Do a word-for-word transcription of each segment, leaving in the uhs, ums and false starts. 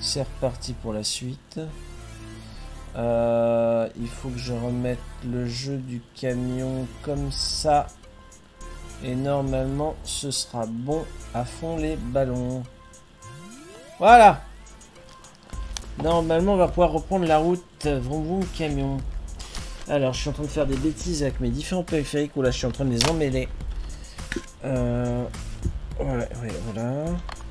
C'est reparti pour la suite. Euh, il faut que je remette le jeu du camion comme ça. Et normalement, ce sera bon à fond les ballons. Voilà. Normalement, on va pouvoir reprendre la route. Vroom vroom camion. Alors, je suis en train de faire des bêtises avec mes différents périphériques. Ou là, je suis en train de les emmêler. Euh, ouais, ouais, voilà.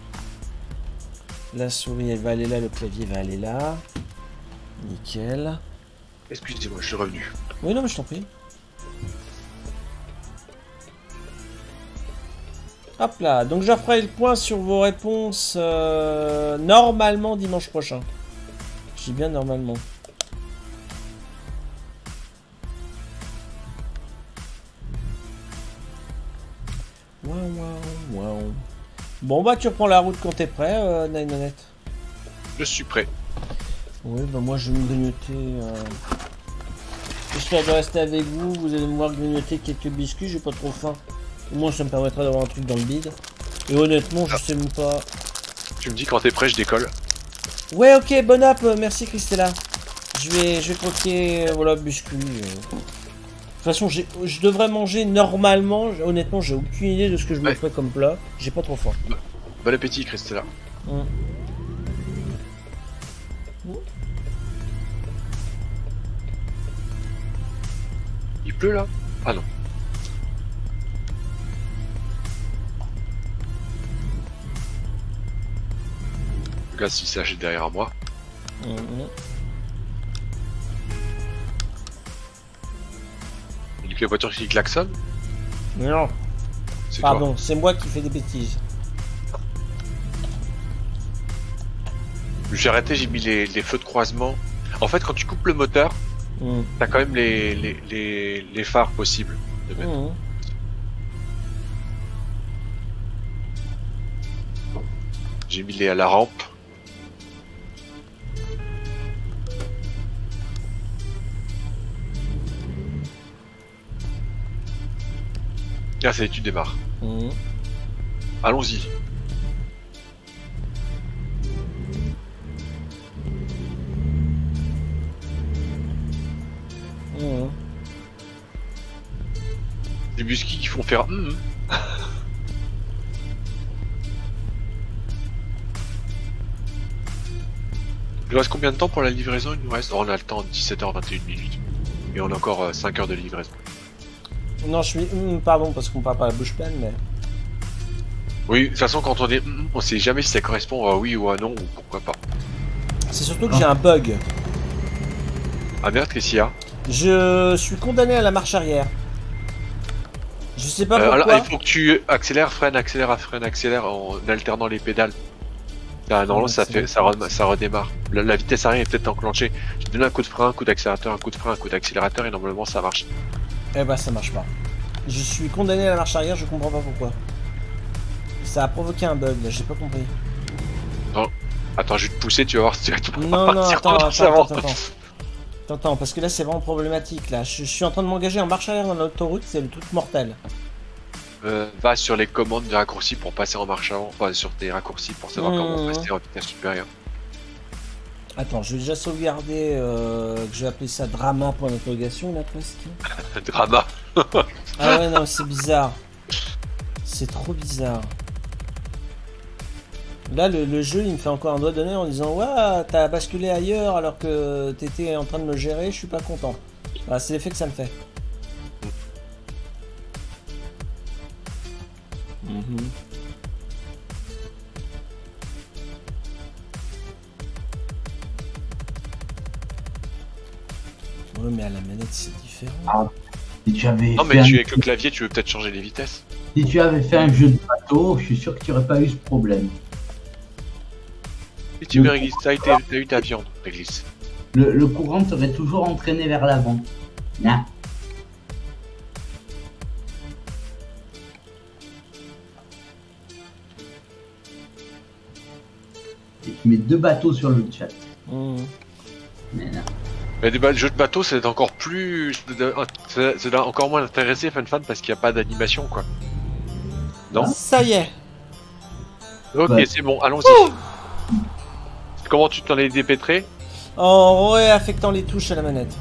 La souris, elle va aller là. Le clavier va aller là. Nickel. Excusez-moi, je suis revenu. Oui, non, mais je t'en prie. Hop là. Donc, je referai le point sur vos réponses euh, normalement dimanche prochain. Je dis bien normalement. Waouh, waouh, waouh. Bon, bah, tu reprends la route quand t'es prêt, euh, Nine Honnête. Je suis prêt. Oui, bah, moi, je vais me grignoter. Euh... J'espère de rester avec vous. Vous allez me voir grignoter quelques biscuits. J'ai pas trop faim. Au moins, ça me permettra d'avoir un truc dans le bide. Et honnêtement, je sais même pas. Tu me dis quand t'es prêt, je décolle. Ouais, ok, bon app. Merci, Christella. Je vais, je vais croquer, euh, voilà, biscuits. Euh... De toute façon, je devrais manger normalement. Honnêtement, j'ai aucune idée de ce que je me ouais. ferais comme plat. J'ai pas trop faim. Bon appétit, Christella. Hum. Il pleut là? Ah non. Le gars, s'il s'achète derrière moi. Hum, hum. Les voitures qui klaxonnent? Non. Pardon, c'est moi qui fais des bêtises. J'ai arrêté, j'ai mis les, les feux de croisement. En fait, quand tu coupes le moteur, mmh. t'as quand même les, les, les, les phares possibles de mettre. Mmh. J'ai mis les à la rampe. Ah, ça y est, tu démarres. Mmh. Allons-y. Mmh. Des busquis qui font faire. Mmh. Il nous reste combien de temps pour la livraison? Il nous reste. Oh, on a le temps, dix-sept heures vingt et une minutes. Et on a encore euh, cinq heures de livraison. Non, je suis. Mmh, pardon, parce qu'on parle pas la bouche pleine, mais. Oui, de toute façon, quand on est. Mmh, on sait jamais si ça correspond à oui ou à non, ou pourquoi pas. C'est surtout que j'ai un bug. Ah merde, qu'est-ce qu'il y a? Je suis condamné à la marche arrière. Je sais pas euh, pourquoi. Alors, il faut que tu accélères, freine, accélère, freine, accélère en alternant les pédales. Ah, normalement, ça, fait, ça, re, ça redémarre. La, la vitesse arrière est peut-être enclenchée. Je donne un coup de frein, un coup d'accélérateur, un coup de frein, un coup d'accélérateur, et normalement, ça marche. Eh bah, ça marche pas. Je suis condamné à la marche arrière, je comprends pas pourquoi. Ça a provoqué un bug, là, j'ai pas compris. Non, attends, je vais te pousser, tu vas voir si tu vas te Non, non, attends, attends, attends, attends, attends. Attends, parce que là, c'est vraiment problématique, là. Je, je suis en train de m'engager en marche arrière dans l'autoroute, c'est le truc mortel. Euh, va sur les commandes de raccourcis pour passer en marche avant, enfin sur tes raccourcis pour savoir mmh. comment passer en vitesse supérieure. Attends, je vais déjà sauvegarder, euh, que je vais appeler ça drama pour l'interrogation là presque. Drama. Ah ouais non, c'est bizarre. C'est trop bizarre. Là le, le jeu il me fait encore un doigt d'honneur en disant ouais t'as basculé ailleurs alors que t'étais en train de me gérer, je suis pas content. Voilà, c'est l'effet que ça me fait. Mmh. Ouais mais à la manette c'est différent. Ah, si tu avais non mais tu, avec le clavier tu veux peut-être changer les vitesses. Si tu avais fait un jeu de bateau, je suis sûr que tu n'aurais pas eu ce problème. Et tu veux réglisse, t'as eu ta viande, réglisse. Le, le courant serait toujours entraîné vers l'avant. Nah. Et tu mets deux bateaux sur le chat. Mmh. Mais non. Mais des jeux de bateau, c'est encore plus. C'est encore moins intéressé FunFan parce qu'il n'y a pas d'animation quoi. Non? Ça y est. Ok, ouais. C'est bon, allons-y. Oh comment tu t'en es dépêtré? En réaffectant les touches à la manette.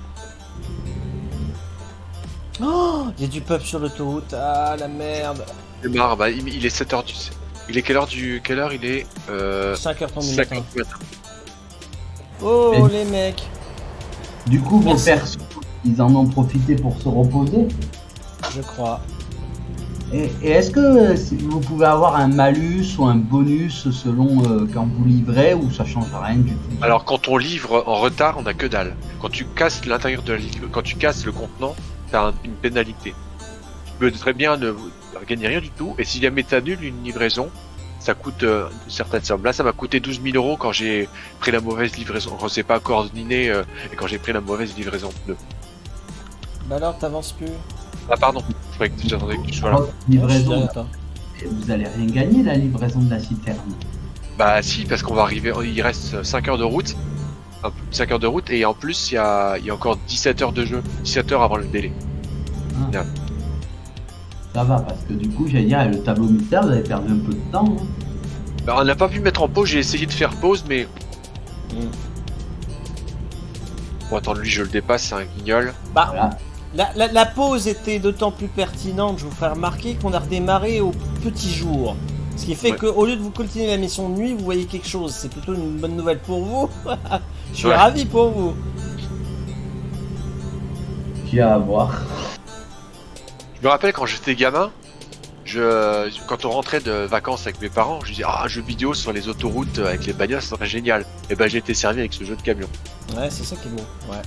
Oh, il y a du pub sur l'autoroute. Ah, la merde. C'est marre, bah, il, il est sept heures du... Il est quelle heure du... Quelle heure il est euh... cinq heures trente du cinq matin. heures du matin. Oh, Et- les mecs. Du coup, vos Merci. persos, ils en ont profité pour se reposer. Je crois. Et, et est-ce que euh, si- vous pouvez avoir un malus ou un bonus selon euh, quand vous livrez ou ça change rien du tout? Alors quand on livre en retard, on a que dalle. Quand tu casses l'intérieur de la livre, quand tu casses le contenant, t'as un- une pénalité. Tu peux très bien ne gagner rien du tout, et si jamais t'annules une livraison, ça coûte euh, une certaine somme. Là, ça m'a coûté douze mille euros quand j'ai pris la mauvaise livraison, quand c'est pas coordonné, euh, et quand j'ai pris la mauvaise livraison de... Bah alors, t'avances plus. Ah pardon, je croyais que j'attendais que tu sois là. Votre Oh, je suis livraison, derrière toi. vous allez rien gagner la livraison de la citerne. Bah si, parce qu'on va arriver, il reste cinq heures de route, un peu- cinq heures de route, et en plus, il y a, il y a encore dix-sept heures de jeu, dix-sept heures avant le délai. Ça va, parce que du coup, j'allais dire, avec le tableau mystère, vous avez perdu un peu de temps. hein. Bah, on n'a pas pu mettre en pause, j'ai essayé de faire pause, mais... Mm. Bon, attends, lui, je le dépasse, c'est un guignol. Bah, Voilà. la, la, la pause était d'autant plus pertinente, je vous ferai remarquer qu'on a redémarré au petit jour. Ce qui fait Ouais. qu'au lieu de vous continuer la mission de nuit, vous voyez quelque chose. C'est plutôt une bonne nouvelle pour vous. Je suis Ouais. ravi pour vous. J'ai à voir. Je me rappelle quand j'étais gamin, je, quand on rentrait de vacances avec mes parents, je disais ah un jeu vidéo sur les autoroutes avec les bagnoles, ça serait génial. Et ben j'ai été servi avec ce jeu de camion. Ouais, c'est ça qui est beau. Ouais.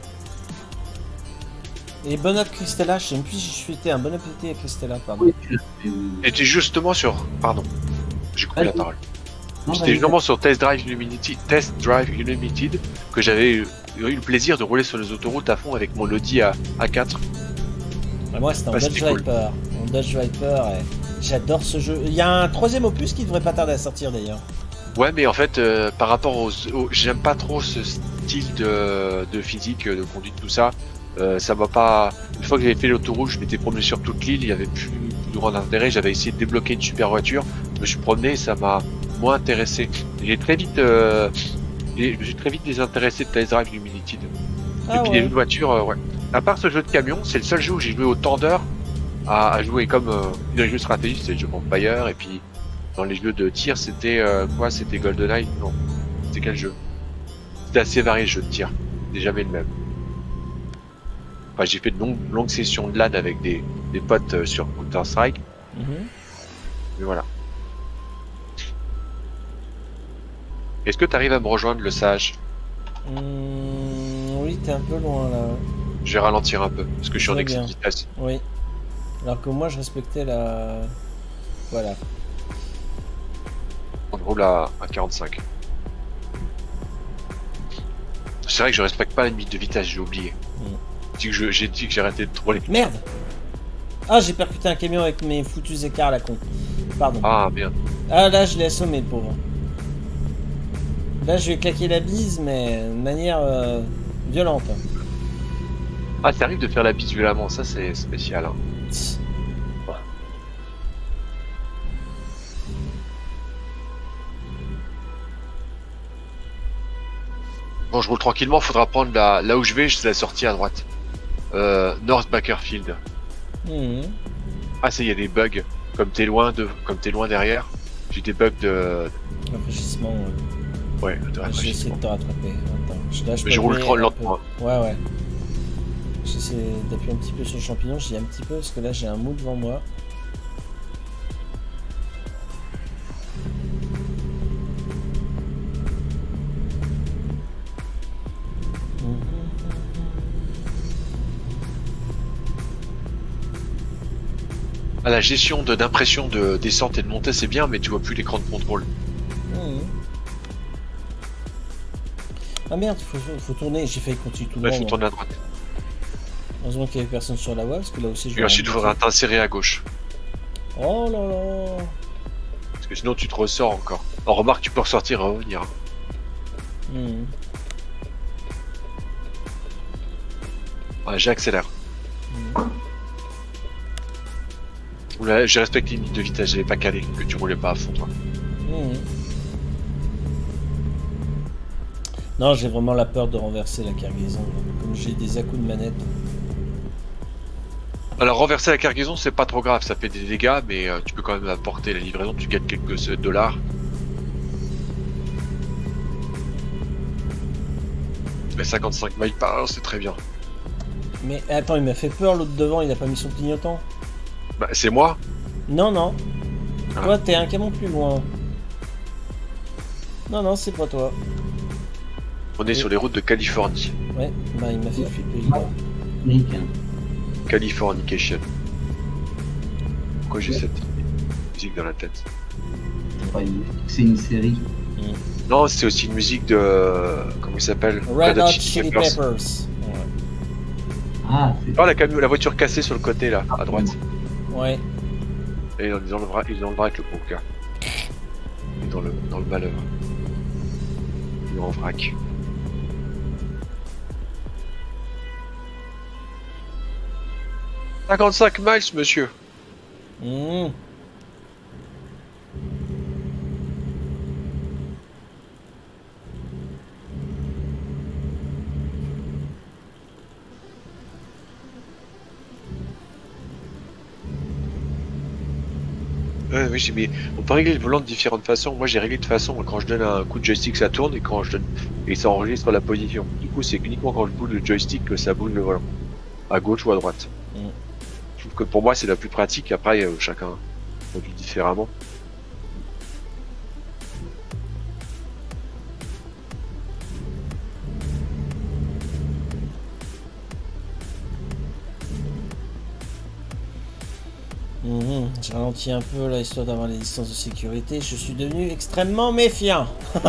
Et bon app Christella, je sais même plus si je suis été un bon appétit à Christella, pardon. Oui, tu l'as fait, oui, oui. J'étais justement sur, pardon, j'ai coupé la Vas-y. parole. Non, J'étais vas-y. justement sur Test Drive Unlimited, Test Drive Unlimited, que j'avais eu, eu le plaisir de rouler sur les autoroutes à fond avec mon Audi A A4. Ah, moi, c'était en Ouais, Dodge c'était cool. Viper. En Dodge Viper, et j'adore ce jeu. Il y a un troisième opus qui devrait pas tarder à sortir d'ailleurs. Ouais, mais en fait, euh, par rapport aux, aux- j'aime pas trop ce style de, de physique, de conduite, tout ça. Euh, ça m'a pas. Une fois que j'avais fait l'autoroute, je m'étais promené sur toute l'île, il y avait plus, plus de grand intérêt. J'avais essayé de débloquer une super voiture, je me suis promené, ça m'a moins intéressé. J'ai très vite, euh, j'ai j'ai très vite désintéressé de Test Drive Unlimited. Ah Et puis ouais. les jeux de voiture, euh, ouais. À part ce jeu de camion, c'est le seul jeu où j'ai joué autant d'heures à, à jouer comme euh, dans les jeux stratégiques, c'est le jeu Empire, et puis dans les jeux de tir, c'était euh, quoi? C'était GoldenEye? Non. C'était quel jeu? C'était assez varié le jeu de tir. C'était jamais le même. Enfin, j'ai fait de longues, longues sessions de LAN avec des, des potes euh, sur Counter-Strike, Mhm. mais voilà. Est-ce que tu arrives à me rejoindre, le sage? Hmm, oui, t'es un peu loin là. Je vais ralentir un peu, parce que je suis en Très excès de bien. vitesse. Oui. Alors que moi, je respectais la. Voilà. On roule à, à quarante-cinq. C'est vrai que je respecte pas la limite de vitesse, j'ai oublié. Mm. J'ai dit que je- j'ai dit que j'ai arrêté de troller. Merde. Ah, j'ai percuté un camion avec mes foutus écarts à la con. Pardon. Ah merde. Ah, là, je l'ai assommé, le pauvre. Là, je lui ai claqué la bise, mais de manière euh, violente. Ah, ça arrive de faire la bise violemment, ça c'est spécial. Hein. Tss. Bon, je roule tranquillement, faudra prendre la... là où je vais, c'est la sortie à droite. Euh, North Bakerfield. Mhm. Ah, ça, il y a des bugs. Comme t'es loin de, comme t'es loin derrière, j'ai des bugs de, Rafraîchissement. euh, ouais, de Je vais essayer rafraîchissement. de te rattraper. Attends. Je, là, je Mais je peux roule appuyer trop un lentement. peu. Ouais, ouais. J'essaie d'appuyer un petit peu sur le champignon. J'y ai un petit peu parce que là, j'ai un mou devant moi. Ah, la gestion de d'impression de descente et de montée, c'est bien, mais tu vois plus l'écran de contrôle. Mhm. Ah merde, faut, faut, faut tourner. J'ai failli continuer tout Ouais, droit. faut moi. tourner à droite. Heureusement qu'il y avait personne sur la voie parce que là aussi je Et vais ensuite, il faudra t'insérer à gauche. Oh là là. Parce que sinon, tu te ressors encore. En remarque, tu peux ressortir et revenir. Mhm. Ouais, j'accélère. Mhm. Oula, j'ai respecté une limite de vitesse, j'avais pas calé, que tu roulais pas à fond, toi. Mhm. Non, j'ai vraiment la peur de renverser la cargaison. Comme j'ai des à-coups de manette. Alors renverser la cargaison, c'est pas trop grave, ça fait des dégâts, mais euh, tu peux quand même apporter la livraison, tu gagnes quelques euh, dollars. Mais cinquante-cinq miles par heure, c'est très bien. Mais attends, il m'a fait peur l'autre devant, il a pas mis son clignotant. Bah c'est moi. Non, non. Ah. Toi, t'es un camion plus loin. Non, non, c'est pas toi. On est Oui. sur les routes de Californie. Ouais, bah il m'a fait flipper. Là. Nickel. Californication. Pourquoi j'ai cette musique dans la tête? C'est une série. Non, c'est aussi une musique de... Comment il s'appelle? Red Hot Chili Peppers. Ouais. Ah, c'est... Oh, la, camion, la voiture cassée sur le côté, là, à droite. Ouais. Et ils dans le vrac, ils dans le vrac, le pauvre gars. Il est dans le, dans le malheur. Il est en vrac. cinquante-cinq miles, monsieur. Mmh. Ouais, oui, j'ai mis. On peut régler le volant de différentes façons. Moi, j'ai réglé de façon quand je donne un coup de joystick, ça tourne, et quand je donne, et ça enregistre la position. Du coup, c'est uniquement quand je bouge le joystick que ça bouge le volant, à gauche ou à droite. Mm. Je trouve que pour moi, c'est la plus pratique. Après, euh, chacun conduit différemment. Mmh, je ralentis un peu là, histoire d'avoir les distances de sécurité. Je suis devenu extrêmement méfiant.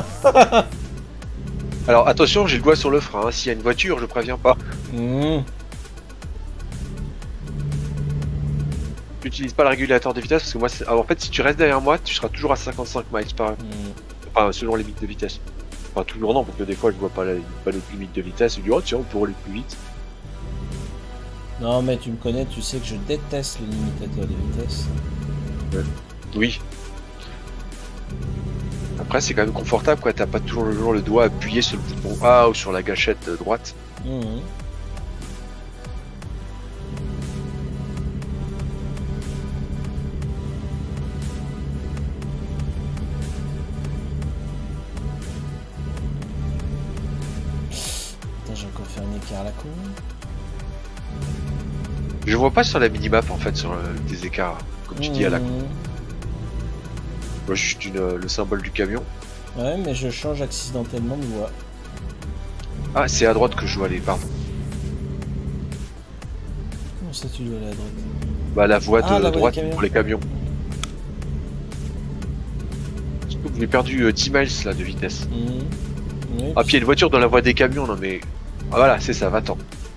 Alors attention, j'ai le doigt sur le frein. Hein. S'il y a une voiture, je préviens pas. Mmh. N'utilise pas le régulateur de vitesse parce que moi, alors, en fait, si tu restes derrière moi, tu seras toujours à cinquante-cinq miles par heure. Mmh. Enfin, selon les limites de vitesse. Enfin, toujours non, parce que des fois, je vois pas la, pas les limites de vitesse. Je dis, oh tiens, on peut aller plus vite. Non mais tu me connais, tu sais que je déteste le limitateur de vitesse. Ouais. Oui. Après, c'est quand même confortable, quoi. T'as pas toujours le, jour le doigt appuyé sur le bouton A ou sur la gâchette droite. Mmh. Putain, j'ai encore fait un écart à la con. Je vois pas sur la minimap, en fait, sur euh, des écarts, comme tu dis à la con. Mmh. Moi, je suis d'une, euh, le symbole du camion. Ouais, mais je change accidentellement de voie. Ah, c'est à droite que je dois aller, pardon. Comment ça tu dois aller à droite? Bah, la voie de Ah, la voie des droite camions. pour les camions. Surtout que j'ai perdu euh, dix miles là de vitesse. Mmh. Oui, Ah, puis il y a une voiture dans la voie des camions, non mais. Ah, voilà, c'est ça, va-t'en.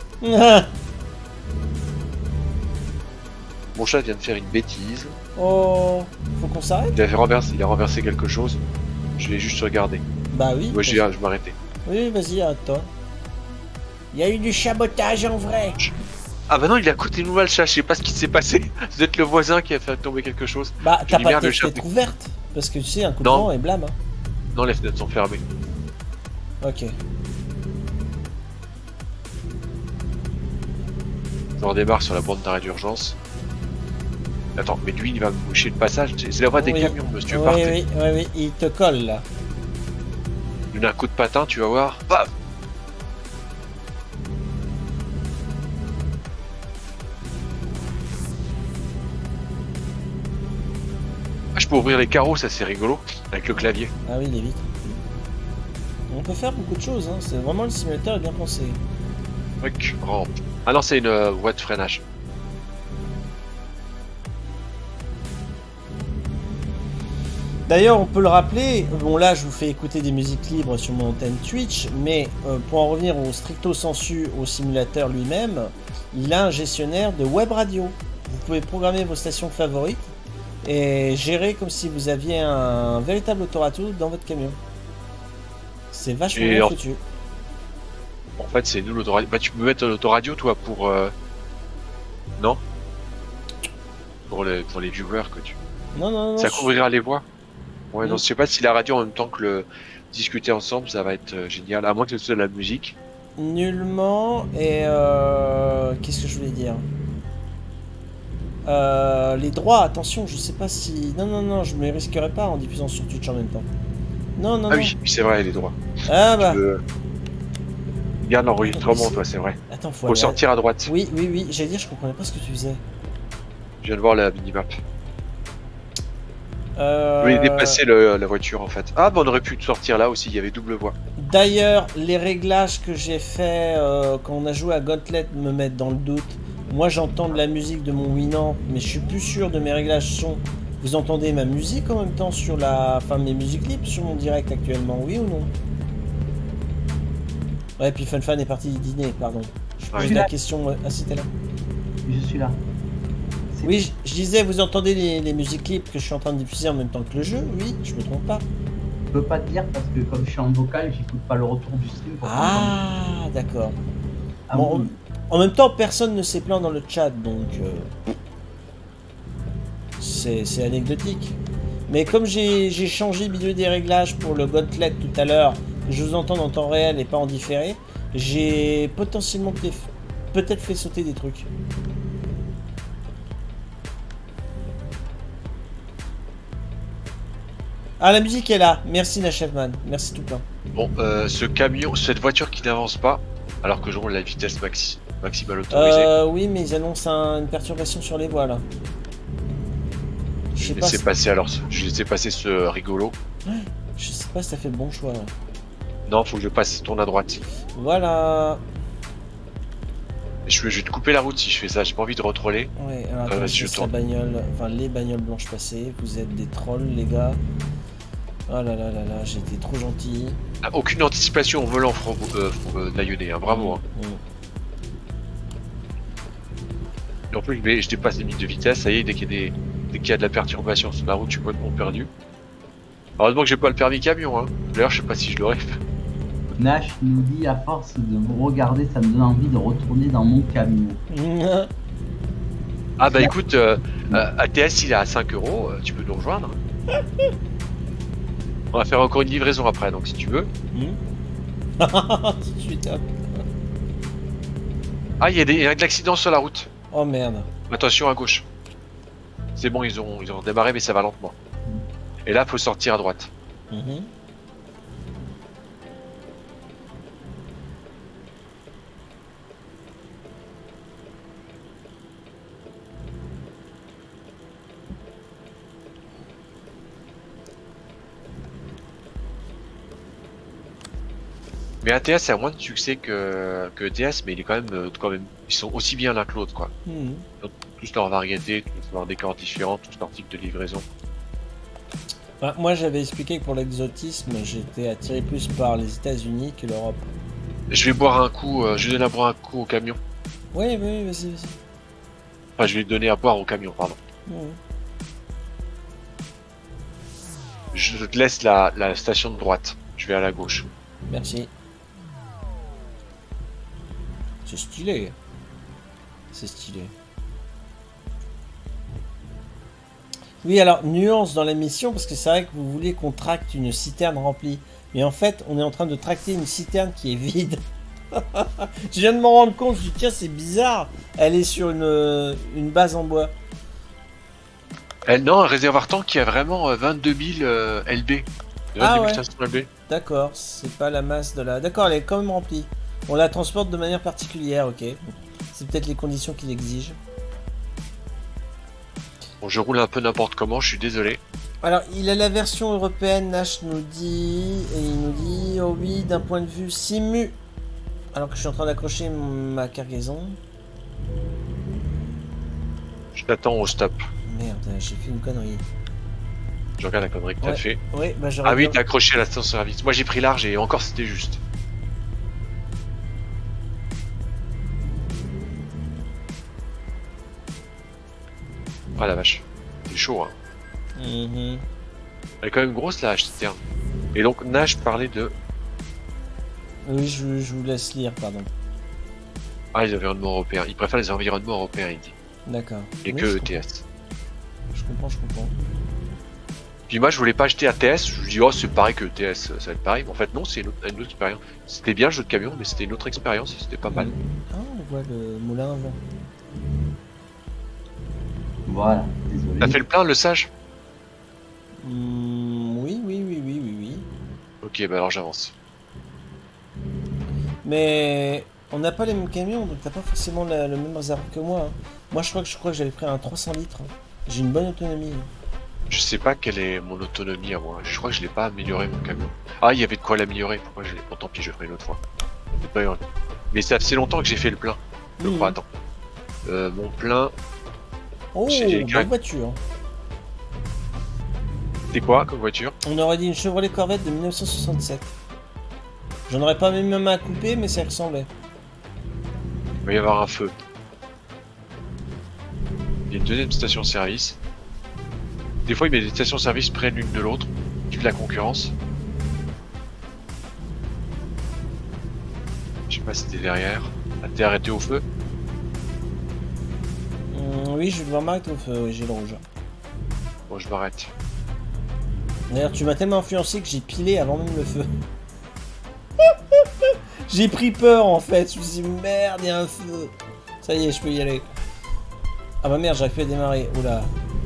Mon chat vient de faire une bêtise. Oh, faut qu'on s'arrête? Il avait renversé, il a renversé quelque chose. Je l'ai juste regardé. Bah oui. Moi, j'ai, je m'arrêtais. Oui, vas-y, arrête-toi. Il y a eu du sabotage en vrai. Ah bah non, il est à côté de nous là, le chat, je sais pas ce qui s'est passé. C'est peut-être le voisin qui a fait tomber quelque chose. Bah, Je t'as dis, pas merde, tes le chat. fenêtres ouvertes? Parce que tu sais, un coup de Non. vent et blâme. Hein. Non, les fenêtres sont fermées. Ok. On redémarre sur la bande d'arrêt d'urgence. Attends, mais lui, il va me boucher le passage. C'est c'est la voie des Oui. camions, monsieur. Oui, Partez. oui, oui, oui, il te colle là. Il donne un coup de patin, tu vas voir. Paf. Ah, je peux ouvrir les carreaux, ça c'est rigolo, avec le clavier. Ah oui, les vitres. On peut faire beaucoup de choses, hein. C'est vraiment le simulateur est bien pensé. Truc, rampe. Ah non, c'est une euh, voie de freinage. D'ailleurs, on peut le rappeler, bon là je vous fais écouter des musiques libres sur mon antenne Twitch, mais euh, pour en revenir au stricto sensu, au simulateur lui-même, il a un gestionnaire de web radio. Vous pouvez programmer vos stations favorites et gérer comme si vous aviez un véritable autoradio dans votre camion. C'est vachement Et bien en- foutu. En fait, c'est nous l'autoradio. Bah, tu peux mettre l'autoradio, toi, pour. Euh... Non pour les, pour les viewers que tu. Non, non, non. Ça je- couvrira les voix. Ouais, non, Mm. je sais pas si la radio en même temps que le. discuter ensemble, ça va être euh, génial. À moins que ce soit de la musique. Nullement. Et euh, qu'est-ce que je voulais dire? euh, Les droits, attention, je sais pas si... Non, non, non, je me risquerai pas en diffusant sur Twitch en même temps. Non, non, Ah non. oui, c'est vrai, les droits. Ah bah... Tu veux... Regarde l'enregistrement, toi, c'est vrai. Attends, faut Faut aller... sortir à droite. Oui, oui, oui, j'allais dire, je comprenais pas ce que tu faisais. Je viens de voir la minimap. Euh... Je voulais dépasser le, la voiture, en fait. Ah, bah on aurait pu sortir là aussi, il y avait double voie. D'ailleurs, les réglages que j'ai fait euh, quand on a joué à Gauntlet me mettent dans le doute. Moi, j'entends de la musique de mon Winamp, mais je suis plus sûr de mes réglages son. Vous entendez ma musique en même temps sur la... Enfin, mes musiques libres sur mon direct actuellement, oui ou non? Ouais, puis FunFan est parti dîner, pardon. Je pose Ouais. la question... Ah, c'était là. Je suis là. C'est- Oui, je, je disais, vous entendez les, les musiques libres que je suis en train de diffuser en même temps que le jeu? Oui, je me trompe pas. Je peux pas te dire parce que comme je suis en vocal, j'écoute pas le retour du stream. Pour comprendre. Ah, d'accord. Ah Bon, oui. en même temps, personne ne s'est plaint dans le chat, donc euh, c'est c'est anecdotique. Mais comme j'ai j'ai changé le milieu des réglages pour le Gauntlet tout à l'heure, je vous entends en temps réel et pas en différé, j'ai potentiellement peut-être fait sauter des trucs. Ah, la musique est là. Merci Nachevman. Merci tout plein. Bon, euh, ce camion, cette voiture qui n'avance pas, alors que je roule la vitesse maxi, maximale autorisée. Euh, oui, mais ils annoncent un- une perturbation sur les voies là. Je Je sais vais pas. laisser si- passer alors, je laissais passer ce rigolo. Je sais pas si t'as fait le bon choix. Là. Non, faut que je passe, tourne à droite. Voilà. Je vais, je vais te couper la route si je fais ça, j'ai pas envie de retroller. Ouais, alors Euh, attends, vas-y, je je laisse la tourne. bagnole, enfin les bagnoles blanches passer. Vous êtes des trolls, les gars. Oh là là là là, j'ai été trop gentil. Ah, aucune anticipation au volant, Fro euh, euh, Naïoné, hein, bravo. Hein. Mm. Et en plus, je, vais- je dépasse les limites de vitesse, ça y est, dès qu'il y a, des, dès qu'il y a de la perturbation sur la route, je suis complètement perdu. Heureusement que j'ai pas le permis camion, hein. D'ailleurs, je sais pas si je l'aurais. Nash nous dit à force de vous regarder, ça me donne envie de retourner dans mon camion. Ah bah écoute, euh, euh, A T S il est à cinq euros, euh, tu peux nous rejoindre. On va faire encore une livraison après, donc si tu veux. Mm. Tout de suite, hop. Ah, il y a, des, il y a de l'accident sur la route. Oh merde. Attention à gauche. C'est bon, ils ont, ils ont démarré, mais ça va lentement. Et là, faut sortir à droite. Mhm. Mais A T S a moins de succès que, que D S, mais il est quand même, euh, quand même, ils sont aussi bien l'un que l'autre, quoi. Mhm. Donc, tous leur variété, tous leurs décors différents, tous leurs types de livraison. Ah, moi j'avais expliqué que pour l'exotisme, j'étais attiré plus par les États-Unis que l'Europe. Je vais boire un coup, euh, je vais donner à boire un coup au camion. Oui, oui, vas-y, vas-y. Enfin, je vais donner à boire au camion, pardon. Mhm. Je te laisse la, la station de droite. Je vais à la gauche. Merci. C'est stylé. C'est stylé. Oui, alors, nuance dans la mission, parce que c'est vrai que vous voulez qu'on tracte une citerne remplie. Mais en fait, on est en train de tracter une citerne qui est vide. Je viens de m'en rendre compte, je me dis, tiens, c'est bizarre. Elle est sur une, une base en bois. Elle, non, un réservoir tank qui a vraiment euh, vingt-deux mille euh, L B. Ah vingt-deux mille ouais. cinq cents L B. D'accord, c'est pas la masse de la... D'accord, elle est quand même remplie. On la transporte de manière particulière, ok. C'est peut-être les conditions qu'il exige. Bon, je roule un peu n'importe comment, je suis désolé. Alors, il a la version européenne, Nash nous dit, et il nous dit, oh oui, d'un point de vue simu. Alors que je suis en train d'accrocher ma cargaison. Je t'attends au stop. Merde, j'ai fait une connerie. Je regarde la connerie que t'as Ouais. fait. Ouais, bah j'aurais Ah oui, bien- t'as accroché à la station-service. Moi j'ai pris large et encore c'était juste. Ah la vache. C'est chaud, hein. Mhm. Elle est quand même grosse la citerne. Et donc Nash parlait de... Oui, je, je vous laisse lire, pardon. Ah, les environnements européens. Il préfère les environnements européens, il dit. D'accord. Et Oui, que je E T S. Je comprends, je comprends. Puis moi je voulais pas acheter A T S, je me dis oh c'est pareil que E T S, ça va être pareil, mais en fait non, c'est une, autre- une autre expérience. C'était bien le jeu de camion, mais c'était une autre expérience, c'était pas mal. Ah, on voit le moulin à vent. Voilà, désolé. T'as fait le plein, le sage? Hmm, oui, oui, oui, oui, oui, oui. Ok, bah alors j'avance. Mais on n'a pas les mêmes camions, donc t'as pas forcément la- le même réservoir que moi. hein. Moi, je crois que je crois que j'avais pris un trois cents litres. hein. J'ai une bonne autonomie. Je sais pas quelle est mon autonomie à moi, je crois que je l'ai pas amélioré mon camion. Ah, il y avait de quoi l'améliorer, pourquoi je l'ai... Bon tant pis, je le ferai une autre fois. C'est pas grave. Mais ça fait longtemps que j'ai fait le plein. Je Mhm. crois, attends. Euh, mon plein, Oh, J'ai des bonne graines. voiture. c'est quoi comme voiture? On aurait dit une Chevrolet Corvette de mille neuf cent soixante-sept. J'en aurais pas mis ma main à couper, mais ça y ressemblait. Il va y avoir un feu. Il y a une deuxième station-service. Des fois, il met des stations-service près l'une de l'autre, qui fait la concurrence. Je sais pas si t'es derrière. Ah, t'es arrêté au feu? Hum, oui, je vais devoir m'arrêter au feu, oui, j'ai le rouge. Bon, je m'arrête. D'ailleurs, tu m'as tellement influencé que j'ai pilé avant même le feu. J'ai pris peur en fait, je me suis dit merde, il y a un feu. Ça y est, je peux y aller. Ah bah merde, j'arrive plus à démarrer, oula.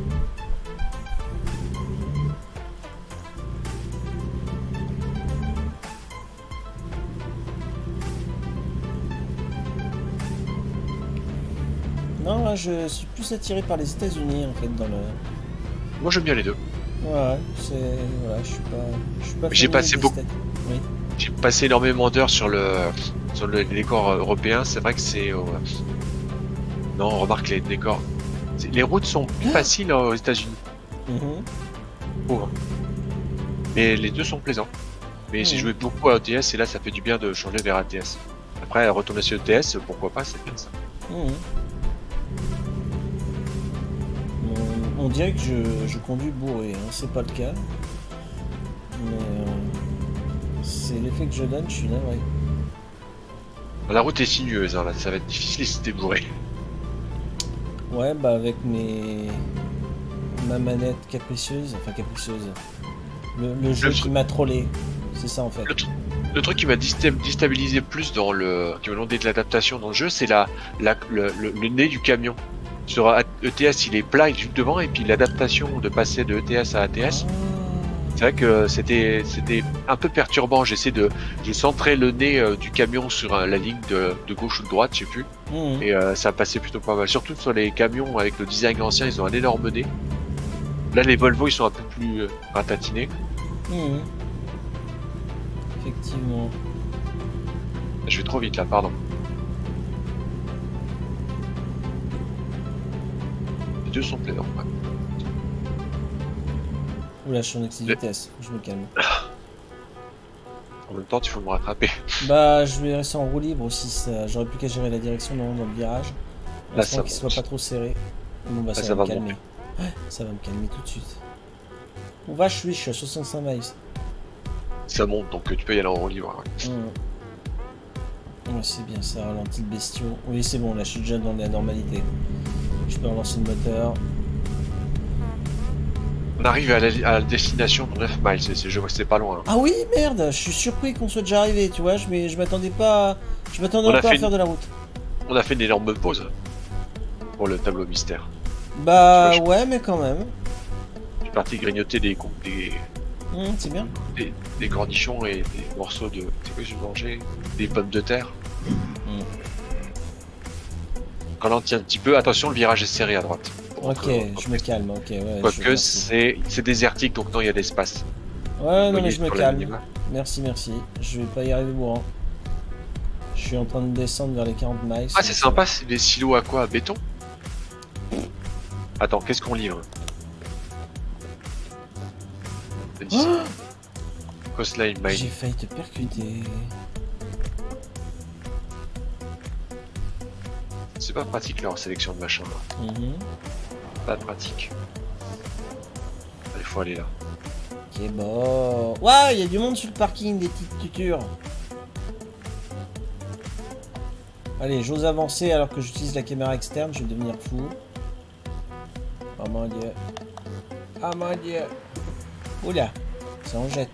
Non, là, je suis plus attiré par les États-Unis en fait dans le. Moi, j'aime bien les deux. Ouais, c'est. Voilà, je suis pas. Je suis pas J'ai fan passé des beaucoup- États- Oui. J'ai passé énormément d'heures sur le sur le décor européen. C'est vrai que c'est. euh, Non, on remarque les décors. c'est- Les routes sont plus faciles euh, aux États-Unis. Mhm. je trouve, hein. Mais les deux sont plaisants. Mais j'ai Mhm. joué beaucoup à O T S et là, ça fait du bien de changer vers A T S. Après, retourner sur O T S, pourquoi pas, c'est bien ça. Mhm. On, on dirait que je, je conduis bourré, hein. C'est pas le cas. Mais euh, c'est l'effet que je donne, je suis navré. La route est sinueuse, hein, là, ça va être difficile si t'es bourré. Ouais, bah avec mes ma manette capricieuse, enfin capricieuse, le, le jeu Le qui truc- m'a trollé, c'est ça en fait. Le, tr- le truc qui m'a distab- déstabilisé plus dans le, qui m'a demandé de l'adaptation dans le jeu, c'est la, la le, le- le nez du camion. Sur A- E T S, il est plat, il est juste devant, et puis l'adaptation de passer de E T S à A T S, Ah. c'est vrai que c'était, c'était un peu perturbant. J'essaie de, j'ai centré le nez euh, du camion sur euh, la ligne de, de gauche ou de droite, je sais plus, Mhm. et euh, ça passait plutôt pas mal. Surtout sur les camions avec le design ancien, ils ont un énorme nez. Là, les Volvo, ils sont un peu plus euh, ratatinés. Mhm. Effectivement. Je vais trop vite là, pardon. Les deux sont plaisants. ouais. Oula, je suis en excès de vitesse, faut que je me calme. En même temps, il faut me rattraper. Bah, je vais rester en roue libre aussi, ça. J'aurais plus qu'à gérer la direction dans, dans le virage. Là, Sans ça qu'il monte. soit pas trop serré. Bon, bah, ça, Là, va, ça me va calmer. Ouais, ça va me calmer tout de suite. Bon, vache, oui, je suis à soixante-cinq miles. Ça monte, donc euh, tu peux y aller en roue libre. ouais. Mmh. Ouais, c'est bien, ça ralentit le bestiau. Oui, c'est bon, là, je suis déjà dans la normalité. Je peux relancer le moteur. On arrive à la, à la destination de neuf miles, c'est, c'est, je vois que c'est pas loin. hein. Ah oui, merde, je suis surpris qu'on soit déjà arrivé, tu vois. Je, m'ai- je m'attendais pas. Je m'attendais On a encore fait à faire une- de la route. On a fait une énorme pause pour le tableau mystère. Bah, Je- ouais, mais quand même. Je suis parti grignoter des, con- des, Mmh, c'est bien. des, des cornichons et des morceaux de. C'est quoi que j'ai mangé? Des pommes de terre. Mm. Ralentis un petit peu, attention, le virage est serré à droite. Pour Ok, rentrer dans- je me calme, ok, ouais. je- Quoique merci. c'est, c'est désertique, donc non, il y a de l'espace. Ouais, non, Voyez mais je me sur la calme. minima. Merci, merci. Je vais pas y arriver bourrant. Je suis en train de descendre vers les quarante miles. Ah, c'est sympa, c'est des silos à quoi? À béton? Attends, qu'est-ce qu'on livre? Oh, Coastline j'ai Mine. failli te percuter. C'est pas pratique leur sélection de machin là. Mhm. Pas pratique. Il faut aller là. Ok, bon. Waouh, il y a du monde sur le parking, des petites tutures. Allez, j'ose avancer alors que j'utilise la caméra externe, je vais devenir fou. Oh mon dieu. Oh mon dieu. Oula, ça en jette.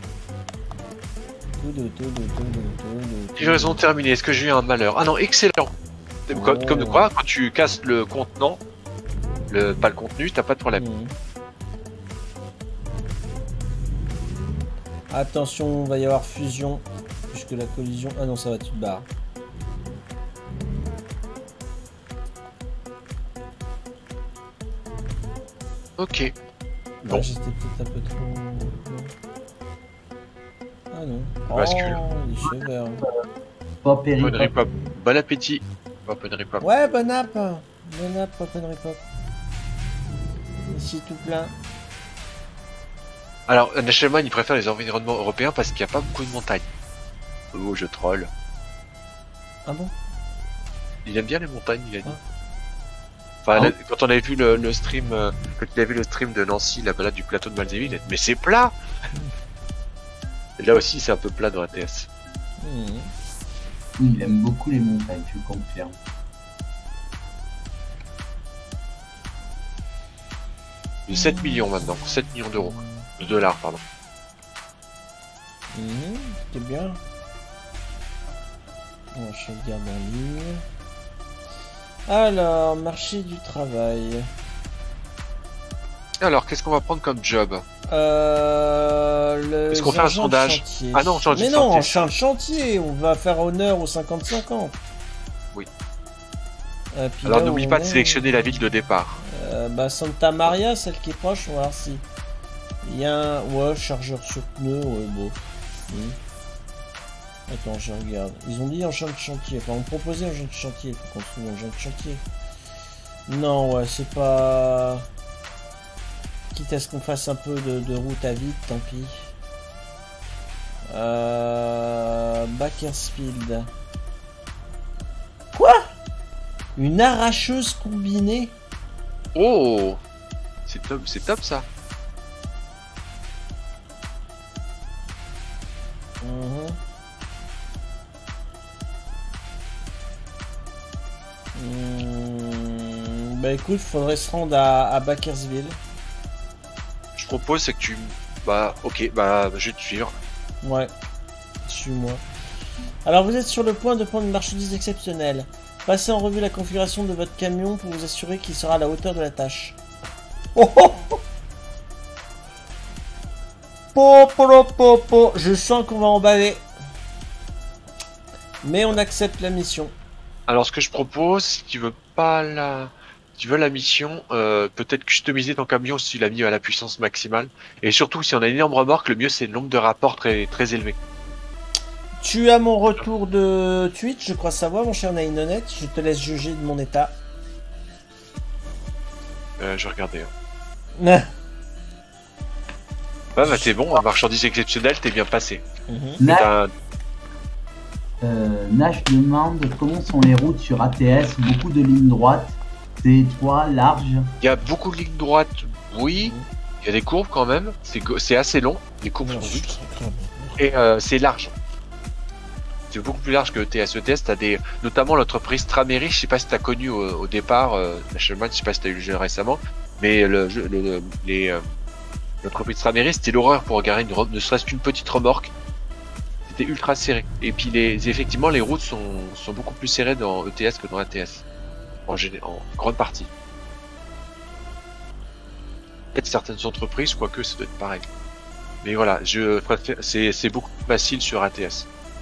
Livraison terminée, est-ce que j'ai eu un malheur? Ah non, excellent. Comme, Oh. comme de quoi, quand tu casses le contenant, le, pas le contenu, t'as pas de problème. Mmh. Attention, il va y avoir fusion, puisque la collision... Ah non, ça va, tu te barres. Ok. Bon. Bon. Ah, j'étais peut-être un peu trop... Non. Ah non. Bascule. Oh, les cheveux verts. Pop et Bonne rip. ripop. Bon appétit. Open ripop. Ouais, bon app. Bon app, open repop. Ici tout plein. Alors, Nationalman, il préfère les environnements européens parce qu'il n'y a pas beaucoup de montagnes. Oh, je troll. Ah bon? Il aime bien les montagnes, il a dit. Ah. Enfin, Ah. là, quand on avait vu le, le stream, euh, quand il a vu le stream de Nancy, la balade du plateau de Malzéville, il a dit, mais c'est plat! Et là aussi, c'est un peu plat dans la T S. Mmh. Oui, il aime beaucoup les montagnes, je confirme. Il y a sept millions maintenant, sept millions d'euros. De dollars, pardon. Mmh, c'est bien. On je regarde en ligne. Alors, marché du travail. Alors, qu'est-ce qu'on va prendre comme job? Euh, le Est-ce qu'on fait un agents de sondage? chantier. Ah non, chantier Mais de non, chantier. en champ de chantier, on va faire honneur aux cinquante cinquante. Oui. Euh, puis Alors, là, n'oublie on pas de est- sélectionner la ville de départ. Euh, bah, Santa Maria, celle qui est proche, on va voir si. Il y a un. Ouais, chargeur sur pneu, ouais, bon. Hmm. Attends, je regarde. Ils ont dit en champ de chantier. Enfin, on proposait un champ de chantier. Faut qu'on trouve un champ de chantier. Non, ouais, c'est pas. Quitte à ce qu'on fasse un peu de, de route à vide, tant pis. Euh... Bakersfield. Quoi? Une arracheuse combinée? Oh! C'est top, c'est top ça. Mhm. Hmm, Bah écoute, faudrait se rendre à, à Bakersfield. Je propose, c'est que tu... Bah, ok, bah, je vais te suivre. Ouais, suis-moi. Alors vous êtes sur le point de prendre une marchandise exceptionnelle. Passez en revue la configuration de votre camion pour vous assurer qu'il sera à la hauteur de la tâche. Oh oh oh. Po, po, po, po. Je sens qu'on va en baver. Mais on accepte la mission. Alors, ce que je propose, si tu veux pas la... Si tu veux la mission, euh, peut-être customiser ton camion si tu l'as mis à la puissance maximale. Et surtout, si on a une énorme remorque, le mieux c'est le nombre de rapports très, très élevé. Tu as mon retour de Twitch, je crois savoir, mon cher Nainonet. Je te laisse juger de mon état. Euh, je vais regarder. Hein. Mhm. Ouais, bah t'es bon, marchandise exceptionnelle, t'es bien passé. Mhm. Mais Nash, t'as un- euh, Nash demande comment sont les routes sur A T S, beaucoup de lignes droites, c'est étroit, large. Il y a beaucoup de lignes droites, oui. Il y a des courbes quand même. C'est go- c'est assez long. Les courbes sont vite. Et euh, c'est large. C'est beaucoup plus large que E T S. E T S, t'as des, notamment l'entreprise Tramery. Je sais pas si t'as connu au, au départ, euh, Nationalman, je sais pas si t'as eu le jeu récemment, mais le, jeu- le, le- les, euh, l'entreprise Tramery, c'était l'horreur pour garer une, re- ne serait-ce qu'une petite remorque. C'était ultra serré. Et puis les, effectivement, les routes sont, sont beaucoup plus serrées dans E T S que dans A T S. En, géné- en grande partie. Peut-être certaines entreprises, quoique ça doit être pareil. Mais voilà, je préfère, c'est, c'est beaucoup plus facile sur A T S.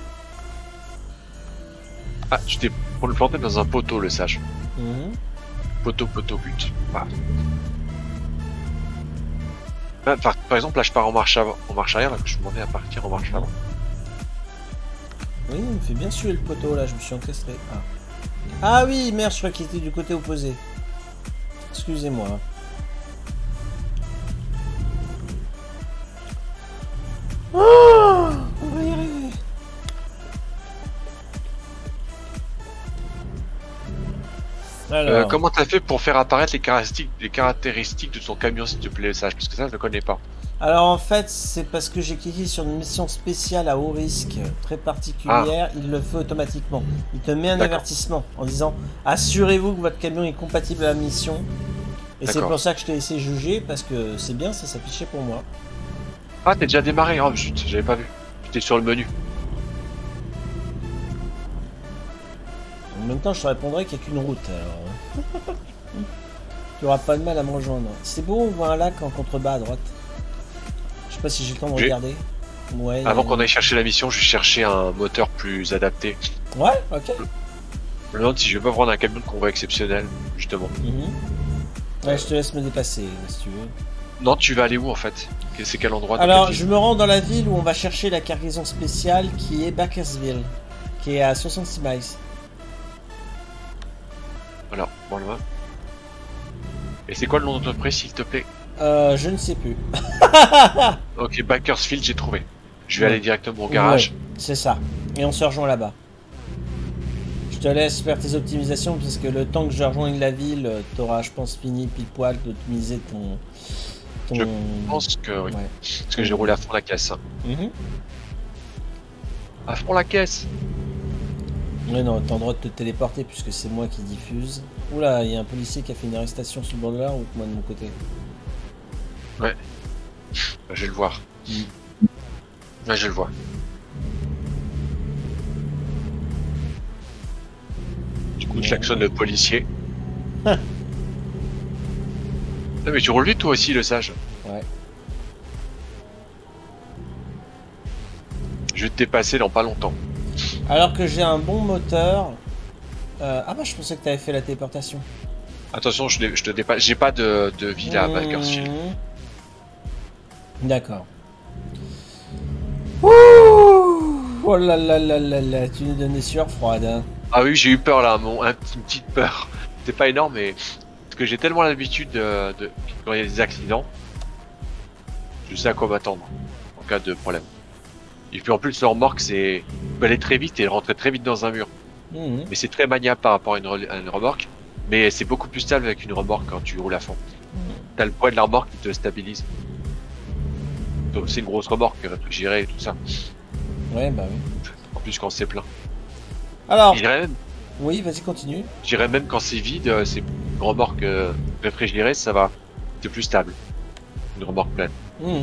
Ah, tu t'es pour le planter dans un poteau, le sage. Mhm. Poteau, poteau, but. Voilà. Ah, par, par exemple, là, je pars en marche avant, en marche arrière, là, que je demandais à partir en marche avant. Oui, il me fait bien suer le poteau là, je me suis encastré. Ah, ah oui, merde, je crois qu'il était du côté opposé. Excusez-moi. Oh, on va y arriver. Alors, Euh, comment t'as fait pour faire apparaître les caractéristiques, les caractéristiques de ton camion, s'il te plaît, sage? Parce que ça, je ne connais pas. alors en fait, c'est parce que j'ai cliqué sur une mission spéciale à haut risque, très particulière, il le fait automatiquement. Il te met un D'accord. avertissement en disant assurez-vous que votre camion est compatible à la mission. Et c'est D'accord. pour ça que je t'ai laissé juger, parce que c'est bien, ça s'affichait pour moi. Ah, t'es déjà démarré. Oh, chut, j'avais pas vu. J'étais sur le menu. En même temps, je te répondrai qu'il n'y a qu'une route, alors. Tu auras pas de mal à me rejoindre. C'est beau, on voit un lac en contrebas à droite. Je sais pas si j'ai le temps de regarder. Ouais. Avant a... qu'on aille chercher la mission, je vais chercher un moteur plus adapté. Ouais, ok. Je me demande si je vais pas prendre un camion de convoi exceptionnel, justement. Mm-hmm. Ouais, je te laisse me dépasser, si tu veux. Non, tu vas aller où en fait? C'est quel endroit? Alors, je me rends dans la ville où on va chercher la cargaison spéciale qui est Bakersville, qui est à soixante-six miles. Alors, bon, là. Et c'est quoi le nom d'entreprise, s'il te plaît? Euh, je ne sais plus. Ok, Bakersfield, j'ai trouvé. Je vais Ouais. aller directement au garage. Ouais, c'est ça. Et on se rejoint là-bas. Je te laisse faire tes optimisations, puisque le temps que je rejoigne la ville, t'auras, je pense, fini pile poil d'optimiser ton, ton... Je pense que oui. Ouais. Parce que j'ai roulé à fond la caisse. Hein. Mm-hmm. À fond la caisse. Mais non, t'as le droit de te téléporter, puisque c'est moi qui diffuse. Oula, il y a un policier qui a fait une arrestation sur le bord de la route, moi de mon côté. Ouais. Je vais le voir. Mm. Ouais, je le vois. Du coup, Ouais. klaxonne le policier. Ah, mais tu roules vite toi aussi, le sage. Ouais. Je vais te dépasser dans pas longtemps. Alors que j'ai un bon moteur... Euh... Ah bah, je pensais que t'avais fait la téléportation. Attention, je, dé- je te dépasse. J'ai pas de, de villa à Bakersfield. Mmh. D'accord. Ouh, oh là là là là là, tu nous donnes des sueurs froides. Hein. Ah oui, j'ai eu peur là, mon, un, une petite peur. C'est pas énorme, mais parce que j'ai tellement l'habitude de, de quand il y a des accidents, je sais à quoi m'attendre en cas de problème. Et puis en plus, le remorque, c'est peut aller très vite et rentrer très vite dans un mur. Mmh. Mais c'est très maniable par rapport à une, rel- à une remorque. Mais c'est beaucoup plus stable avec une remorque quand tu roules à fond. T'as le poids de la remorque qui te stabilise. Donc c'est une grosse remorque réfrigérée et tout ça. Ouais, bah oui. En plus quand c'est plein. Alors, Je dirais même, oui, vas-y, continue. je dirais même quand c'est vide, euh, c'est une remorque euh, réfrigérée, ça va. C'est plus stable. Une remorque pleine. Mmh.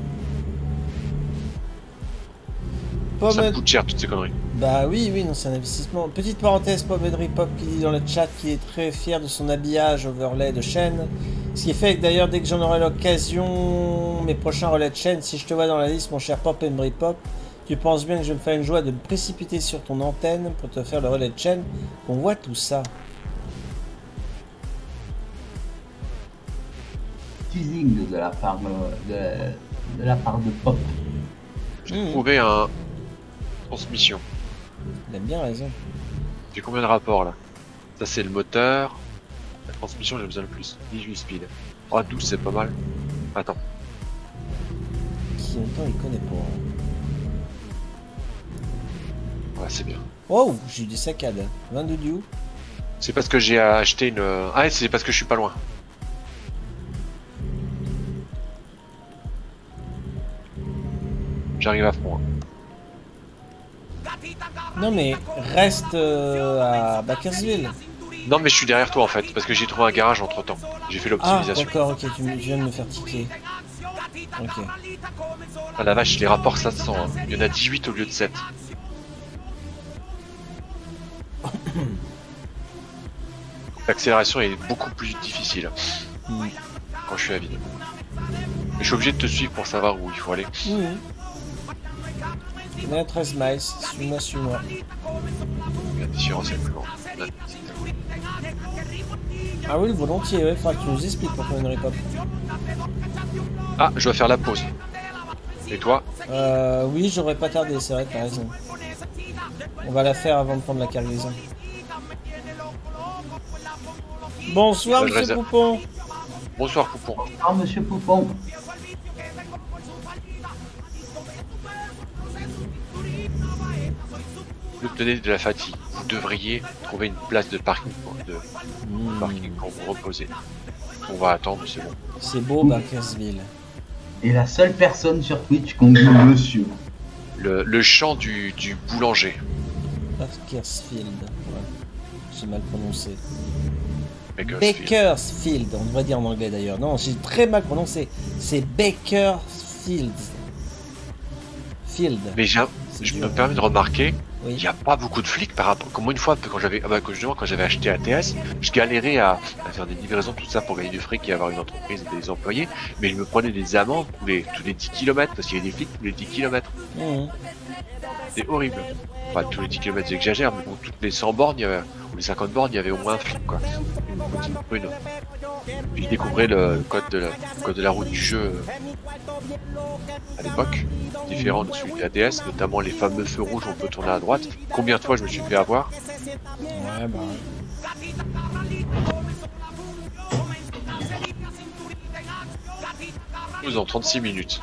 Ça Pomme... me coûte cher toutes ces conneries. Bah oui, oui, non, c'est un investissement. Petite parenthèse, Pommery Pop qui dit dans le chat qu'il est très fier de son habillage overlay de chaîne. Ce qui fait que d'ailleurs, dès que j'en aurai l'occasion, mes prochains relais de chaîne, si je te vois dans la liste, mon cher Pop Embry Pop, tu penses bien que je vais me faire une joie de me précipiter sur ton antenne pour te faire le relais de chaîne, qu'on voit tout ça. Teasing de la part de, de, de la part de Pop. J'ai Mmh. trouvé un transmission. Il a bien raison. J'ai combien de rapports là? Ça c'est le moteur. La transmission j'ai besoin de plus. dix-huit speed. Oh douze c'est pas mal. Attends. Qui en même temps il connaît pas. hein. Ouais c'est bien. Oh, j'ai eu des saccades. vingt-deux du où? C'est parce que j'ai acheté une... Ah c'est parce que je suis pas loin. J'arrive à fond. hein. Non mais reste euh, à Bakersville. Non mais je suis derrière toi en fait, parce que j'ai trouvé un garage entre temps. J'ai fait Ah l'optimisation. d'accord, ok, tu me- tu viens de me faire tiquer. Ok. Ah la vache, les rapports ça se sent. Hein. Il y en a dix-huit au lieu de sept. L'accélération est beaucoup plus difficile Mmh. quand je suis à vide. Mais je suis obligé de te suivre pour savoir où il faut aller. Mmh. On est à treize miles, suis-moi, suis-moi. La différence est plus grande. Ah oui, volontiers, ouais, faudra que tu nous expliques pourquoi on ne pas. Ah, je dois faire la pause. Et toi? Euh, oui, j'aurais pas tardé, c'est vrai, t'as raison. On va la faire avant de prendre la cargaison. Bonsoir, Ouais, je monsieur réserve. Poupon. Bonsoir Poupon. Ah, monsieur Poupon. Vous obtenez de la fatigue. Vous devriez trouver une place de parking pour, de Mmh. parking pour vous reposer. On va attendre, c'est bon. C'est beau, Bakersville. Et la seule personne sur Twitch qu'on dit monsieur. Le, le chant du, du boulanger. Bakersfield. Ouais. J'ai mal prononcé. Bakersfield. Bakersfield, on devrait dire en anglais d'ailleurs. Non, j'ai très mal prononcé. C'est Bakersfield. Field. Mais j'ai un- je me permets de remarquer, Oui. il n'y a pas beaucoup de flics par rapport. Comme moi, une fois, quand j'avais ah bah, quand justement, quand j'avais acheté A T S, je galérais à, à faire des livraisons, tout ça pour gagner du fric et avoir une entreprise et des employés. Mais je me prenais des amendes tous les, tous les dix kilomètres parce qu'il y avait des flics tous les dix kilomètres. Mmh. C'est horrible. Enfin, tous les dix kilomètres, j'exagère, mais bon, toutes les cent bornes, il y avait, ou les cinquante bornes, il y avait au moins un flic, quoi. Une petite prune. Puis je découvrais le, le code de la, le code de la route du jeu euh, à l'époque, différent de celui de A T S, notamment les fameux feux rouges où on peut tourner à droite. Combien de fois je me suis fait avoir? Ouais, bah. Nous en trente-six minutes.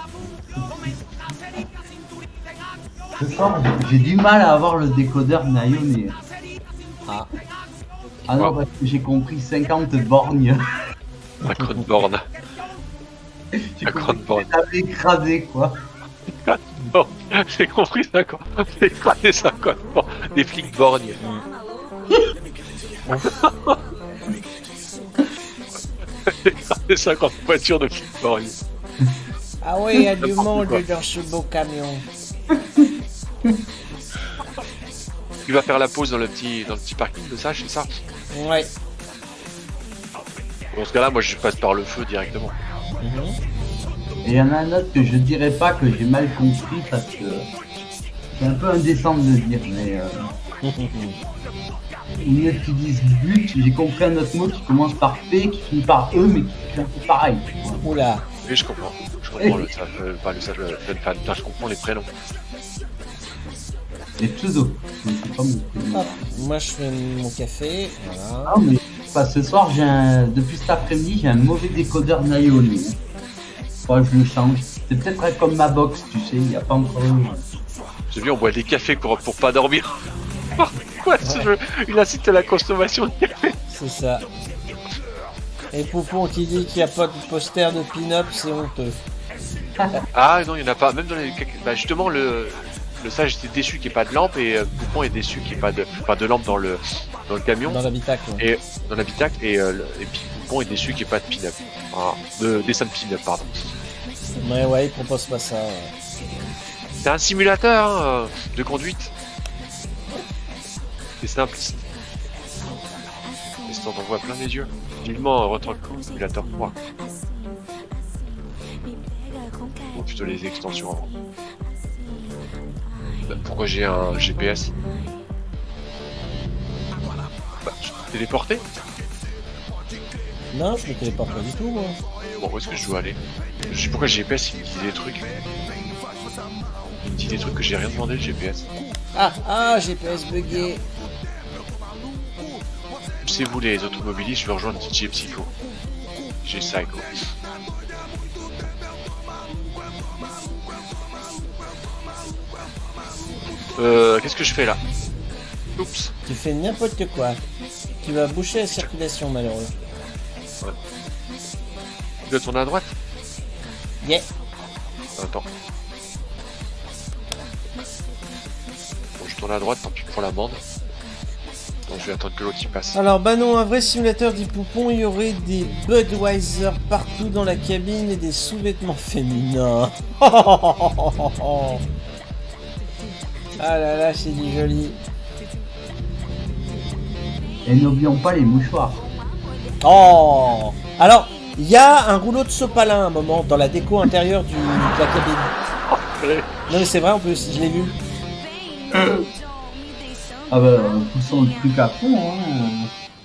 Ce soir, j'ai du mal à avoir le décodeur Naïoné. Ah. Ah non, parce que j'ai compris cinquante borgnes. cinquante bornes. J'ai cinquante compris bornes. que t'avais écrasé, quoi. Bon, j'ai compris cinquante. J'ai écrasé cinquante bornes. Des flics borgnes. J'ai écrasé cinquante voitures de flics borgnes. Ah oui, il y a du N'importe monde quoi. dans ce beau camion. Tu vas faire la pause dans le petit, dans le petit parking de ça, c'est ça? Ouais. Dans ce cas-là, moi je passe par le feu directement. Mmh. Et il y en a un autre que je dirais pas que j'ai mal compris parce que c'est un peu indécent de le dire, mais euh, une autre qui disent but, j'ai compris un autre mot qui commence par P, qui finit par E, mais qui fait un peu pareil. Oula. Oui, je comprends. Je comprends le sage, euh, pas le sage, le fun fan. Putain, je comprends les prénoms. Les pseudos. Mais c'est pas mon prénom. Hop, moi je fais mon café. Voilà. Ah, mais pas ce soir, j'ai un... depuis cet après-midi, j'ai un mauvais décodeur Naïoné. Faudra que je le change. C'est peut-être comme ma box, tu sais, il n'y a pas encore une. J'ai vu, on boit des cafés pour, pour pas dormir. Quoi ce jeu? Il incite à la consommation de café. C'est ça. Et Poupon qui dit qu'il n'y a pas de poster de pin-up, c'est honteux. Ah non, il n'y en a pas. Même dans les. Bah, justement, le. Le sage était déçu qu'il n'y ait pas de lampe et euh, Poupon est déçu qu'il n'y ait pas de, pas de lampe dans le, dans le camion. Dans l'habitacle. Ouais. Et dans l'habitacle et, euh, le- et puis Poupon est déçu qu'il n'y ait pas de pin-up. Ah, de dessin de pin-up, pardon. Ouais, ouais, il propose pas ça. Ouais. C'est un simulateur hein, euh, de conduite. C'est simpliste. Et ça t'en voit plein les yeux. Vivement Retro Simulator trois. Ou plutôt les extensions avant. Bah, pourquoi j'ai un G P S? Bah, je peux téléporter? Non, je me téléporte pas du tout, moi. Bon, où est-ce que je dois aller? Je sais pourquoi le G P S il me dit des trucs. Il me dit des trucs que j'ai rien demandé le G P S. Ah, ah, G P S bugué. C'est vous les automobilistes, je vais rejoindre D J Psycho. J'ai Psycho. Euh, qu'est-ce que je fais là? Oups. Tu fais n'importe quoi. Tu vas boucher la circulation, malheureux. Tu dois tourner à droite? Yeah. Attends. Bon, je tourne à droite, tant pis pour la bande. Donc je vais attendre que l'autre y passe. Alors, bah non, un vrai simulateur dit Poupon, il y aurait des Budweiser partout dans la cabine et des sous-vêtements féminins. Ah là là, c'est du joli. Et n'oublions pas les mouchoirs. Oh. Alors, il y a un rouleau de sopalin à un moment dans la déco intérieure du, de la cabine. Non mais c'est vrai en plus, je l'ai vu. Ah bah, poussons le truc à fond, hein.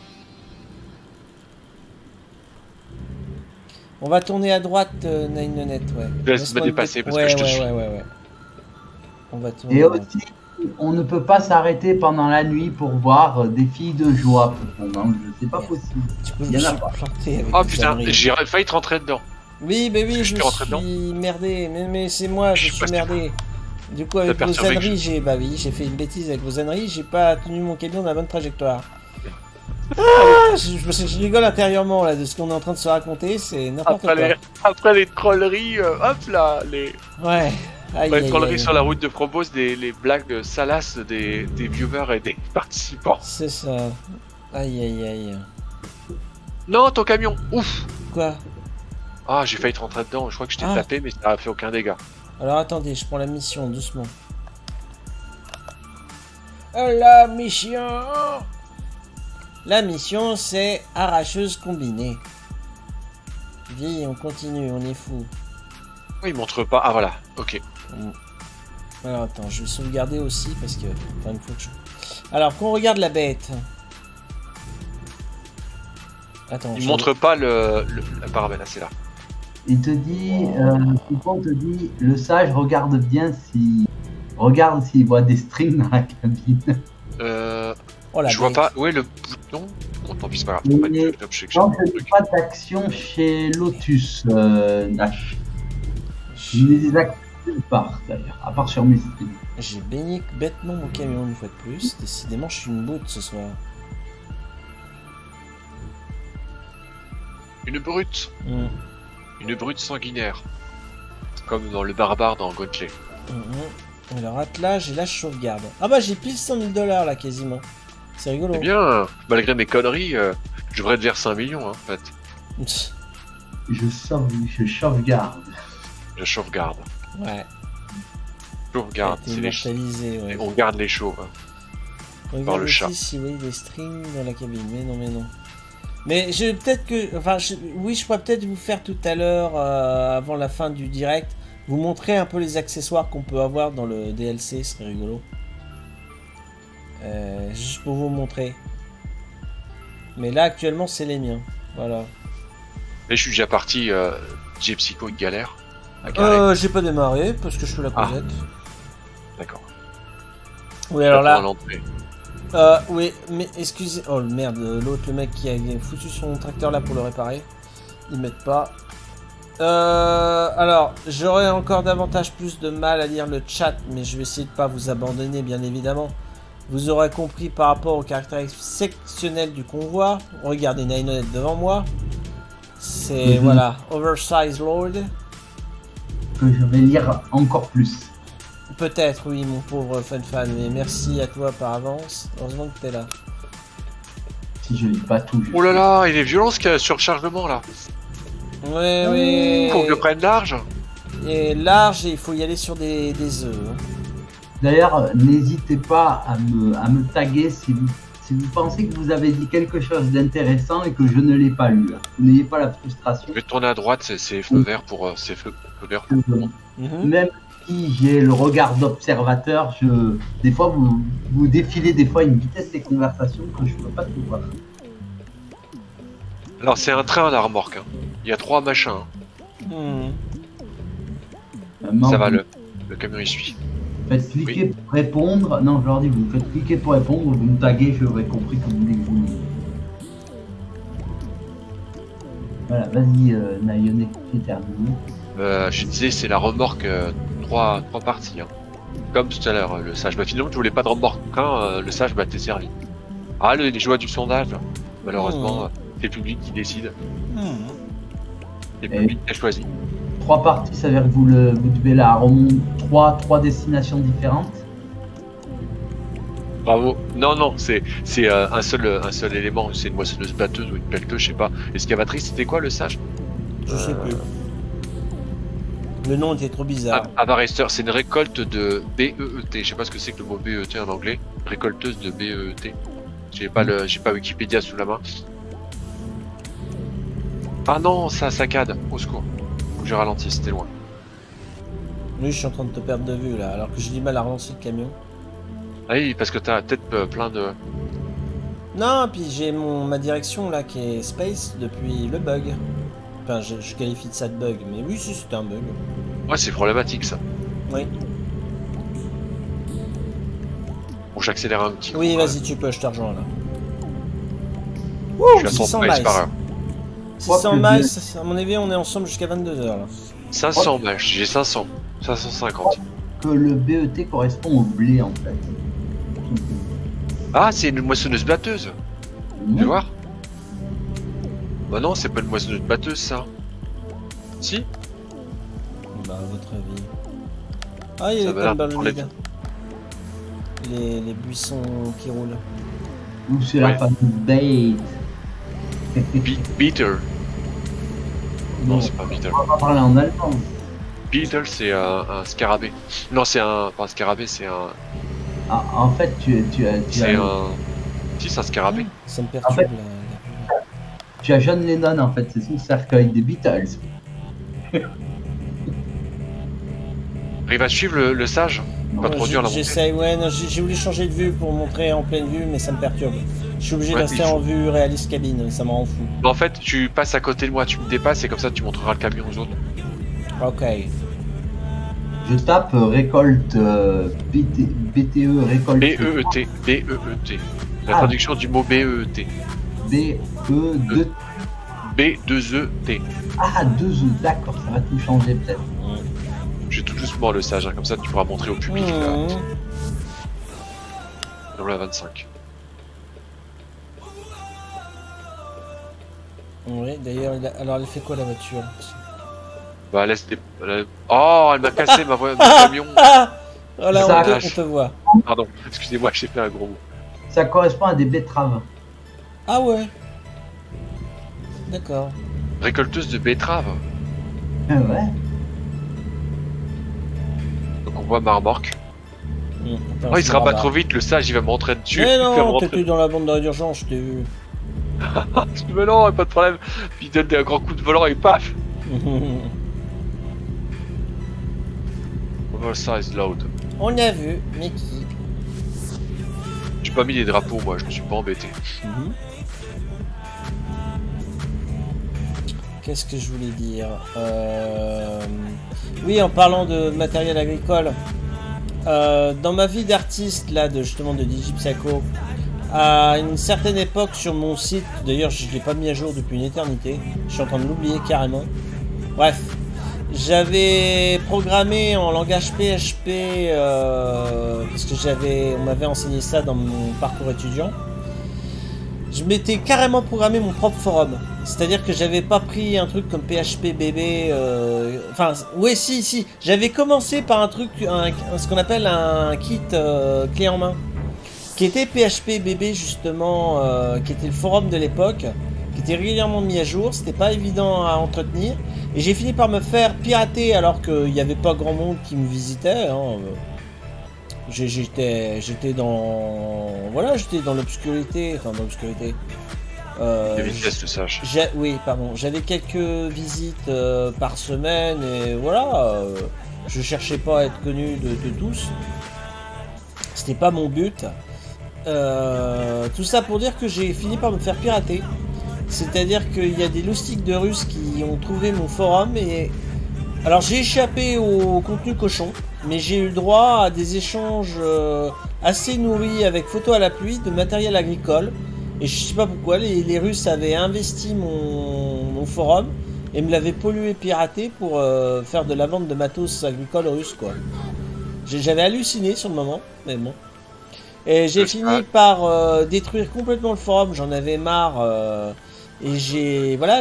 On va tourner à droite, euh, Nine Net, ouais. Laisse Laisse-moi me dépasser, le- parce que ouais, je te ouais, suis. Ouais, ouais, ouais. On va tourner. Et à droite. aussi, on ne peut pas s'arrêter pendant la nuit pour voir euh, des filles de joie. Non, c'est pas possible. Tu peux Il me y en a suis pas. planté avec Oh des putain, conneries. j'ai failli te rentrer dedans. Oui, mais oui, Je je t'ai me rentré suis merdé. Mais, mais c'est moi, Je je sais suis pas si- merdé. Du coup, avec T'as vos perturbé que âneries, je- j'ai bah oui, j'ai fait une bêtise avec vos âneries. J'ai pas tenu mon camion dans la bonne trajectoire. Ah, je, je, je rigole intérieurement là de ce qu'on est en train de se raconter, c'est n'importe quoi. Après les, après les trolleries, euh, hop là, les, Ouais. Aïe, les aïe, trolleries aïe. sur la route de Probos, des, les blagues salaces des, des viewers et des participants. C'est ça. Aïe aïe aïe. Non, ton camion, ouf. Quoi? Ah, j'ai failli te rentrer dedans, je crois que je t'ai Ah. tapé, mais ça a fait aucun dégât. Alors attendez, je prends la mission doucement. La mission. La mission c'est arracheuse combinée. Vie, on continue, on est fou. Oh, il montre pas. Ah voilà, ok. Alors attends, je vais sauvegarder aussi parce que. Enfin, une fois que je... Alors qu'on regarde la bête. Attends. Il je... montre pas le, le, le paramètre, là c'est là. Il te dit, euh, Foucault te dit, le sage regarde bien si, regarde s'il voit des strings dans la cabine. Euh, oh, la je vois bête. pas. Où est le bouton? Bon, tant pis, c'est pas grave. Mais- On va mettre le- je sais que j'ai Non, un je truc. n'ai pas d'action chez Lotus, euh, Nash. Je ne les active nulle part d'ailleurs, à part sur mes strings. J'ai baigné bêtement mon camion une fois de plus. Décidément, je suis une boute ce soir. Une brute. Mmh. Une brute sanguinaire. Comme dans le barbare dans Gauntlet. Mmh. Alors, attelage et là, je sauvegarde. Ah bah, j'ai pile cent mille dollars là quasiment. C'est rigolo. Eh bien, malgré mes conneries, euh, je devrais te verser un million hein, en fait. Je, sauve, je sauvegarde. Je sauvegarde. Ouais. Sauvegarde. T'es C'est les... immortalisé, ouais. On garde les chauves. hein. Regarde par le aussi chat. si vous voyez des strings dans la cabine. Mais non, mais non. Mais je peut-être que... Enfin, je- oui, je pourrais peut-être vous faire tout à l'heure, euh, avant la fin du direct, vous montrer un peu les accessoires qu'on peut avoir dans le D L C, ce serait rigolo. Euh, juste pour vous montrer. Mais là, actuellement, c'est les miens. Voilà. Mais je suis déjà parti. Euh, J Psycho une galère. À garer. Euh, j'ai pas démarré parce que je fais la Ah. causette. D'accord. Oui, alors J'attends à là... l'entrée. Euh, oui, mais excusez... Oh merde, l'autre, le mec qui a foutu son tracteur là pour le réparer. Ils mettent pas. Euh, alors, j'aurais encore davantage plus de mal à lire le chat, mais je vais essayer de pas vous abandonner, bien évidemment. Vous aurez compris par rapport au caractère exceptionnel du convoi. Regardez Ninonette devant moi. C'est, Mhm. voilà, Oversize Lord. Que je vais lire encore plus. Peut-être, oui, mon pauvre fan-fan, mais merci à toi par avance. Heureusement que t'es là. Si je lis pas tout. je- Oh là là, il est violent ce qu'il y a sur le chargement là. Oui, oui. Faut que je prenne large. Et large, et il faut y aller sur des, des œufs. hein. D'ailleurs, euh, n'hésitez pas à me, à me taguer si vous, si vous pensez que vous avez dit quelque chose d'intéressant et que je ne l'ai pas lu. Vous n'ayez pas la frustration. Je vais tourner à droite, c'est c'est feu vert pour. Euh, c'est feu, feu vert pour. que, Mhm. Même si j'ai le regard d'observateur, je, des fois vous, vous défilez des fois une vitesse des conversations que je peux pas tout voir. Alors c'est un train à la remorque. Hein. Il y a trois machins. hein. Mhm. Vraiment, Ça va, vous le, le camion il suit. faites cliquer pour répondre. Non, je leur dis, vous faites cliquer pour répondre, vous me taguez, j'aurais compris que vous voulez que vous. Voilà, vas-y, euh, Nayone, c'est terminé. Euh, je disais, c'est la remorque euh, trois, trois parties. Hein. Comme tout à l'heure, le sage. Bah finalement, tu voulais pas de remorque qu'un, euh, le sage, bah t'es servi. Ah, le, les joies du sondage, malheureusement, Mmh. euh, c'est le public qui décide. Mhm. C'est le public qui a choisi. Trois parties, ça veut dire que vous, le, vous devez la remonter trois, trois destinations différentes. Bravo. Non, non, c'est c'est euh, un seul un seul élément. C'est une moissonneuse batteuse ou une pelleteuse, je sais pas. Excavatrice, c'était quoi le sage? Je sais plus. Le nom était trop bizarre. Ah, Harvester, c'est une récolte de B E E T. Je sais pas ce que c'est que le mot B E E T en anglais. Récolteuse de B E E T. J'ai pas le, j'ai pas Wikipédia sous la main. Ah non, ça saccade. Au secours. Faut que je ralentisse, c'était loin. Oui, je suis en train de te perdre de vue là, alors que j'ai du mal à relancer le camion. Ah oui, parce que t'as peut-être euh, plein de. Non, puis j'ai mon ma direction là qui est space depuis le bug. Enfin, je, je qualifie de ça de bug, mais oui, si c'était un bug. Ouais, c'est problématique ça. Oui. Bon, j'accélère un petit coup. Oui, quand vas-y, tu peux, je te rejoins là. même. Je suis à six cent cents miles miles. par heure. six cents Moi, que miles, à mon avis, on est ensemble jusqu'à vingt-deux heures là. cinq cents miles, j'ai cinq cents. cinq cent cinquante. Que le B E T correspond au blé en fait. Ah, c'est une moissonneuse batteuse. Tu Mmh. veux voir? Bah non, c'est pas une moissonneuse batteuse ça. Si? Bah, à votre avis. Ah, il y Ça a va les l'air pommes pour les- vide. Les, les buissons qui roulent. Ou c'est la Ouais. fameuse bait. Be- Beater. Non, c'est pas Beater. On va pas parler en allemand. Beetle, c'est un, un scarabée. Non, c'est un... Pas un scarabée, c'est un... Ah, en fait, tu, tu, as- tu C'est as... un... Si, c'est un scarabée. Ça me perturbe. En fait- là. Tu as John Lennon, en fait, c'est son cercueil des Beatles. Il va suivre le, le sage. Pas trop J- dur la montée. J'essaye, ouais, non, j'ai j'ai voulu changer de vue pour montrer en pleine vue, mais ça me perturbe. Je suis obligé de Ouais, rester il faut- en vue réaliste cabine, ça me rend fou. En fait, tu passes à côté de moi, tu me dépasses et comme ça tu montreras le camion aux autres. Ok. Je tape euh, récolte euh, B T B T E récolte. B E E T. B E E T. La Ah. traduction du mot B E E T. B E deux. B deux E T. Ah, deux E, d'accord, ça va tout changer peut-être. Je vais tout doucement le sage, hein, comme ça tu pourras montrer au public. Là. Mmh. Dans la vingt-cinq. Oui, d'ailleurs, il a- alors elle fait quoi la voiture? Bah laisse des... elle- Oh, elle m'a cassé ma voie, mon camion. Ah voilà, Ça on te, lâche. on te voit. Pardon, excusez-moi, j'ai fait un gros mot. Ça correspond à des betteraves. Ah ouais. D'accord. Récolteuse de betteraves. Ah ouais. Donc on voit ma remorque. Mmh, attends, Oh, il je se me rabat rabats. trop vite, le sage il va me rentrer dessus. Mais il va me non, rentrer- t'étais dans la bande d'arrêt d'urgence, je t'ai vu. Mais non, pas de problème. Puis il donne des grands coups de volant et paf. Oversize load. On a vu, mais qui? J'ai pas mis les drapeaux, moi, je me suis pas embêté. Mhm. Qu'est-ce que je voulais dire euh... Oui, en parlant de matériel agricole, euh, dans ma vie d'artiste, là, de, justement de DigiPsycho, à une certaine époque sur mon site, d'ailleurs je ne l'ai pas mis à jour depuis une éternité, je suis en train de l'oublier carrément. Bref, j'avais programmé en langage P H P, euh, parce que j'avais, on m'avait enseigné ça dans mon parcours étudiant. Je m'étais carrément programmé mon propre forum. C'est-à-dire que j'avais pas pris un truc comme P H P B B. Euh... Enfin, ouais, si, si. J'avais commencé par un truc, un, ce qu'on appelle un kit euh, clé en main, qui était P H P B B justement, euh, qui était le forum de l'époque, qui était régulièrement mis à jour. C'était pas évident à entretenir. Et j'ai fini par me faire pirater alors qu'il n'y avait pas grand monde qui me visitait. Hein. J'étais, j'étais dans, voilà, j'étais dans l'obscurité, enfin dans l'obscurité. Euh, Les vitesses de sage. j'ai- oui, pardon. J'avais quelques visites euh, par semaine et voilà. Euh, je cherchais pas à être connu de, de tous. C'était pas mon but. Euh, tout ça pour dire que j'ai fini par me faire pirater. C'est-à-dire qu'il y a des loustiques de Russes qui ont trouvé mon forum et alors j'ai échappé au contenu cochon, mais j'ai eu le droit à des échanges euh, assez nourris avec photos à la pluie de matériel agricole. Et je sais pas pourquoi, les, les Russes avaient investi mon, mon forum et me l'avaient pollué, piraté pour euh, faire de la vente de matos agricole russe, quoi. J'ai- J'avais halluciné sur le moment, mais bon. Et j'ai Le fini stade. par euh, détruire complètement le forum, j'en avais marre. euh, et j'ai, voilà,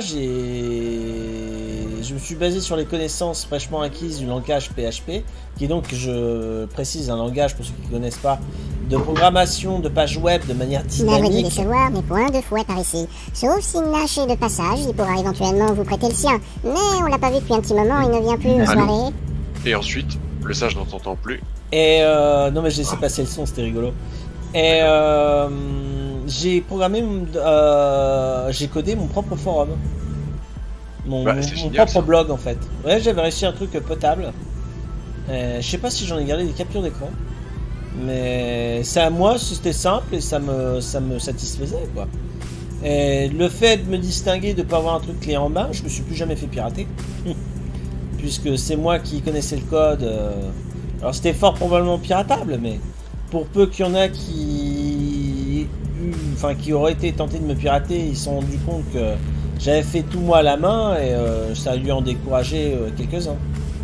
j'ai, je me suis basé sur les connaissances fraîchement acquises du langage P H P, qui est donc, je précise, un langage, pour ceux qui ne connaissent pas, de programmation de pages web de manière Navré de vous dynamique. décevoir, mais point de fouet par ici. Sauf s'il nage de passage, il pourra éventuellement vous prêter le sien. Mais on l'a pas vu depuis un petit moment, il ne vient plus aux Allô soirées. Et ensuite, le sage n'en t'entend plus. Et euh, non mais j'ai laissé passer le son, c'était rigolo. Et euh, j'ai programmé, mon- euh, j'ai codé mon propre forum, mon, Bah, mon- c'est mon génial, propre ça. blog en fait. Ouais, j'avais réussi un truc potable. Euh, je sais pas si j'en ai gardé des captures d'écran, mais ça, moi, c'était simple et ça me, ça me satisfaisait quoi. Et le fait de me distinguer, de pas avoir un truc clé en main, je me suis plus jamais fait pirater, puisque c'est moi qui connaissais le code. euh, Alors c'était fort probablement piratable, mais pour peu qu'il y en a qui, enfin, qui auraient été tentés de me pirater, ils se sont rendus compte que j'avais fait tout moi à la main et euh, ça a dû en décourager euh, quelques-uns.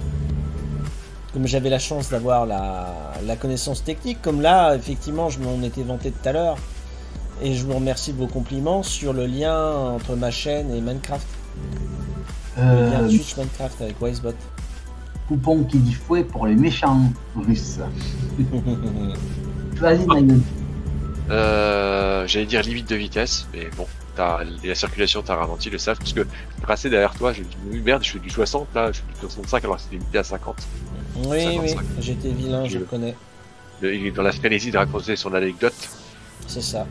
Comme j'avais la chance d'avoir la, la connaissance technique, comme là, effectivement, je m'en étais vanté tout à l'heure, et je vous remercie de vos compliments sur le lien entre ma chaîne et Minecraft. Le lien Euh, Twitch Minecraft avec Wisebot. coupon qui dit fouet pour les méchants russes. Vas-y, Nigel. Euh, J'allais dire limite de vitesse, mais bon, t'as la circulation t'a ralenti, le sage, parce que je tracé derrière toi, je me dis oui, merde, je fais du soixante là, je fais du soixante-cinq alors que c'était limité à cinquante. Oui, cinquante-cinq. oui, j'étais vilain, je Je- le connais. Le- il est dans la frénésie de raconter son anecdote. C'est ça.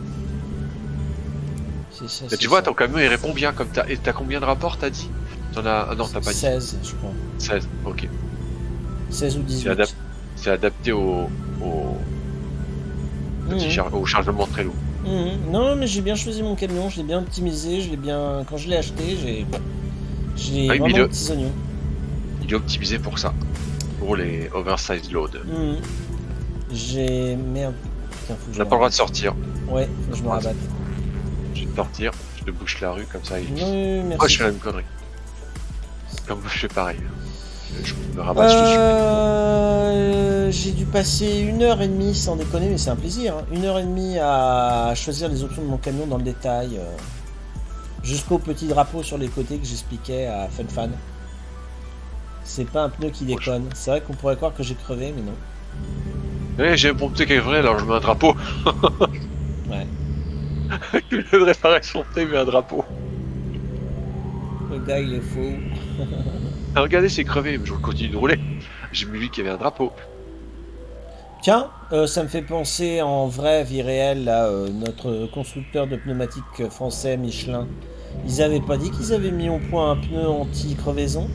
C'est ça. Mais c'est tu vois, ça. ton camion il répond bien comme t'as. Et t'as combien de rapports t'as dit? T'en as. Ah non, t'as pas dit. seize, je crois. seize, ok. seize ou C'est dix-huit. adap- c'est adapté au. au. Petit Mhm. char- au chargement très lourd. Mhm. Non, mais j'ai bien choisi mon camion, je l'ai bien optimisé, je l'ai bien. Quand je l'ai acheté, j'ai. J'ai Ah oui, mais vraiment le- des petits oignons. Il est optimisé pour ça. Pour les oversize load. Mhm. J'ai. Merde. Putain, faut que On je n'a me pas le droit de rabatte. sortir. Ouais, faut que je me rabatte. Je vais te sortir, je te bouche la rue comme ça. Et... Oui, oui, merci. Moi je fais la même connerie. Comme je fais pareil. Je me rabatte, je te suis. Euh, j'ai dû passer une heure et demie, sans déconner, mais c'est un plaisir. Hein. Une heure et demie à choisir les options de mon camion dans le détail, euh, jusqu'au petit drapeau sur les côtés que j'expliquais à FunFan. C'est pas un pneu qui déconne. C'est vrai qu'on pourrait croire que j'ai crevé, mais non. Eh, j'ai un bon pneu qui est vrai, alors je mets un drapeau. Ouais. Le pneu de réparation, il met un drapeau. Le gars, il est faux. Ah, regardez, c'est crevé, mais je continue de rouler. J'ai vu qu'il y avait un drapeau. Tiens, euh, ça me fait penser en vraie vie réelle, là, euh, notre constructeur de pneumatiques français, Michelin. Ils avaient pas dit qu'ils avaient mis au point un pneu anti-crevaison?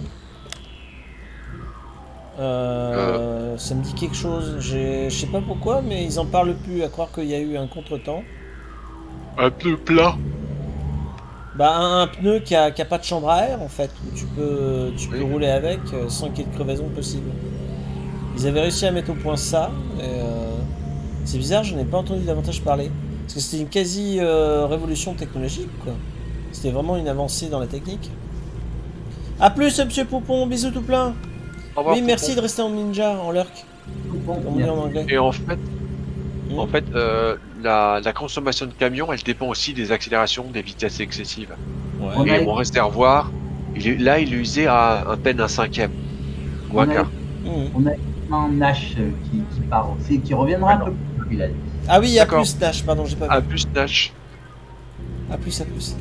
Euh, Ça me dit quelque chose. J'ai- Je sais pas pourquoi, mais ils en parlent plus, à croire qu'il y a eu un contretemps. Un pneu plat. Bah, un, un pneu qui a, qui a pas de chambre à air, en fait, où tu peux, tu peux Oui. rouler avec euh, sans qu'il y ait de crevaison possible. Ils avaient réussi à mettre au point ça, et euh, c'est bizarre, je n'ai pas entendu davantage parler. Parce que c'était une quasi-révolution technologique, quoi. C'était vraiment une avancée dans la technique. A plus, monsieur Poupon, bisous tout plein. Au revoir, Oui, merci Poupon. de rester en ninja, en lurk, Bon, comme on dit en anglais. Et en fait, Hmm. en fait euh, la, la consommation de camion, elle dépend aussi des accélérations, des vitesses excessives. Ouais. On a- Et mon réservoir, il est, là, il est usé à à peine un cinquième. Ou un On a- quart. Hmm. On a un Nash euh, qui, qui part aussi, qui reviendra un peu plus, il a dit. Ah oui, il y a D'accord. plus, Nash, pardon, j'ai pas vu. À plus Nash. A plus, à plus.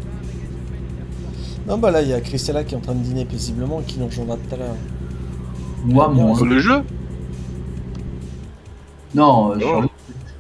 Non, bah là, il y a Christella qui est en train de dîner paisiblement et qui nous rejoindra tout à l'heure. Moi, Bien, moi. Sur le jeu Non, euh, sur Non. le-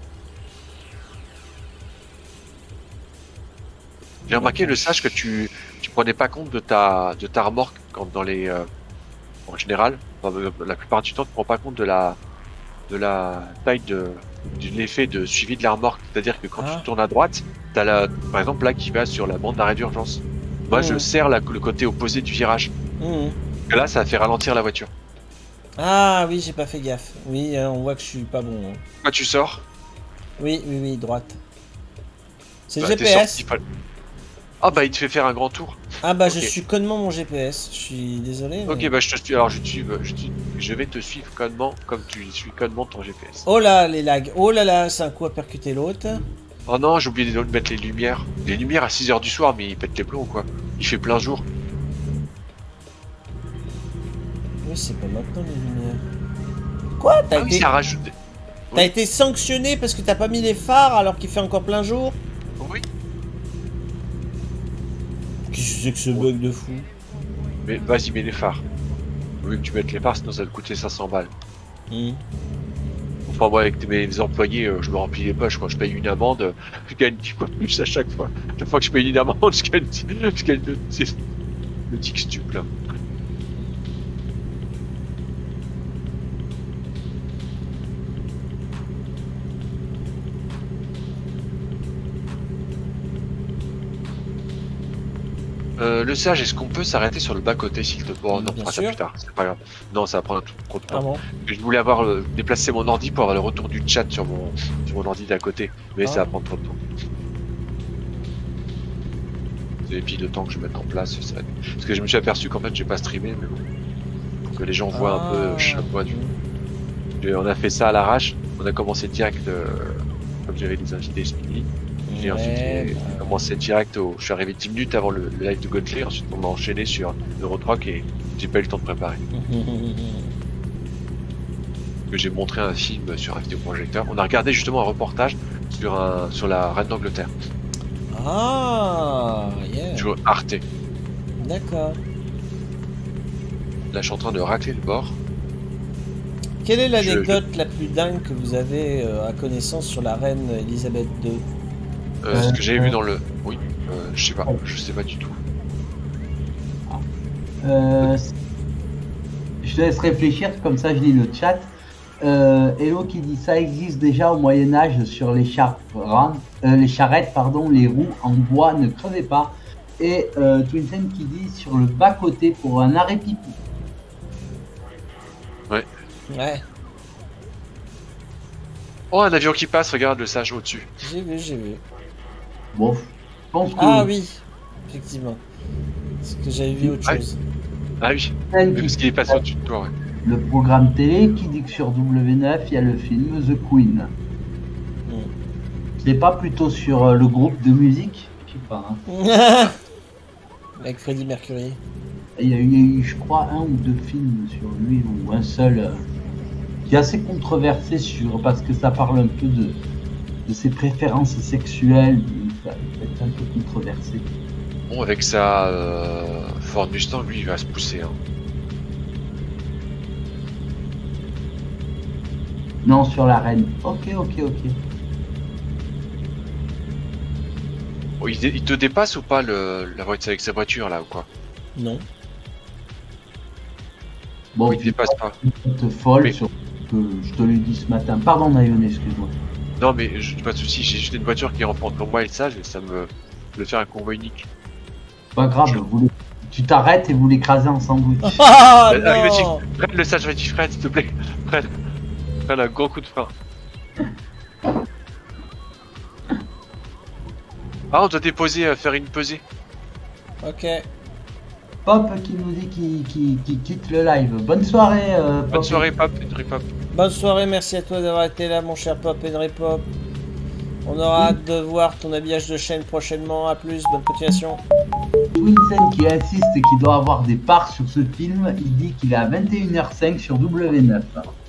J'ai remarqué le sage que tu tu prenais pas compte de ta de ta remorque quand dans les euh, en général, enfin, euh, la plupart du temps tu prends pas compte de la de la taille de de l'effet de suivi de la remorque. C'est-à-dire que quand Ah. tu tournes à droite, t'as la par exemple là qui va sur la bande d'arrêt d'urgence. Moi Mhm. je serre la- le côté opposé du virage. Mhm. Et là ça fait ralentir la voiture. Ah oui, j'ai pas fait gaffe. Oui, euh, on voit que je suis pas bon. hein. Quand tu sors, Oui, oui, oui, droite. C'est le bah, t'es G P S. sorti, fallait- Ah bah il te fait faire un grand tour. Ah bah je Ok. suis connement mon G P S. Je suis désolé. mais- Ok bah je te suis. Alors je, te suis- je, te- je vais te suivre connement comme tu suis connement ton G P S. Oh là, les lags. Oh là là, c'est un coup à percuter l'autre. Oh non, j'ai oublié de mettre les lumières. Les lumières à six heures du soir, mais il pète les plombs ou quoi. Il fait plein jour. Oui, c'est pas maintenant les lumières. Quoi? T'as Ah oui, été... ça a rajouté. t'as été sanctionné parce que t'as pas mis les phares alors qu'il fait encore plein jour? Oui. Qu'est-ce que c'est que ce bug de fou? Mais vas-y, mets les phares. Oui que tu mettes les phares, sinon ça va te coûter cinq cents balles. Hmm. Enfin moi avec mes employés, euh, je me remplis les poches. Quand je paye une amende, euh, je gagne dix fois plus à chaque fois. Chaque fois que je paye une amende, je gagne, je gagne le, c'est- le tic stup là. Euh, le sage, est-ce qu'on peut s'arrêter sur le bas-côté s'il te plaît? Oh, non, on Bien fera ça sûr. plus tard, c'est pas grave. Non, ça va prendre un tout trop de temps. Ah bon? Je voulais avoir euh, déplacé mon ordi pour avoir le retour du chat sur mon, sur mon ordi d'à côté, mais Ah. ça va prendre trop de temps. Et puis le temps que je mette en place, ça va être- parce que je me suis aperçu qu'en fait j'ai pas streamé, mais bon, pour que les gens voient un peu Ah. chaque point de vue. Et on a fait ça à l'arrache, on a commencé direct, euh, comme j'avais des invités ce midi, j'ai ensuite Ouais, j'ai bah, commencé direct au, je suis arrivé dix minutes avant le, le live de Godfrey, ensuite on m'a enchaîné sur Eurotrock et j'ai pas eu le temps de préparer. Que j'ai montré un film sur un vidéoprojecteur. On a regardé justement un reportage sur un sur la reine d'Angleterre. Ah, yeah. Je joue Arte. D'accord. Là, je suis en train de racler le bord. Quelle est l'anecdote je... la plus dingue que vous avez euh, à connaissance sur la reine Elisabeth deux? euh, euh, Ce que j'avais euh... vu dans le... Oui, euh, je sais pas, je sais pas du tout. Euh, je te laisse réfléchir, comme ça je lis le chat. Euh, Hello qui dit ça existe déjà au Moyen-Âge sur les, char euh, les charrettes, pardon, les roues en bois ne crevaient pas. Et euh, Twinsen qui dit sur le bas-côté pour un arrêt pipi. Ouais. Ouais. Oh, un avion qui passe, regarde le sage au-dessus. J'ai vu, j'ai vu. Bon, je pense que... Ah oui, effectivement. C'est que j'avais vu autre ah, chose. Ah oui, parce qu'il est passé au-dessus de toi, ouais. Le programme télé qui dit que sur W neuf, il y a le film The Queen. Mm. C'est pas plutôt sur euh, le groupe de musique? Je sais pas. Hein. Avec Freddie Mercury. Il y, a eu, il y a eu, je crois, un ou deux films sur lui, ou un seul, euh, qui est assez controversé sur, parce que ça parle un peu de, de ses préférences sexuelles, ça peut être un peu controversé. Bon, avec sa euh, Ford Mustang, lui, il va se pousser. Hein. Non, sur la reine. Ok, ok, ok. Oh, il, il te dépasse ou pas le, la voiture avec sa voiture là ou quoi? Non. Bon, oh, il te dépasse pas. Te folle mais... sur que je te l'ai dit ce matin. Pardon, Nayon, excuse-moi. Non, mais je, pas de soucis. J'ai juste une voiture qui remporte pour moi et le sage et ça me me faire un convoi unique. Pas grave. Je... Vous... Tu t'arrêtes et vous l'écrasez en sandwich. Ah, Prenne le sage Fred, s'il te plaît. Prenne. Prenne un gros coup de frein. Ah, on doit déposer, euh, faire une pesée. Ok. Pop qui nous dit qu'il qui, qui quitte le live. Bonne soirée, euh, Pop. Bonne soirée, Pop, Henry Pop. Bonne soirée, merci à toi d'avoir été là, mon cher Pop, Henry Pop. On aura hâte de voir ton habillage de chaîne prochainement. À plus, bonne continuation. Twinsen qui insiste et qui doit avoir des parts sur ce film, il dit qu'il est à vingt et une heures cinq sur W neuf.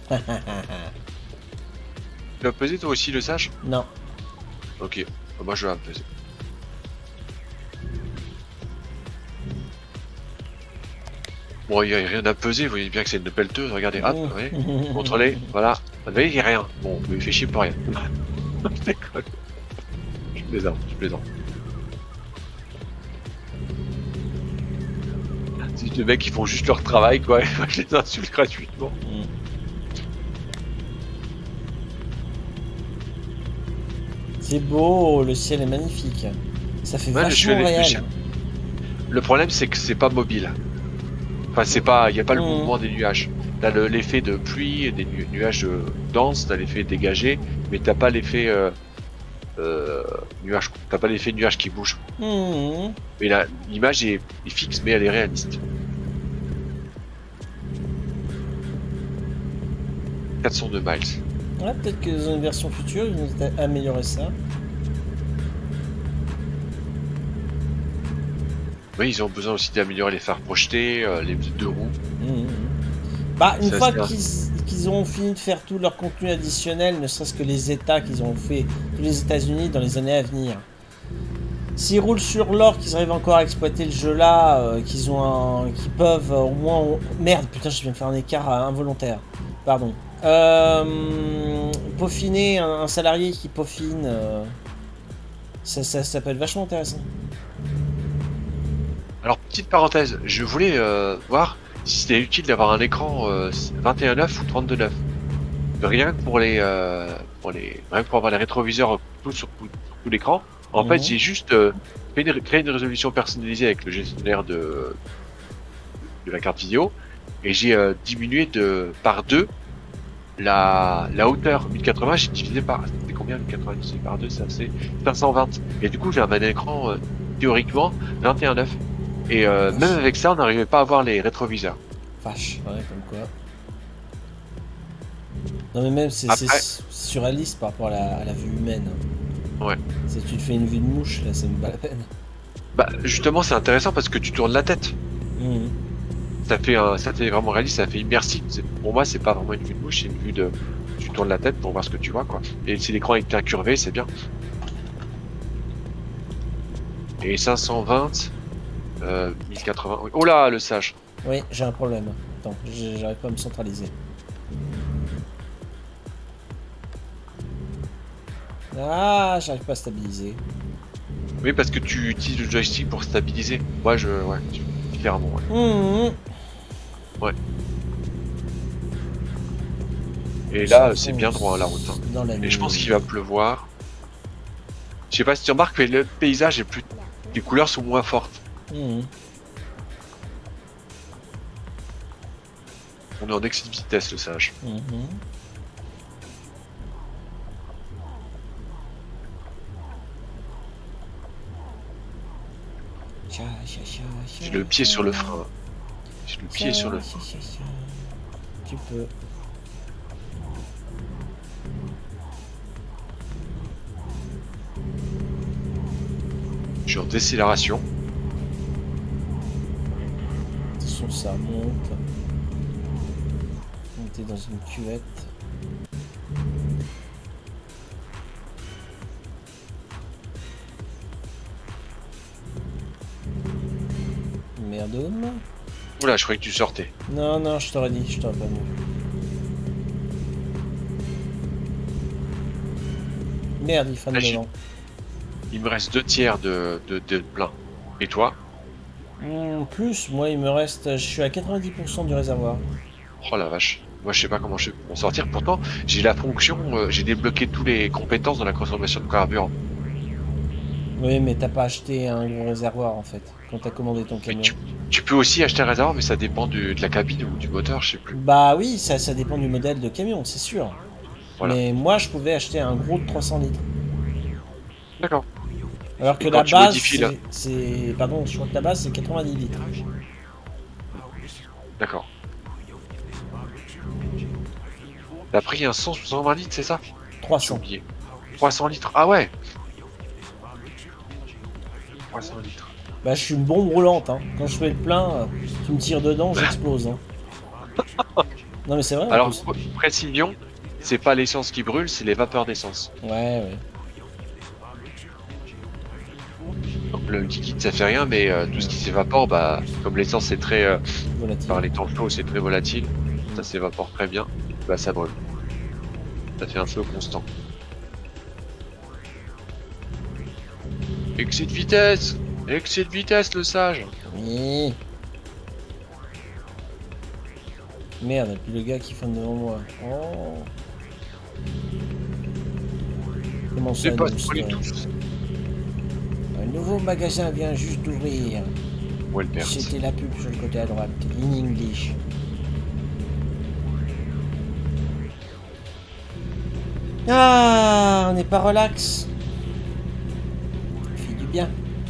Tu vas peser toi aussi le sage? Non. Ok, moi je vais me peser. Bon, il n'y a rien à peser, vous voyez bien que c'est une pelleteuse, regardez, hop, vous voyez, contrôlez, voilà. Vous voyez, il n'y a rien. Bon, mais il fait chier pour rien. Je déconne. Je plaisante, je plaisante. C'est des mecs qui font juste leur travail, quoi, et je les insulte gratuitement. Mm. C'est beau, le ciel est magnifique. Ça fait ouais, vachement le, réel. Le, le problème, c'est que c'est pas mobile. Enfin, c'est pas, il n'y a pas le mmh. mouvement des nuages. T'as l'effet de pluie, des nu nuages euh, denses, t'as l'effet dégagé, mais t'as pas l'effet euh, euh, nuage. T'as pas l'effet nuage qui bouge. Mmh. Mais l'image est, est fixe, mais elle est réaliste. quatre cent deux miles. Ouais, peut-être que dans une version future, ils vont améliorer ça. Oui, ils ont besoin aussi d'améliorer les phares projetés, euh, les deux roues. Mmh. Bah, une fois qu'ils qu'ils auront fini de faire tout leur contenu additionnel, ne serait-ce que les états qu'ils ont fait, tous les États-Unis dans les années à venir. S'ils roulent sur l'or, qu'ils arrivent encore à exploiter le jeu là, euh, qu'ils ont un... qu'ils peuvent euh, au moins... On... Merde, putain, je viens de faire un écart euh, involontaire. Pardon. Euh, peaufiner un, un salarié qui peaufine, euh, ça, ça, ça peut être vachement intéressant. Alors, petite parenthèse, je voulais euh, voir si c'était utile d'avoir un écran euh, vingt et un neuf ou trente-deux neuf. Rien que pour les, euh, pour les, rien que pour avoir les rétroviseurs tout sur tout, tout l'écran. En mmh. fait, j'ai juste euh, fait une, créé une résolution personnalisée avec le gestionnaire de, de la carte vidéo et j'ai euh, diminué de par deux la, la hauteur. mille quatre-vingts, j'ai divisé par, c'était combien mille quatre-vingts divisé par deux, ça c'est cinq cent vingt. Et du coup, j'ai un écran euh, théoriquement vingt et un neuf. Et euh, même avec ça, on n'arrivait pas à voir les rétroviseurs. Vache, ouais, comme quoi. Non mais même c'est Après... surréaliste par rapport à la, à la vue humaine. Ouais. Si tu te fais une vue de mouche, là, ça me bat la peine. Bah justement, c'est intéressant parce que tu tournes la tête. Mmh. Ça fait, un, ça fait vraiment réaliste, ça fait immersif. Pour moi, c'est pas vraiment une vue de mouche, c'est une vue de... Tu tournes la tête pour voir ce que tu vois, quoi. Et si l'écran est incurvé, c'est bien. Et cinq cent vingt, euh, mille quatre-vingts. Oh là, le sage. Oui, j'ai un problème. Attends, j'arrive pas à me centraliser. Ah, j'arrive pas à stabiliser. Oui, parce que tu utilises le joystick pour stabiliser. Moi, je... Ouais, clairement, ouais. Mmh. Ouais. Et là, c'est bien droit, la route. Hein. Dans la Et je pense nuit. qu'il va pleuvoir. Je sais pas si tu remarques, mais le paysage est plus... Les couleurs sont moins fortes. Mmh. On est en excès de vitesse, le sage. Mmh. J'ai le pied sur le frein. J'ai le pied sur le frein. Tu peux. Je suis en décélération. Attention, ça monte. On était dans une cuvette. Merdoum. Oula, je croyais que tu sortais. Non, non, je t'aurais dit, je t'aurais pas dit. Merde, il freine Ah, j'ai- devant. Il me reste deux tiers de, de, de plein. Et toi? Hmm, plus, moi il me reste, je suis à quatre-vingt-dix pour cent du réservoir. Oh la vache. Moi, je sais pas comment je vais m'en sortir. Pourtant, j'ai la fonction, euh, j'ai débloqué toutes les compétences dans la consommation de carburant. Oui, mais t'as pas acheté un gros réservoir en fait, quand t'as commandé ton Mais camion. tu, tu peux aussi acheter un réservoir, mais ça dépend du- de la cabine ou du moteur, je sais plus. Bah oui, ça, ça dépend du modèle de camion, c'est sûr. Voilà. Mais moi je pouvais acheter un gros de trois cents litres. D'accord. Alors que Et quand la tu base, modifies la- c'est... c'est- Pardon, je crois que la base c'est quatre-vingt-dix litres. D'accord. T'as pris un cent vingt litres, c'est ça? trois J'ai cents. oublié. trois cents litres. Ah ouais. trois cents litres. Bah je suis une bombe roulante, hein. Quand je fais le plein, euh, tu me tires dedans, j'explose. Hein. Non mais c'est vrai. en Alors, plus. précision, c'est pas l'essence qui brûle, c'est les vapeurs d'essence. Ouais, ouais. Donc le liquide ça fait rien, mais euh, tout ce qui s'évapore, bah, comme l'essence c'est très, euh, Volatile. par les temps chauds c'est très volatile, ça s'évapore très bien, bah ça brûle. Ça fait un feu constant. Excès de vitesse! Excès de vitesse le sage! Oui. Merde, et puis le gars qui freine devant moi. Oh. Comment ça, C'est pas nous, pour les ça tous. Un nouveau magasin vient juste d'ouvrir. Walbert. C'était la pub sur le côté à droite, in English. Ah, on n'est pas relax. Ça fait du bien.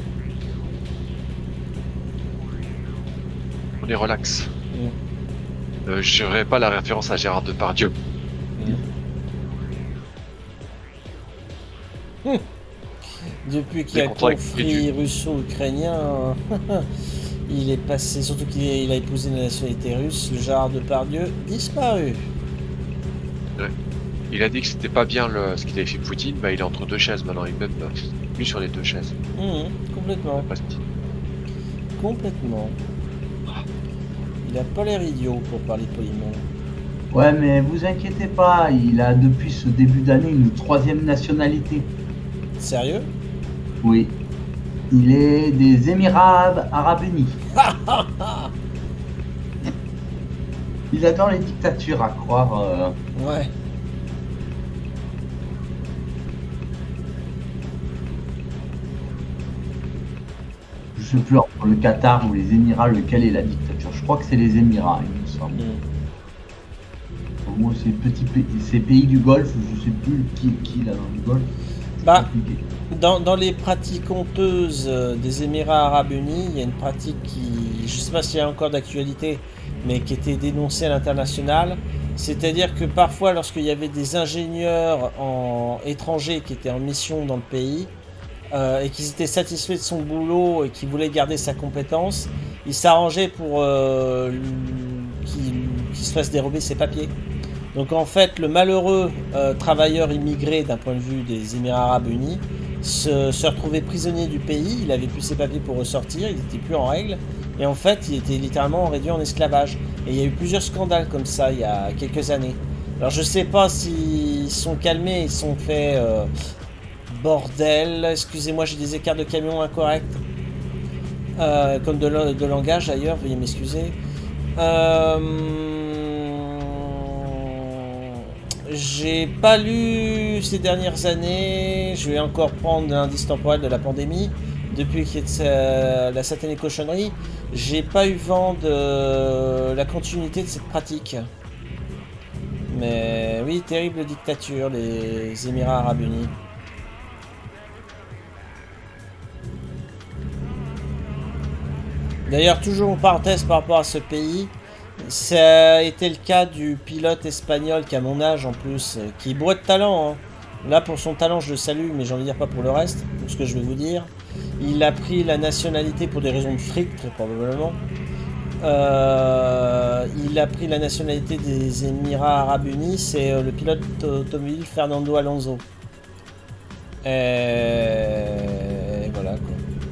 On est relax. Mm. Euh, je ferai pas la référence à Gérard Depardieu. Mm. Depuis qu'il y a le content avec conflit russo-ukrainien, il est passé, surtout qu'il est- il a épousé la nationalité russe, le Gérard Depardieu disparu. Il a dit que c'était pas bien le, ce qu'il avait fait Poutine, bah il est entre deux chaises maintenant, il est même plus sur les deux chaises. Mhm, complètement, Pas ce petit. complètement. Il a pas l'air idiot pour parler poliment. Ouais, mais vous inquiétez pas, il a depuis ce début d'année une troisième nationalité. Sérieux? Oui. Il est des Émirats Arabes Unis. Il adore les dictatures, à croire. euh, Ouais. Je sais plus entre le Qatar ou les Émirats lequel est la dictature. Je crois que c'est les Émirats, il me semble. Mhm. Pour moi, c'est petits pays, ces pays du Golfe, je sais plus qui est qui là dans le Golfe. C'est Bah. compliqué. Dans, dans les pratiques honteuses euh, des Émirats Arabes Unis, il y a une pratique qui, je ne sais pas s'il y a encore d'actualité, mais qui était dénoncée à l'international. C'est-à-dire que parfois, lorsqu'il y avait des ingénieurs en, étrangers qui étaient en mission dans le pays, euh, et qu'ils étaient satisfaits de son boulot et qui voulaient garder sa compétence, ils s'arrangeaient pour euh, qu'il qu'il se fasse dérober ses papiers. Donc en fait, le malheureux euh, travailleur immigré d'un point de vue des Émirats Arabes Unis se, se retrouvait prisonnier du pays, il avait plus ses papiers pour ressortir, il n'était plus en règle, et en fait il était littéralement réduit en esclavage. Et il y a eu plusieurs scandales comme ça il y a quelques années. Alors je sais pas s'ils sont calmés, ils sont fait euh, bordel, excusez-moi j'ai des écarts de camion incorrects, euh, comme de, de langage d'ailleurs, veuillez m'excuser. Euh... J'ai pas lu ces dernières années, je vais encore prendre l'indice temporel de la pandémie, depuis qu'il y a la satanée cochonnerie, j'ai pas eu vent de la continuité de cette pratique. Mais oui, terrible dictature, les Émirats Arabes Unis. D'ailleurs, toujours en parenthèse par rapport à ce pays, ça a été le cas du pilote espagnol qui a mon âge en plus, qui est bourré de talent. Hein. Là, pour son talent, je le salue, mais j'ai envie de dire pas pour le reste, pour ce que je vais vous dire. Il a pris la nationalité pour des raisons de fric, très probablement. Euh, il a pris la nationalité des Émirats Arabes Unis, c'est euh, le pilote automobile Fernando Alonso. Et voilà quoi.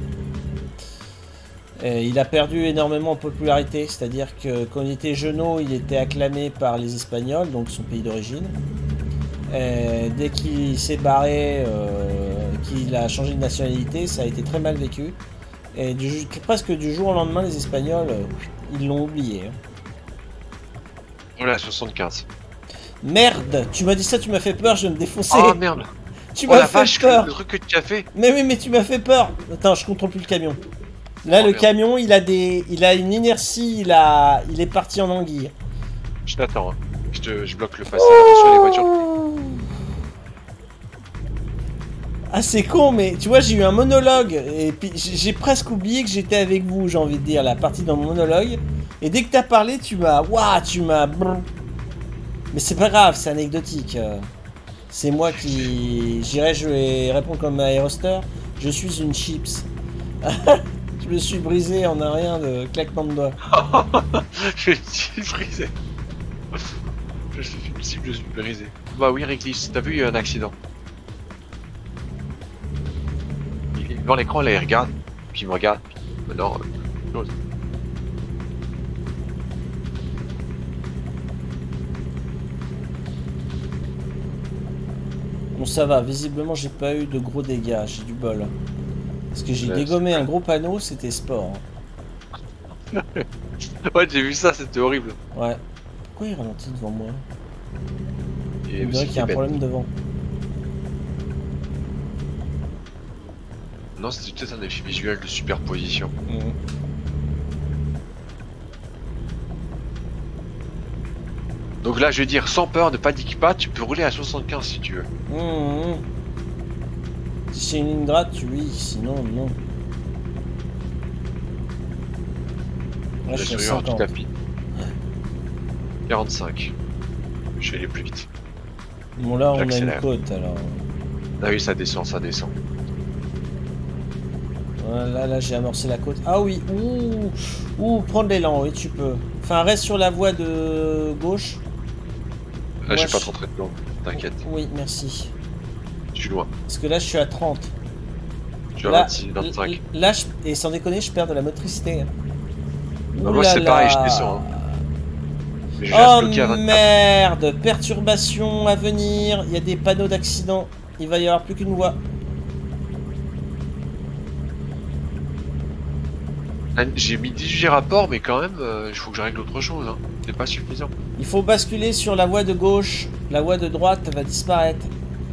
Et il a perdu énormément en popularité, c'est-à-dire que quand il était jeune, il était acclamé par les Espagnols, donc son pays d'origine. Dès qu'il s'est barré, euh, qu'il a changé de nationalité, ça a été très mal vécu. Et du, presque du jour au lendemain, les Espagnols, euh, ils l'ont oublié. Voilà, soixante-quinze. Merde, tu m'as dit ça, tu m'as fait peur, je vais me défoncer. Oh merde. Tu oh m'as la fait vache, peur. Le truc que tu as fait. Mais oui, mais tu m'as fait peur. Attends, je contrôle plus le camion. Là, oh, le merde. Camion, il a des, il a une inertie, il a, il est parti en anguille. Je t'attends. Hein. Je, te... je bloque le passage oh sur les voitures. Ah, c'est con, mais tu vois, j'ai eu un monologue et puis j'ai presque oublié que j'étais avec vous, j'ai envie de dire, la partie dans mon monologue. Et dès que t'as parlé, tu m'as, waouh, tu m'as. Mais c'est pas grave, c'est anecdotique. C'est moi qui, j'irai, je vais répondre comme Aeroster. Je suis une chips. Je me suis brisé en un rien de claquement de doigts. Je suis brisé. Je suis cible, je suis brisé. Bah oui, Réglisse, t'as vu, il y a un accident. Il est devant l'écran, là, il regarde, puis il me regarde, puis maintenant, euh, bon, ça va, visiblement, j'ai pas eu de gros dégâts, j'ai du bol. Parce que j'ai ouais, dégommé un gros panneau, c'était sport. Hein. Ouais, j'ai vu ça, c'était horrible. Ouais. Pourquoi il ralentit devant moi? Il dirait qu'il y a un bête. problème devant. Non, c'était peut-être un effet visuel de superposition. Mmh. Donc là, je vais dire, sans peur, ne panique pas, tu peux rouler à soixante-quinze si tu veux. Mmh. Si c'est une ligne droite, oui, sinon, non. Là, je suis à cinquante. quarante-cinq. Je vais aller plus vite. Bon, là, on a une côte, alors. Ah oui, ça descend, ça descend. Voilà, là, j'ai amorcé la côte. Ah oui, ouh, ouh, prendre l'élan, oui, tu peux. Enfin, reste sur la voie de gauche. Là, j'ai pas trop très de plan, t'inquiète. Oui, merci. Je suis loin. Parce que là, je suis à trente. Je suis à vingt-six, vingt-cinq. Là, je... et sans déconner, je perds de la motricité. Ah, moi, c'est pareil, je descends. Hein. Oh merde, perturbation à venir, il y a des panneaux d'accident, il va y avoir plus qu'une voie. J'ai mis dix-huit rapports, mais quand même, il euh, faut que je règle autre chose, hein. C'est pas suffisant. Il faut basculer sur la voie de gauche, la voie de droite va disparaître.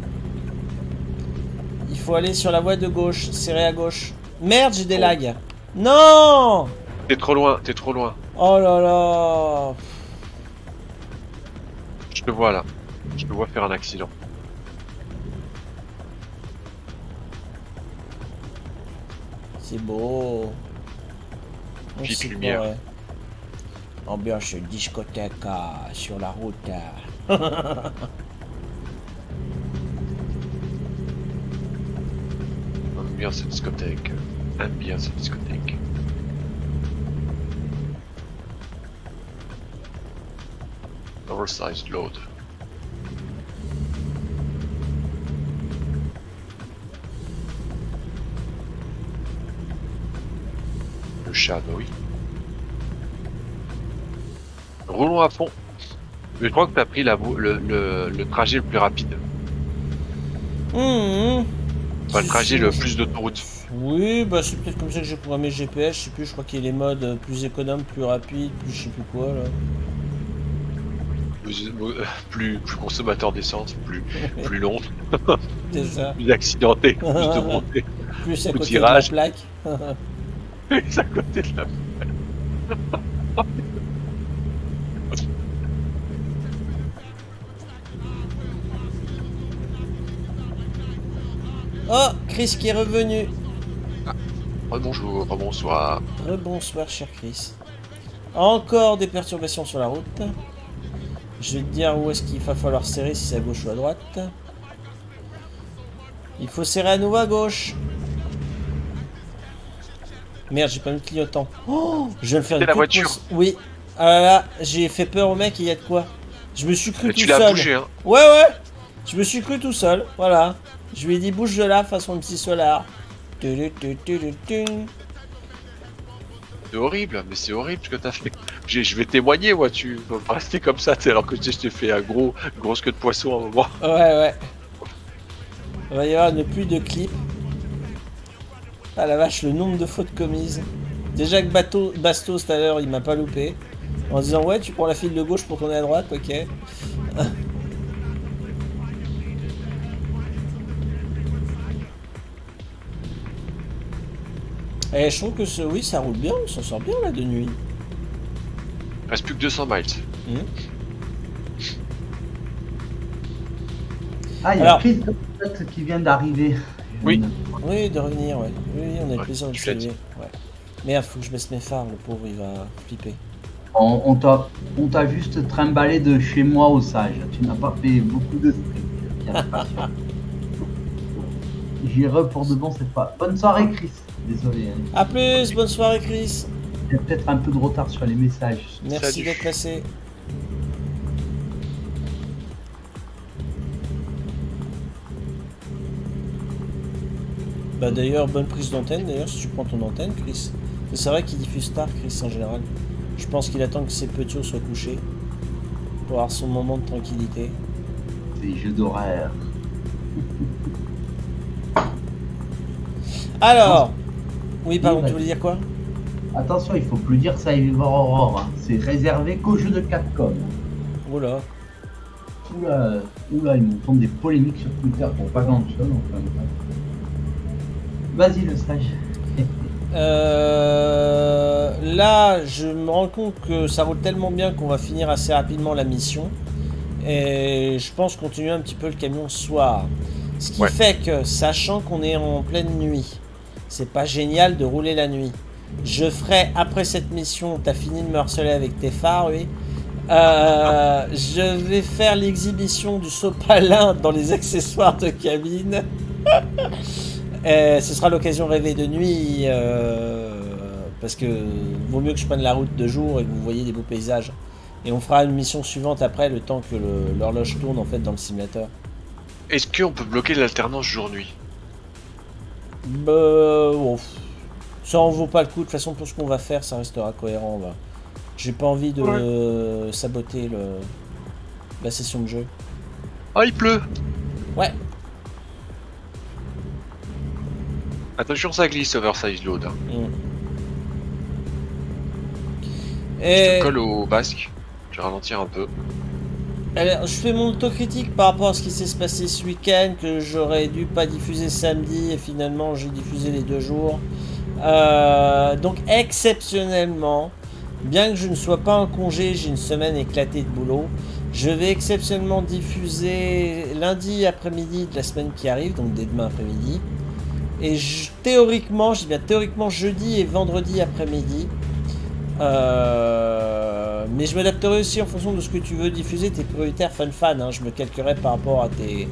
Il faut aller sur la voie de gauche, serrer à gauche. Merde, j'ai des oh. lags. Non! T'es trop loin, t'es trop loin. Oh là là! Je te vois là, je te vois faire un accident. C'est beau. Petite lumière. Ouais. Ambiance discothèque sur la route. Ambiance discothèque. Ambiance discothèque. Oversized load. chat, bah oui. Roulons à fond. Mais je crois que t'as pris la, le, le, le trajet le plus rapide. Mmh. Enfin, le trajet le plus d'autoroute. Oui, bah c'est peut-être comme ça que j'ai programmé G P S, je sais plus, je crois qu'il y a les modes plus économes, plus rapides, plus je sais plus quoi là. Plus, plus, plus consommateur d'essence, plus, plus long. C'est ça. Plus accidenté, plus de montée. Plus à Au côté tirage. de la plaque. Plus à côté de la Oh, Chris qui est revenu. Rebonjour, rebonsoir. Rebonsoir, cher Chris. Encore des perturbations sur la route. Je vais te dire où est-ce qu'il va falloir serrer, si c'est à gauche ou à droite. Il faut serrer à nouveau à gauche. Merde, j'ai pas mis de clignotant. Oh, je viens de faire une la coupe voiture. pouce. Oui. Ah là là, j'ai fait peur au mec, il y a de quoi. Je me suis cru Mais tout tu l'as seul. bougé, hein. Ouais, ouais. Je me suis cru tout seul, voilà. Je lui ai dit bouge de là, façon petit solar. Tu, tu, tu, tu, tu. C'est horrible, mais c'est horrible ce que t'as fait. Je vais témoigner, moi, tu vas pas rester comme ça, alors que je t'ai fait un gros, une grosse queue de poisson à un moment. Ouais, ouais. Il va y avoir ne plus de clips. Ah la vache, le nombre de fautes commises. Déjà que Bateau, Bastos tout à l'heure, il m'a pas loupé. En disant ouais, tu prends la file de gauche pour tourner à droite, ok. Et je trouve que ce, oui, ça roule bien, on s'en sort bien là de nuit. Il reste plus que deux cents miles. Mmh. Ah, il y a Alors... Chris qui vient d'arriver. Oui. Oui, de revenir, ouais. Oui, oui, on a le Ouais, plaisir de tu le l'as saluer. Ouais. Merde, faut que je baisse mes phares, le pauvre, il va flipper. On, on t'a on t'a juste trimballé de chez moi au sage. Tu n'as pas fait beaucoup de stress. J'irai pour de bon cette fois. Bonne soirée, Chris. Désolé. Hein. A plus, bonne soirée, Chris. Il y a peut-être un peu de retard sur les messages. Merci Salut. d'être passé. Bah d'ailleurs, bonne prise d'antenne, d'ailleurs, si tu prends ton antenne, Chris. C'est vrai qu'il diffuse tard, Chris, en général. Je pense qu'il attend que ses petits soient couchés pour avoir son moment de tranquillité. Des jeux d'horreur. Alors, oui, pardon, Oui, tu voulais dire quoi? Attention, il faut plus dire ça à Ever Aurore. Hein. C'est réservé qu'aux jeux de Capcom. Oula. Oula, oula, ils m'ont des polémiques sur Twitter pour pas grand chose. Enfin, vas-y, le stage. Euh, là, je me rends compte que ça roule tellement bien qu'on va finir assez rapidement la mission. Et je pense continuer un petit peu le camion ce soir. Ce qui Ouais. fait que, sachant qu'on est en pleine nuit, c'est pas génial de rouler la nuit. Je ferai, après cette mission, t'as fini de me harceler avec tes phares, oui. Euh, je vais faire l'exhibition du sopalin dans les accessoires de cabine. Et ce sera l'occasion rêvée de nuit, euh, parce que vaut mieux que je prenne la route de jour et que vous voyez des beaux paysages. Et on fera une mission suivante après, le temps que l'horloge tourne en fait dans le simulateur. Est-ce qu'on peut bloquer l'alternance jour-nuit? Bah, bon, ça en vaut pas le coup. De toute façon, pour ce qu'on va faire, ça restera cohérent. Bah. J'ai pas envie de Ouais. euh, saboter le, la session de jeu. Ah, il pleut! Ouais. Attention, ça glisse, Oversize Load. Hein. Mm. Je Et te colle au basque. Je vais ralentir un peu. alors, je fais mon autocritique par rapport à ce qui s'est passé ce week-end, que j'aurais dû pas diffuser samedi et finalement j'ai diffusé les deux jours. Euh, donc exceptionnellement, bien que je ne sois pas en congé, j'ai une semaine éclatée de boulot. Je vais exceptionnellement diffuser lundi après-midi de la semaine qui arrive, donc dès demain après-midi. Et je, théoriquement, je dis bien théoriquement jeudi et vendredi après-midi. Euh, mais je m'adapterai aussi en fonction de ce que tu veux diffuser, tes prioritaires fun fan. Hein, je me calquerai par rapport à tes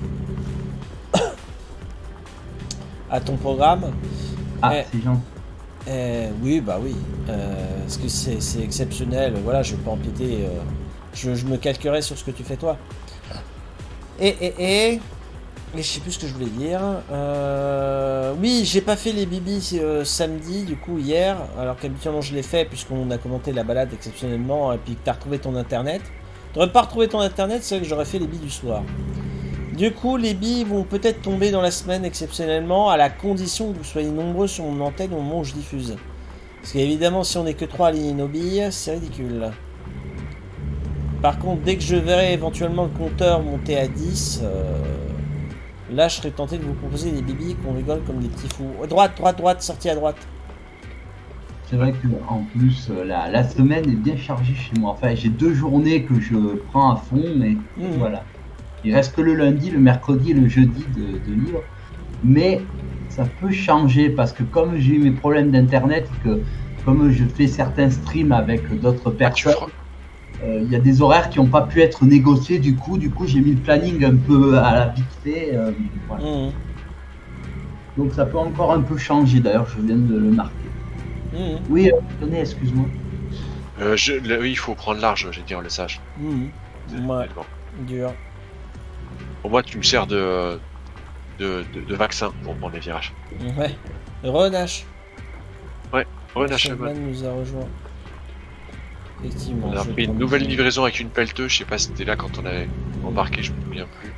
à ton programme. Ah, Eh. c'est gentil. Euh, oui, bah oui, euh, parce que c'est c'est exceptionnel. Voilà, je vais pas empiéter. Euh, je, je me calquerai sur ce que tu fais toi. Et et et Et je sais plus ce que je voulais dire. Euh... Oui, j'ai pas fait les bibis euh, samedi, du coup, hier. Alors qu'habituellement je l'ai fait, puisqu'on a commenté la balade exceptionnellement, et puis que t'as retrouvé ton internet. T'aurais pas retrouvé ton internet, c'est vrai que j'aurais fait les billes du soir. Du coup, les billes vont peut-être tomber dans la semaine exceptionnellement, à la condition que vous soyez nombreux sur mon antenne au moment où je diffuse. Parce qu'évidemment, si on n'est que trois à aligner nos billes, c'est ridicule. Par contre, dès que je verrai éventuellement le compteur monter à dix, euh, là, je serais tenté de vous proposer des bibis qu'on rigole comme des petits fous. Droite, droite, droite, sortie à droite. C'est vrai que en plus, la, la semaine est bien chargée chez moi. Enfin, j'ai deux journées que je prends à fond, mais mmh. voilà. Il reste que le lundi, le mercredi et le jeudi de, de libre. Mais ça peut changer parce que comme j'ai eu mes problèmes d'internet, que comme je fais certains streams avec d'autres personnes, euh, il y a des horaires qui n'ont pas pu être négociés. Du coup, du coup, j'ai mis le planning un peu à la vite fait. Euh, voilà. Mmh. Donc ça peut encore un peu changer. D'ailleurs, je viens de le marquer. Mmh. Oui, euh, tenez, excuse-moi. Euh, je, le, oui, il faut prendre large, j'ai dire le sage. Mmh. Ouais. Dur. Pour moi, tu me sers de, de, de, de vaccin pour prendre les virages. Ouais. Renache. Ouais, Renache. nous a rejoint. Effectivement. On a pris une nouvelle livraison avec une pelleteuse. Je sais pas si c'était là quand on avait embarqué, je me souviens plus.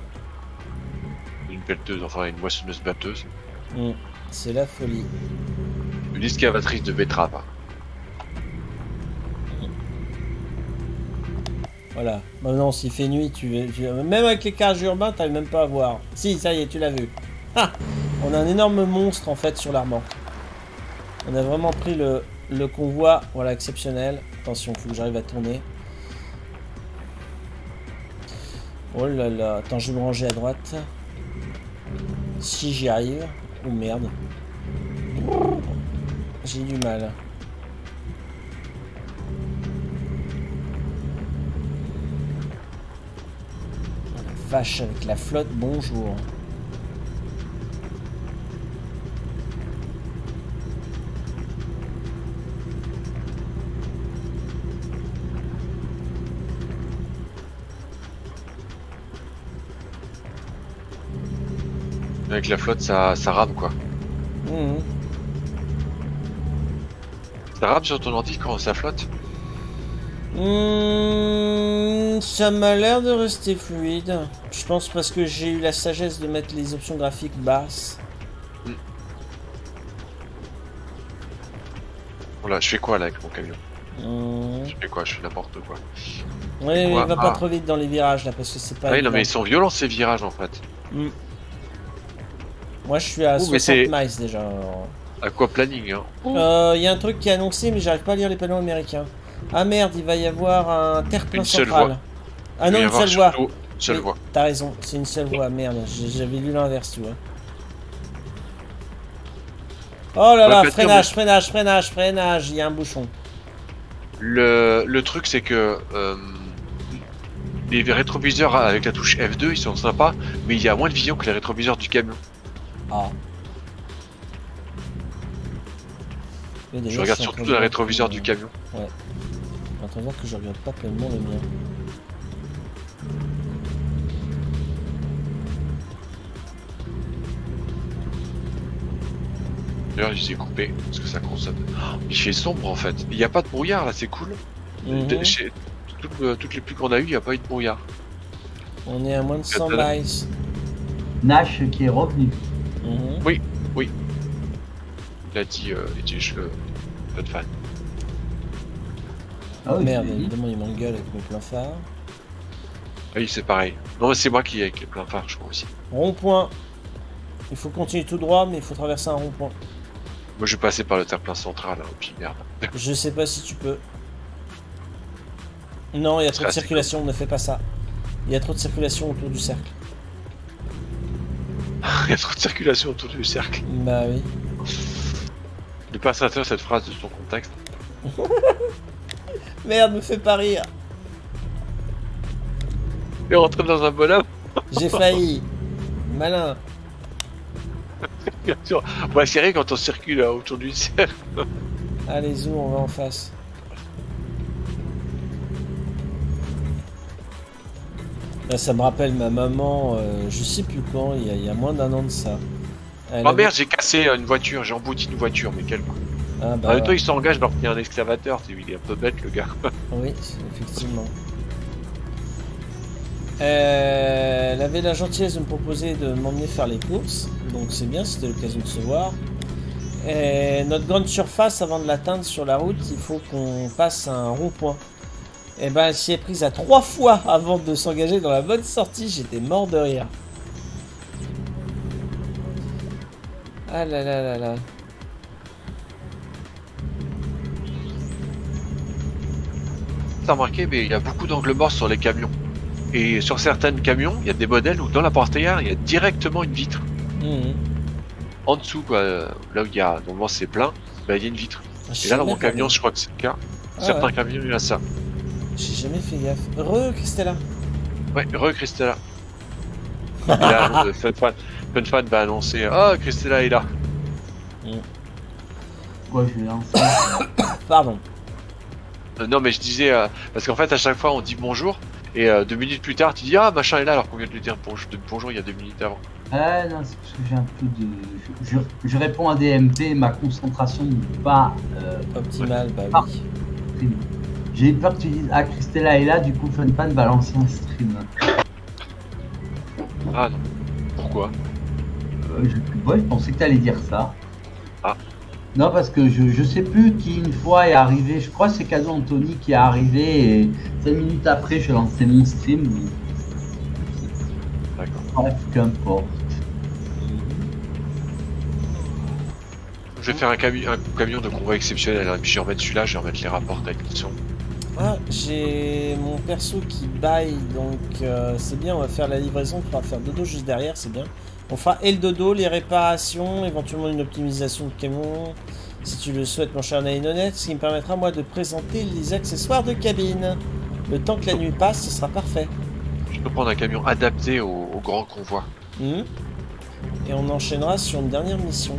Une pelleteuse, enfin une moissonneuse batteuse. Mmh. C'est la folie. Une excavatrice de betterave. Voilà. Maintenant, s'il fait nuit, tu, tu même avec les cages urbains, t'arrives même pas à voir. Si, ça y est, tu l'as vu. Ah, on a un énorme monstre en fait sur l'armement. On a vraiment pris le, le convoi, voilà, exceptionnel. Attention, faut que j'arrive à tourner. Oh là là, attends, je vais me ranger à droite. Si j'y arrive. Oh merde. J'ai du mal. Vache avec la flotte, bonjour. Avec la flotte, ça, ça rame quoi. Mmh. Ça rame sur ton ordi quand ça flotte? Mmh, ça m'a l'air de rester fluide. Je pense parce que j'ai eu la sagesse de mettre les options graphiques basses. Mmh. Voilà, je fais quoi là avec mon camion? Mmh. Je fais quoi? Je fais n'importe quoi. Ouais, il va ah. pas trop vite dans les virages là parce que c'est pas. Ah oui, non mais ils sont violents ces virages en fait. Mmh. Moi je suis à Ouh, soixante miles déjà. À quoi planning hein? Il euh, y a un truc qui est annoncé mais j'arrive pas à lire les panneaux américains. Ah merde, il va y avoir un terre-plein central. Ah non, une seule voie. Seule voie. T'as raison, c'est une seule voie. Merde, j'avais lu l'inverse, tu vois. Oh là là, freinage, freinage, freinage, freinage, il y a un bouchon. Le, le truc, c'est que euh, les rétroviseurs avec la touche F deux, ils sont sympas, mais il y a moins de vision que les rétroviseurs du camion. Ah. Je regarde surtout le rétroviseur du camion. Ouais. Attends voir que je regarde pas pleinement le mien. D'ailleurs, je les ai coupés parce que ça consomme. Oh, il fait sombre en fait. Il n'y a pas de brouillard là, c'est cool. Mm-hmm. Chez toutes, euh, toutes les pluies qu'on a eu, il n'y a pas eu de brouillard. On est à moins de cent miles. Nash qui est revenu. Mm-hmm. Oui, oui. Il a dit, euh, il dit je veux pas de fan. Ah oui, merde, évidemment il m'engueule avec mes pleins phares. Oui, c'est pareil. Non, c'est moi qui ai avec les pleins phares, je crois aussi. Rond-point. Il faut continuer tout droit, mais il faut traverser un rond-point. Moi, je vais passer par le terre-plein central, hein, puis merde. Je sais pas si tu peux. Non, il y a trop de circulation, ne fais pas ça. Il y a trop de circulation autour du cercle. Il y a trop de circulation autour du cercle. Bah oui. Ne pas s'intéresser à cette phrase de son contexte. Merde, me fais pas rire. Et rentrer dans un bonhomme. J'ai failli. Malin. Bien sûr. Bah, c'est vrai quand on circule autour du cercle. Allez, zou, on va en face. Là, ça me rappelle ma maman, euh, je sais plus quand, il y a, il y a moins d'un an de ça. Elle Oh avait- merde, j'ai cassé une voiture, j'ai embouti une voiture, mais quel coup. Ah, bah, En même temps, il s'engage alors qu'il y a un excavateur, il est un peu bête le gars. oui, effectivement. Euh, elle avait la gentillesse de me proposer de m'emmener faire les courses, donc c'est bien, c'était l'occasion de se voir. Et notre grande surface, avant de l'atteindre sur la route, il faut qu'on passe un rond-point. Et ben, elle s'y est prise à trois fois avant de s'engager dans la bonne sortie, j'étais mort de rire. Ah là là là là. T'as remarqué, mais il y a beaucoup d'angles morts sur les camions. Et sur certains camions, il y a des modèles où dans la portière, il y a directement une vitre. Mmh. En dessous, quoi, là où il y a, normalement c'est plein, bah, il y a une vitre. Et là, dans mon camion, je crois que c'est le cas. Ah Certains ouais. camions, il y a ça. J'ai jamais fait gaffe. Re, Christella. Ouais, re Christella. Et là, le FunFan, FunFan va annoncer oh, Christella est là. Quoi, je vais lancer. Pardon. Euh, non, mais je disais, euh, parce qu'en fait, à chaque fois, on dit bonjour, et euh, deux minutes plus tard, tu dis ah, machin est là, alors qu'on vient de lui dire bonjour, bonjour il y a deux minutes avant. Ah non, c'est parce que j'ai un peu de. Je, je- je réponds à des M P, ma concentration n'est pas. Euh, Optimal, bah Ah. oui. prime. J'ai peur que tu dises ah, Christella est là, du coup, FunFan va lancer un stream. Ah non. Pourquoi? Euh, je, ouais, je pensais que tu allais dire ça. Ah. Non, parce que je, je sais plus qui une fois est arrivé. Je crois que c'est Cadeau Anthony qui est arrivé et cinq minutes après, je lançais mon stream. D'accord. Bref, qu'importe. Je vais faire un, cami un camion de convoi exceptionnel, hein, et puis je vais remettre celui-là, je vais remettre les rapports avec le son. Ah, j'ai mon perso qui baille, donc euh, c'est bien, on va faire la livraison, on pourra faire dodo juste derrière, c'est bien. On fera et le dodo, les réparations, éventuellement une optimisation de camion, si tu le souhaites mon cher Naïnonette, ce qui me permettra moi de présenter les accessoires de cabine. Le temps que la nuit passe, ce sera parfait. Je peux prendre un camion adapté au, au grand convoi. Mhm. Et on enchaînera sur une dernière mission.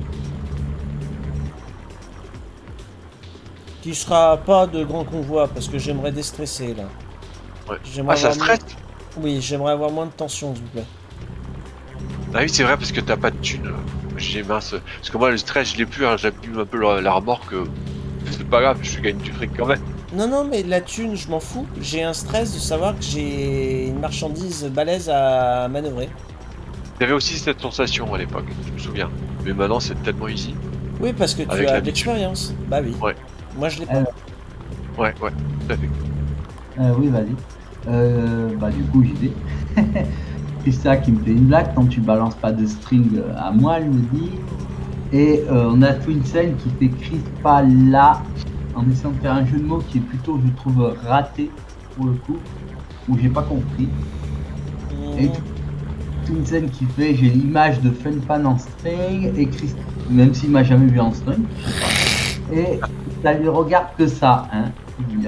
Qui sera pas de grand convoi, parce que j'aimerais déstresser là. Ouais. J'aimerais Ah, ça avoir stresse? moins- Oui, j'aimerais avoir moins de tension, s'il vous plaît. Ah oui, c'est vrai, parce que t'as pas de thunes. J'ai mince. Parce que moi, le stress, je l'ai plus, hein, j'appuie un peu la, la remorque. euh, C'est pas grave, je gagne du fric quand même. Non, non, mais la thune, je m'en fous. J'ai un stress de savoir que j'ai une marchandise balèze à manœuvrer. J'avais aussi cette sensation à l'époque, je me souviens. Mais maintenant, c'est tellement easy. Oui, parce que tu Avec as de l'habitude. l'expérience. Bah oui. Ouais. Moi, je l'ai pas. Euh, Ouais, ouais, tout à fait. Euh, oui, vas-y. Euh, bah, du coup, j'y vais. Christa qui me fait une blague quand tu balances pas de string à moi, elle me dit. Et euh, on a Twincel qui fait Crispa là, en essayant de faire un jeu de mots qui est plutôt, je trouve, raté pour le coup, où j'ai pas compris. Et Twincel qui fait j'ai l'image de FunFan en string et Christ, même s'il m'a jamais vu en string. Et ça lui regarde que ça, hein. Il a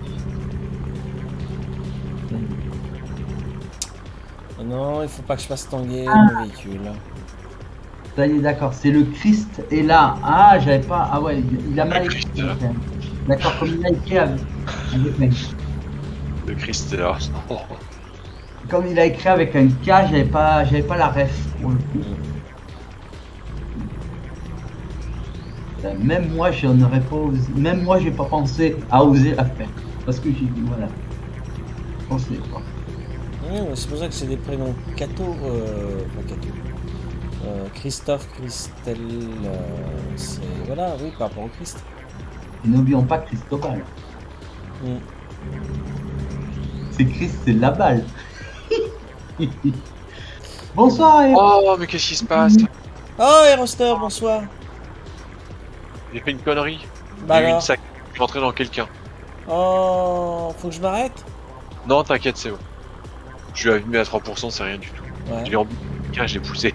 Oh non, il faut pas que je fasse tanguer Ah. mon véhicule. Ça y est, d'accord, c'est le Christ est là. Ah, j'avais pas. Ah ouais, il, il a mal Le écrit. Christ est là. D'accord, comme il a écrit avec. Le Christ est là. Comme il a écrit avec un K, j'avais pas, j'avais pas la ref pour le coup. Euh, Même moi, j'en aurais pas osé. Même moi, j'ai pas pensé à oser la faire. Parce que j'ai dit, voilà. Je pensais pas. Oui, mais c'est pour ça que c'est des prénoms Cato, euh, pas Cato. Euh, Christophe, Christelle, euh, c'est... Voilà, oui, par rapport au Christ. Et n'oublions pas Cristobal. Mm. C'est Christ, c'est la balle. Bonsoir, Hero. Oh, mais qu'est-ce qui se passe? Oh, Eroster, bonsoir. J'ai fait une connerie. Bah J'ai eu une alors. sac. Je suis rentré dans quelqu'un. Oh, faut que je m'arrête? Non, t'inquiète, c'est bon. Je lui ai mis à trois pour cent, c'est rien du tout. Ouais. Je l'ai en quelqu'un, je l'ai poussé.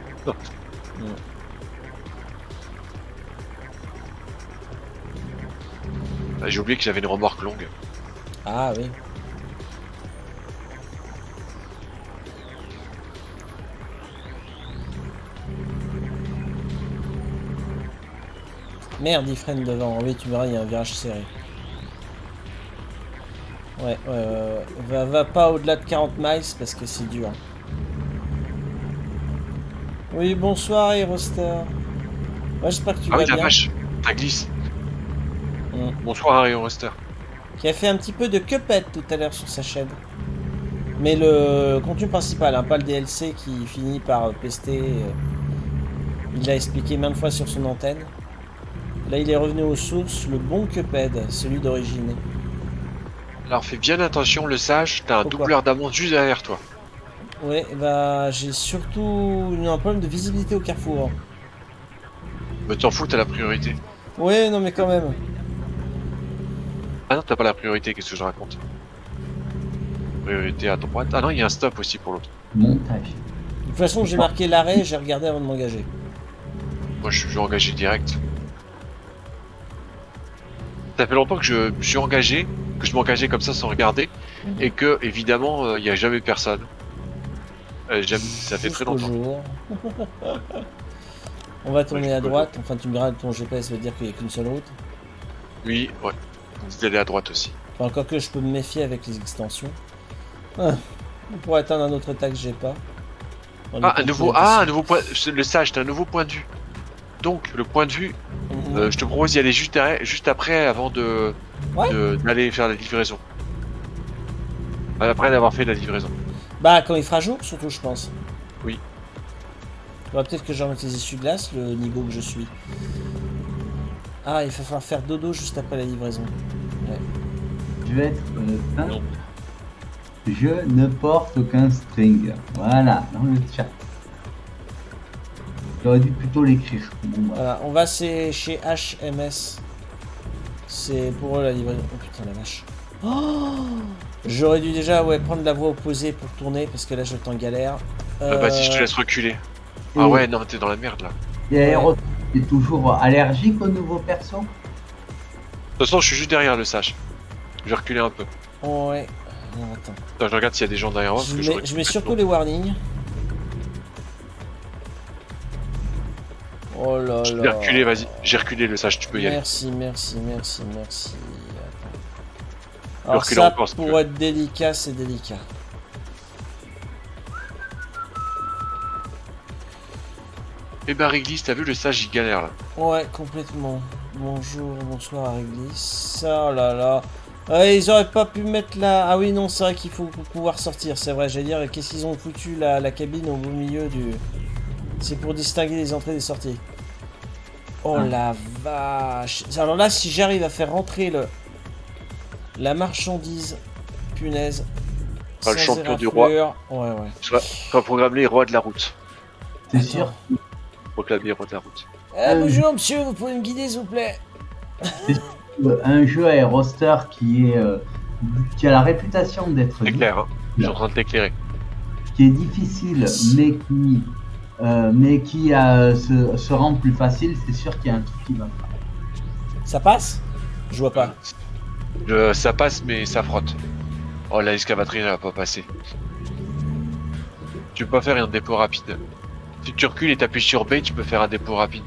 Ah, j'ai oublié que j'avais une remorque longue. Ah oui. Merde, il freine devant. Oui, tu verras, il y a un virage serré. Ouais, ouais, ouais. Va, va pas au-delà de quarante miles parce que c'est dur. Oui, bonsoir, Aerostar. Ouais, j'espère que tu ah vas oui, la bien. vache, ça glisse. Mm. Bonsoir, Harry Roster. Qui a fait un petit peu de Cuphead tout à l'heure sur sa chaîne. Mais le contenu principal, hein, pas le D L C qui finit par pester. Euh, il l'a expliqué maintes fois sur son antenne. Là, il est revenu aux sources, le bon Cuphead, celui d'origine. Alors fais bien attention, le sage, t'as un Pourquoi? doubleur d'amende juste derrière toi. Ouais, bah j'ai surtout une- un problème de visibilité au carrefour. Mais t'en fous, t'as la priorité. Ouais, non mais quand même. Ah non, t'as pas la priorité, qu'est-ce que je raconte? Priorité à droite. Ah non, il y a un stop aussi pour l'autre. Montage. De toute façon, j'ai marqué l'arrêt, j'ai regardé avant de m'engager. Moi, je suis engagé direct. Ça fait longtemps que je me suis engagé, que je m'engageais comme ça sans regarder, Mhm. et que, évidemment, il n'y a jamais personne. Euh, jamais, ça fait très Jusqu'au longtemps. jour. On va tourner Ouais, à jusqu'au droite, enfin tu me diras, ton G P S va dire qu'il n'y a qu'une seule route. Oui, ouais. C'est d'aller à droite aussi. Enfin, encore que je peux me méfier avec les extensions. Ah, pour atteindre un autre état que j'ai pas. On Ah, est un nouveau, continué ah, un dessus. nouveau point, le sage, t'as un nouveau point de vue. Donc, le point de vue, Mhm. euh, je te propose d'y aller juste, derrière- juste après, avant de Ouais. de- d'aller faire la livraison. Après d'avoir fait la livraison. Bah, quand il fera jour, surtout, je pense. Oui. Bah, peut-être que je remette les essuie-glaces, le niveau que je suis. Ah, il va falloir faire dodo juste après la livraison. Ouais. Je vais être euh, simple. Non. Je ne porte aucun string. Voilà, dans le chat. J'aurais dû plutôt l'écrire. Bon, bah. Voilà, on va c'est chez H M S. C'est pour eux la livraison. Oh putain la vache. Oh, j'aurais dû déjà ouais, prendre la voie opposée pour tourner parce que là je t'en galère. Euh... Bah si je te Euh, laisse reculer. Et- Ah ouais, non, t'es dans la merde là. De Et Aéro, t'es toujours allergique au nouveau perso? toute façon, je suis juste derrière le sage. Je vais reculer un peu. Ouais. Alors, attends. Attends, je regarde s'il y a des gens derrière moi. Je Parce que mets, j'aurais je mets complètement- surtout les warnings. Oh là J'ai là. reculé, vas-y. J'ai reculé le sage, tu peux y aller. Merci, merci, merci, merci. Attends. peux Alors reculer ça, encore, si tu pour veux. être délicat, c'est délicat. Eh ben Réglisse, t'as vu le sage, il galère là. Ouais, complètement. Bonjour, bonsoir Réglisse. Oh là là. Ouais, ils auraient pas pu mettre la... Ah oui, non, c'est vrai qu'il faut pour pouvoir sortir, c'est vrai. J'allais dire, qu'est-ce qu'ils ont foutu la, la cabine au beau milieu du... C'est pour distinguer les entrées des sorties. Oh Ah. la vache. Alors là, si j'arrive à faire rentrer le... La marchandise, punaise. Ah, le sans champion du roi. éraflure. Ouais, ouais. Je vais proclamer roi de la route. C'est Attends. sûr. Proclamer roi de la route. Ah, bonjour monsieur, vous pouvez me guider s'il vous plaît? Euh, Un jeu à roster qui est euh, qui a la réputation d'être C'est clair, hein. Je suis en train de t'éclairer. qui est difficile, mais qui euh, mais qui euh, se, se rend plus facile, c'est sûr qu'il y a un truc qui va pas. Ça passe? Je vois pas. Je- ça passe, mais ça frotte. Oh, la excavatrice, elle va pas passer. Tu peux pas faire un dépôt rapide. Si tu recules et t'appuies sur B, tu peux faire un dépôt rapide.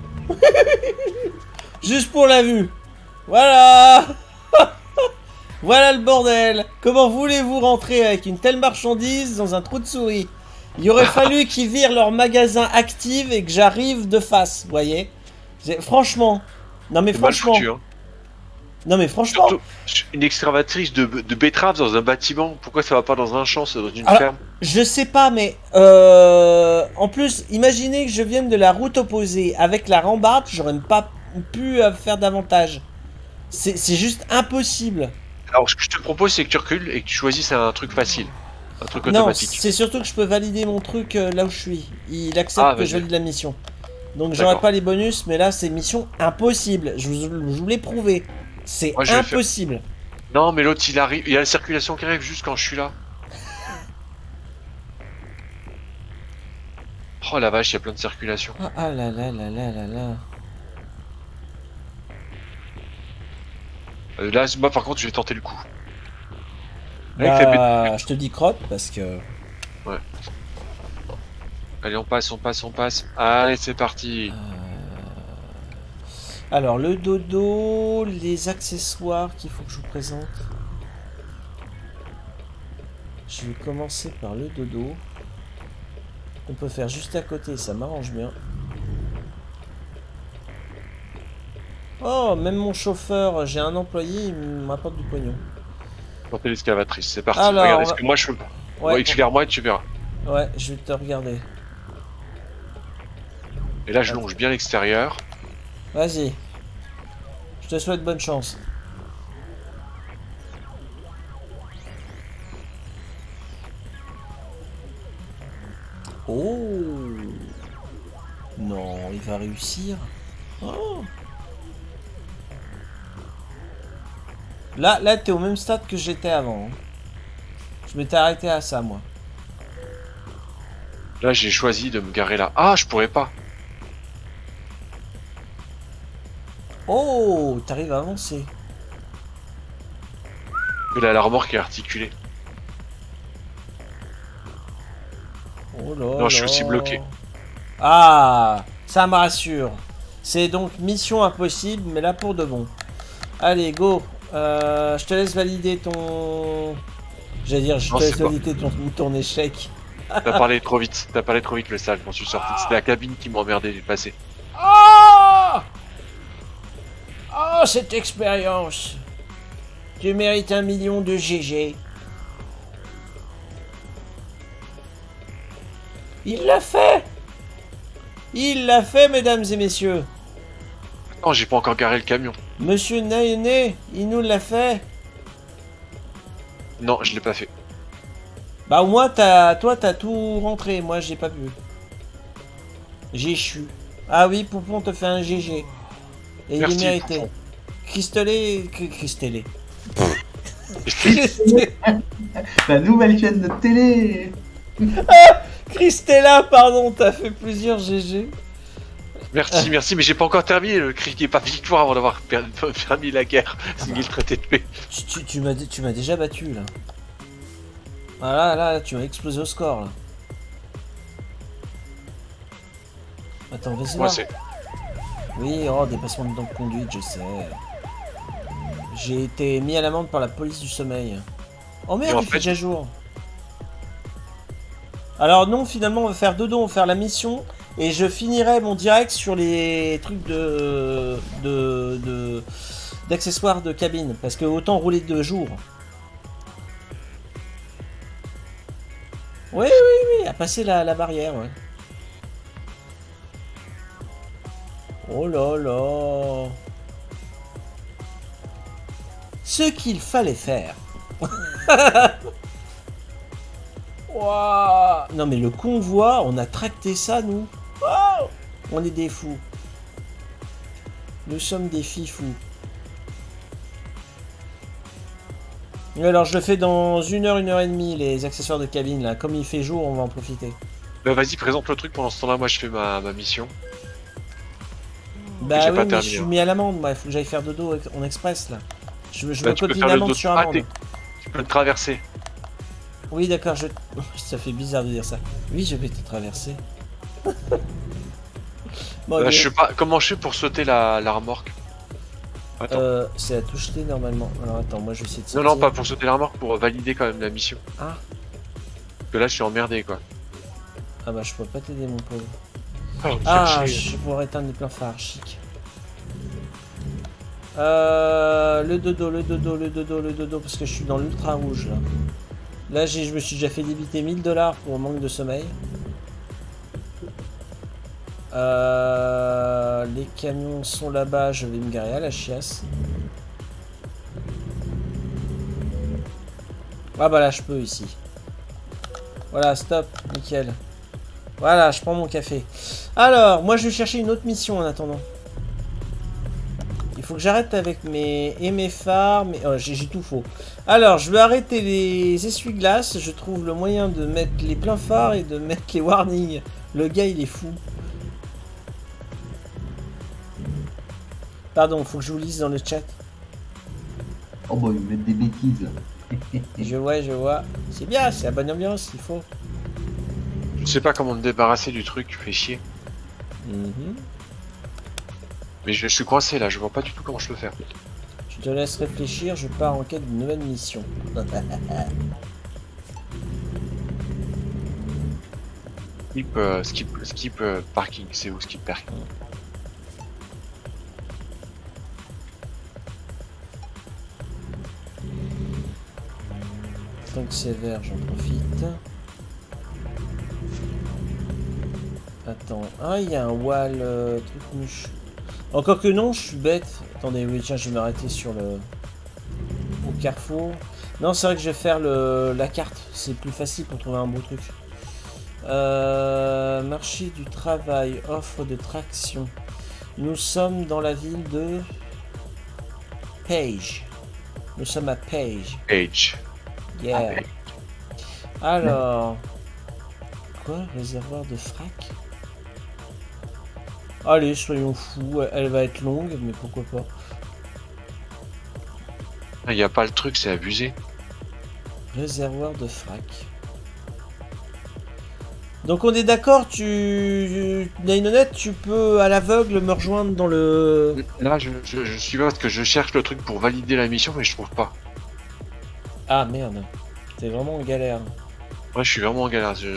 Juste pour la vue. Voilà. Voilà le bordel. Comment voulez-vous rentrer avec une telle marchandise dans un trou de souris? Il aurait fallu qu'ils virent leur magasin active et que j'arrive de face, vous voyez? J'ai- Franchement. Non mais C'est mal franchement. foutu, hein. Non mais franchement. Surtout, une excavatrice de, de betteraves dans un bâtiment, pourquoi ça va pas dans un champ, c'est dans une Alors, ferme? Je sais pas, mais euh, en plus, imaginez que je vienne de la route opposée avec la rambarde, j'aurais même pas pu euh, faire davantage. C'est c'est juste impossible. Alors, ce que je te propose, c'est que tu recules et que tu choisisses un truc facile. Un truc Non, automatique. c'est surtout que je peux valider mon truc euh, là où je suis. Il accepte Ah, que vas-y. je valide la mission. Donc j'aurai D'accord. pas les bonus, mais là c'est mission impossible. Je vous, je vous l'ai prouvé. C'est Moi, je vais faire- impossible. Non, mais l'autre, il arrive. Il y a la circulation qui arrive juste quand je suis là. Oh la vache, il y a plein de circulation. Ah, ah là là là là là là. Euh, Là, moi, par contre, je vais tenter le coup. Avec la bête- Bah, je te dis crotte parce que... Allez, on passe, on passe, on passe. Allez, c'est parti. Alors, le dodo, les accessoires qu'il faut que je vous présente. Je vais commencer par le dodo. On peut faire juste à côté, ça m'arrange bien. Oh, même mon chauffeur, j'ai un employé, il m'apporte du pognon. Portez l'excavatrice, c'est parti. Alors, Regarde, est-ce que moi je peux. Ouais, Ouais, regarde-moi et tu verras. Ouais, je vais te regarder. Et là, je longe bien l'extérieur. Vas-y. Je te souhaite bonne chance. Oh! Non, il va réussir. Oh! Là, là, t'es au même stade que j'étais avant. Hein. Je m'étais arrêté à ça, moi. Là, j'ai choisi de me garer là. Ah, je pourrais pas. Oh, t'arrives à avancer. Mais là, la remorque est articulée. Oh là Non, je suis là. aussi bloqué. Ah, ça me rassure. C'est donc mission impossible, mais là pour de bon. Allez, go. Euh, je te laisse valider ton... J'allais dire, je Non, te laisse c'est pas- valider ton, ton échec. T'as parlé trop vite. T'as parlé trop vite, le sale. J'en suis sorti. C'était la cabine qui m'emmerdait du passé. Oh, oh, cette expérience. Tu mérites un million de G G. Il l'a fait. Il l'a fait, mesdames et messieurs. Non, j'ai pas encore garé le camion. Monsieur Naïné, il nous l'a fait. Non, je l'ai pas fait. Bah au moins, t'as, toi, t'as tout rentré. Moi, j'ai pas pu. J'ai échu. Ah oui, Poupon te fait un G G. Et Merci, il est mérité. Poupon. Cristolé... Cristolé. La nouvelle chaîne de télé. Christella, pardon, t'as fait plusieurs G G. Merci, merci, mais j'ai pas encore terminé le cri qui est pas victoire avant d'avoir per- permis la guerre. C'est le traité de paix. Tu, tu, tu m'as tu m'as déjà battu, là. Ah là, là, tu m'as explosé au score, là. Attends, vas-y Moi, voir. c'est. Oui, oh, dépassement de temps de conduite, je sais. J'ai été mis à l'amende par la police du sommeil. Oh merde, Et en il fait fait- déjà jour. Alors non, finalement, on va faire dodo, on va faire la mission. Et je finirai mon direct sur les trucs de... de... de... d'accessoires de cabine. Parce que autant rouler de jour. Oui, oui, oui, à passer la, la barrière, ouais. Oh là là. Ce qu'il fallait faire. Ouah. Non mais le convoi, on a tracté ça nous. Wow. On est des fous. Nous sommes des fifous. Et alors je le fais dans une heure, une heure et demie les accessoires de cabine là. Comme il fait jour, on va en profiter. Bah, vas-y, présente le truc pendant ce temps-là. Moi, je fais ma, ma mission. Bah j'ai oui, pas mais terminé, je suis hein. mis à l'amende, moi, il faut que j'aille faire dodo en express là. Je, je Bah, me tu peux copie faire le l'amende dos- sur Ah, amende. t'es- Tu peux le traverser. Oui, d'accord, je... ça fait bizarre de dire ça. Oui, je vais te traverser. Bon, Bah, allez. je sais pas. Comment je fais pour sauter la, la remorque? Attends. Euh, c'est à touche T normalement. Alors attends, moi je vais essayer de non, non, sortir. pas pour sauter la remorque, pour valider quand même la mission. Ah, Parce que là, je suis emmerdé, quoi. ah bah je peux pas t'aider mon pauvre. Oh, Ah, chercher. je pourrais éteindre les pleins phares, chic. Euh, le dodo, le dodo, le dodo, le dodo, parce que je suis dans l'ultra rouge là. Là, j'ai, je me suis déjà fait débiter mille dollars pour manque de sommeil. Euh, les camions sont là-bas, je vais me garer à la chiasse. Ah bah là, je peux ici. Voilà, stop, nickel. Voilà, je prends mon café. Alors, moi je vais chercher une autre mission en attendant. Il faut que j'arrête avec mes... et mes phares, mais... Oh, j'ai j'ai tout faux. Alors, je vais arrêter les essuie-glaces. Je trouve le moyen de mettre les pleins phares et de mettre les warnings. Le gars, il est fou. Pardon, faut que je vous lise dans le chat. Oh bah, ils mettent des bêtises. Je vois, je vois. C'est bien, c'est la bonne ambiance, il faut. Je sais pas comment me débarrasser du truc, fait chier. Mhm. Mais je, je suis coincé là, je vois pas du tout comment je peux faire. Je te laisse réfléchir, je pars en quête d'une nouvelle mission. skip, euh, skip, skip euh, parking, c'est où skip parking? Tant que c'est vert, j'en profite. Attends, ah il y a un wall euh, truc mouche. Encore que non, je suis bête. Attendez, oui tiens, je vais m'arrêter sur le au carrefour. Non, c'est vrai que je vais faire le la carte. C'est plus facile pour trouver un beau truc. Euh, marché du travail, offre de traction. Nous sommes dans la ville de Page. Nous sommes à Page. Page. Yeah. Alors, quoi? Réservoir de frac? Allez, soyons fous. Elle va être longue, mais pourquoi pas? Il n'y a pas le truc, c'est abusé. Réservoir de frac. Donc on est d'accord, tu... Nainonette, tu peux à l'aveugle me rejoindre dans le... Là, je, je, je suis là parce que je cherche le truc pour valider la mission, mais je trouve pas. Ah merde. T'es vraiment en galère. Ouais, je suis vraiment en galère. Je...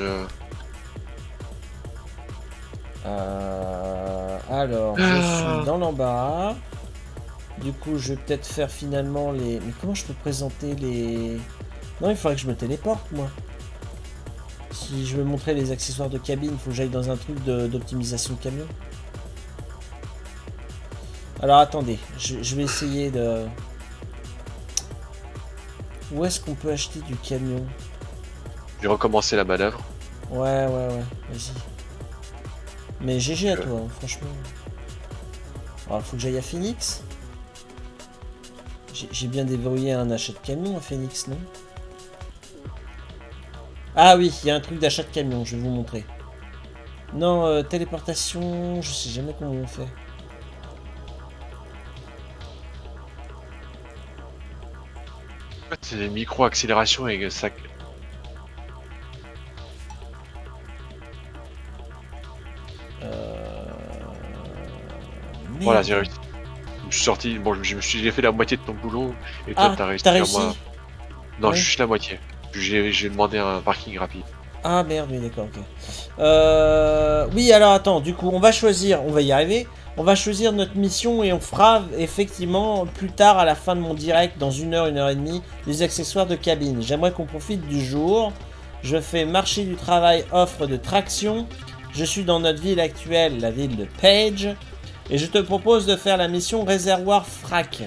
Euh... Alors, je Ah. suis dans l'embarras. Du coup, je vais peut-être faire finalement les... Mais comment je peux présenter les... Non, il faudrait que je me téléporte, moi. Si je veux montrer les accessoires de cabine, il faut que j'aille dans un truc d'optimisation de, de camion. Alors, attendez. Je, je vais essayer de... Où est-ce qu'on peut acheter du camion? J'ai recommencé la manœuvre. Ouais, ouais, ouais. Vas-y. Mais G G à toi, hein, franchement. Alors, faut que j'aille à Phoenix. J'ai bien déverrouillé un achat de camion à Phoenix, non? Ah oui, il y a un truc d'achat de camion, je vais vous montrer. Non, euh, téléportation, je sais jamais comment on fait. En fait, c'est des micro-accélérations et ça... Euh... Voilà, j'ai réussi. Je suis sorti, bon, je me suis j'ai fait la moitié de ton boulot et toi Ah, t'as réussi, t'as à réussi moi. Non, Ouais. juste la moitié. J'ai j'ai demandé un parking rapide. Ah merde, oui d'accord, ok. Euh... Oui, alors attends, du coup, on va choisir, on va y arriver. On va choisir notre mission et on fera effectivement plus tard à la fin de mon direct, dans une heure, une heure et demie, les accessoires de cabine. J'aimerais qu'on profite du jour. Je fais marché du travail, offre de traction. Je suis dans notre ville actuelle, la ville de Page. Et je te propose de faire la mission réservoir frac.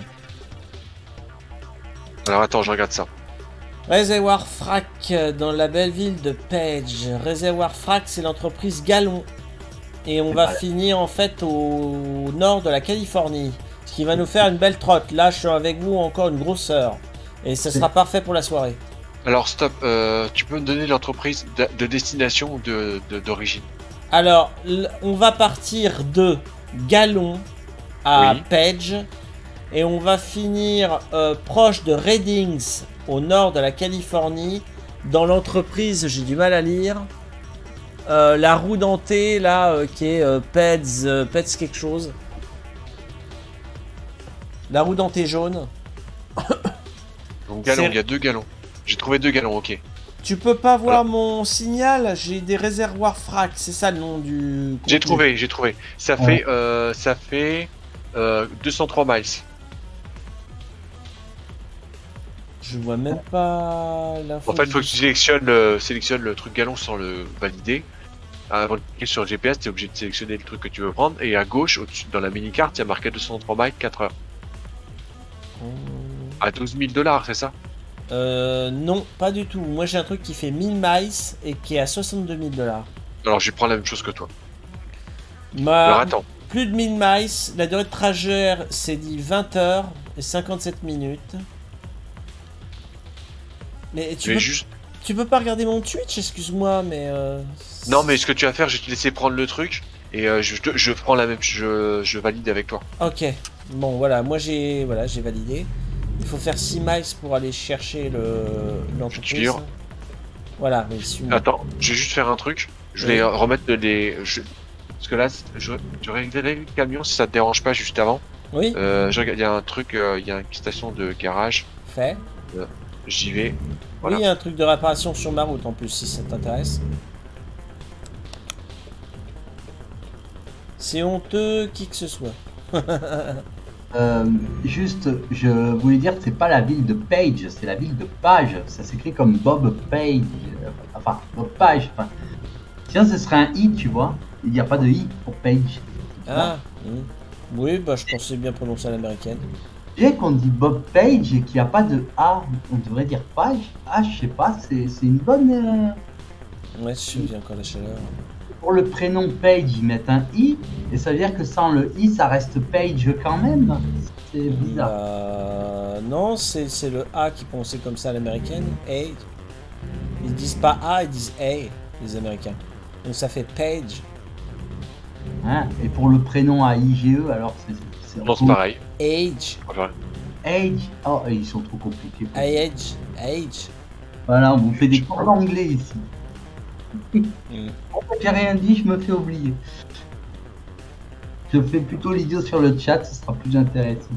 Alors attends, je regarde ça. Réservoir frac dans la belle ville de Page. Réservoir frac, c'est l'entreprise Galon. Et on va Voilà. finir en fait au nord de la Californie. Ce qui va nous faire une belle trotte. Là, je suis avec vous encore une grosse heure. Et ça sera parfait pour la soirée. Alors stop, euh, tu peux me donner l'entreprise de, de destination ou de de- d'origine? Alors, l- on va partir de Galon à Oui. Page. Et on va finir euh, proche de Reddings, au nord de la Californie. Dans l'entreprise, j'ai du mal à lire. Euh, la roue dentée, là, euh, qui est euh, Peds, euh, Peds quelque chose. La roue dentée jaune. Donc galon, C'est- il y a deux galons. J'ai trouvé deux galons, ok. Tu peux pas voir Voilà. mon signal? J'ai des réservoirs frac, c'est ça le nom du... J'ai contenu. trouvé, j'ai trouvé. Ça Ouais. fait, euh, ça fait euh, deux cent trois miles. Je vois même pas l'info. En fait, il faut que tu sélectionnes le, sélectionnes le truc galon sans le valider. Avant de cliquer sur le G P S, tu es obligé de sélectionner le truc que tu veux prendre. Et à gauche, au-dessus, dans la mini-carte, il y a marqué deux cent trois miles, quatre heures. À douze mille dollars, c'est ça? Euh, non, pas du tout. Moi j'ai un truc qui fait mille miles et qui est à soixante-deux mille dollars. Alors, je vais prendre la même chose que toi. Alors, Ma... attends. Plus de mille miles, la durée de trajet c'est dit vingt heures et cinquante-sept minutes. Mais tu Je vais peux, juste... tu peux pas regarder mon Twitch, excuse-moi, mais... Euh... Non, mais ce que tu vas faire, je vais te laisser prendre le truc. Et euh, je, te- je prends la même... Je, je valide avec toi. Ok, bon voilà, moi j'ai voilà, j'ai validé. Il faut faire six miles pour aller chercher le l'entreprise. Suivre. Voilà, mais suis-moi. Attends, je vais juste faire un truc. Je Oui. vais euh, remettre les... Je... Parce que là, c'est- je, je réglerai le camion si ça te dérange pas juste avant. Oui, Euh, je regarde, il y a un truc, euh, il y a une station de garage. fait. J'y vais. Voilà. Oui, il y a un truc de réparation sur ma route en plus, si ça t'intéresse. C'est honteux, qui que ce soit. euh, juste, je voulais dire que c'est pas la ville de Page, c'est la ville de Page. Ça s'écrit comme Bob Page. Enfin, Bob Page. Enfin, tiens, ce serait un I, tu vois. Il n'y a pas de I pour Page. Ah, oui. Oui, bah je pensais bien prononcer à l'américaine. J'ai qu'on dit Bob Page et qu'il n'y a pas de A. On devrait dire Page. Ah, je sais pas, c'est une bonne... Euh... Ouais, je souviens encore la chaleur. Pour le prénom Page, ils mettent un I. Et ça veut dire que sans le I, ça reste Page quand même. C'est bizarre. Bah, non, c'est le A qui prononçait comme ça à l'américaine. A. Ils disent pas A, ils disent A, les Américains. Donc ça fait Page. Hein, et pour le prénom A I G E, alors c'est... Non, c'est pareil. Age. Enfin, Age. Oh, ils sont trop compliqués. Age. Age. Voilà, on vous fait des cours d'anglais ici. Mm. J'ai rien dit, je me fais oublier. Je fais plutôt l'idiot sur le chat, ce sera plus intéressant.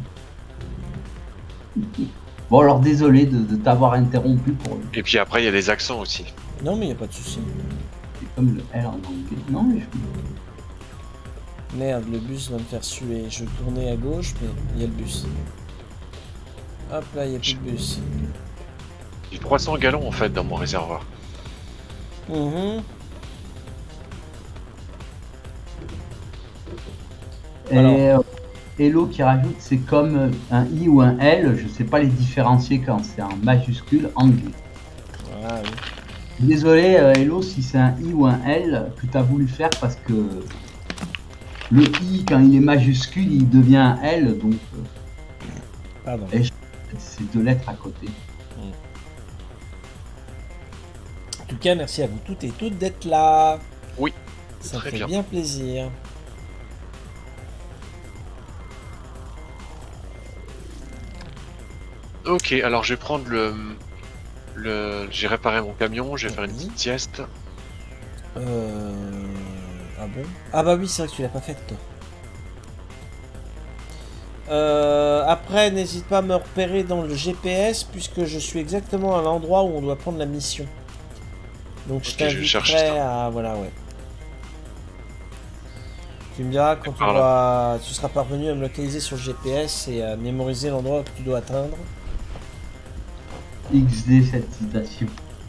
Bon, alors désolé de, de t'avoir interrompu pour le... et puis après, il y a les accents aussi. Non, mais il n'y a pas de souci. C'est comme le R en anglais. Non, mais je... Merde, le bus va me faire suer. Je tournais à gauche, mais il y a le bus. Hop là, il n'y a plus de bus. J'ai trois cents gallons en fait dans mon réservoir. Mmh. Et euh, Hello qui rajoute, c'est comme un I ou un L, je sais pas les différencier quand c'est en majuscule anglais. Ah, oui. Désolé euh, Hello si c'est un I ou un L que tu as voulu faire parce que le I quand il est majuscule il devient un L donc euh, Pardon. C'est deux lettres à côté. Mmh. En tout cas, merci à vous toutes et toutes d'être là. Oui, ça très fait bien. bien plaisir. Ok, alors je vais prendre le... le... J'ai réparé mon camion, je vais faire une petite sieste. Euh... Ah bon? Ah bah oui, c'est vrai que tu l'as pas faite toi. Euh, après, n'hésite pas à me repérer dans le G P S puisque je suis exactement à l'endroit où on doit prendre la mission. Donc je Ok, je vais chercher t'inviterai ça. à... Voilà, ouais. Tu me diras quand tu, Par dois... tu seras parvenu à me localiser sur le G P S et à mémoriser l'endroit que tu dois atteindre. X D cette citation.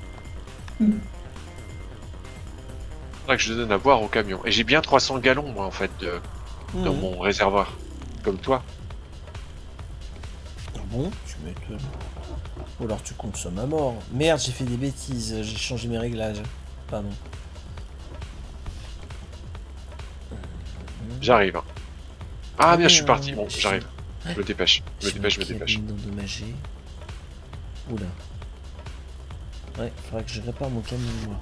Faudrait que je donne à boire au camion. Et j'ai bien trois cents gallons moi en fait de... Mmh. dans mon réservoir. Comme toi. Ah bon? Tu m'étonnes. Ou alors tu consommes à mort. Merde, j'ai fait des bêtises, j'ai changé mes réglages. Pardon. J'arrive. Hein. Ah bien, je suis Euh, parti. Bon, je- j'arrive. Je me dépêche. Je me dépêche, je me dépêche. Endommagé. Oula. Ouais, faudrait que je répare mon camion moi.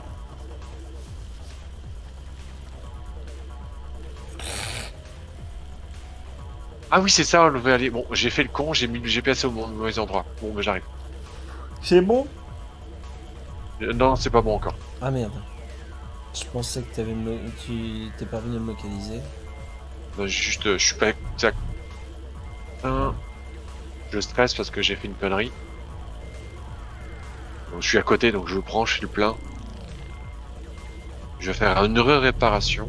Ah oui, c'est ça, on devait aller. Bon, j'ai fait le con, j'ai mis le G P S au mauvais endroit. Bon, mais j'arrive. C'est bon? Euh, Non, c'est pas bon encore. Ah merde. Je pensais que avais me... tu t'es parvenu à me localiser. Non, juste, euh, je suis pas exact. Un. Je stresse parce que j'ai fait une connerie. Donc, je suis à côté, donc je le prends, je fais le plein. Je vais faire une réparation.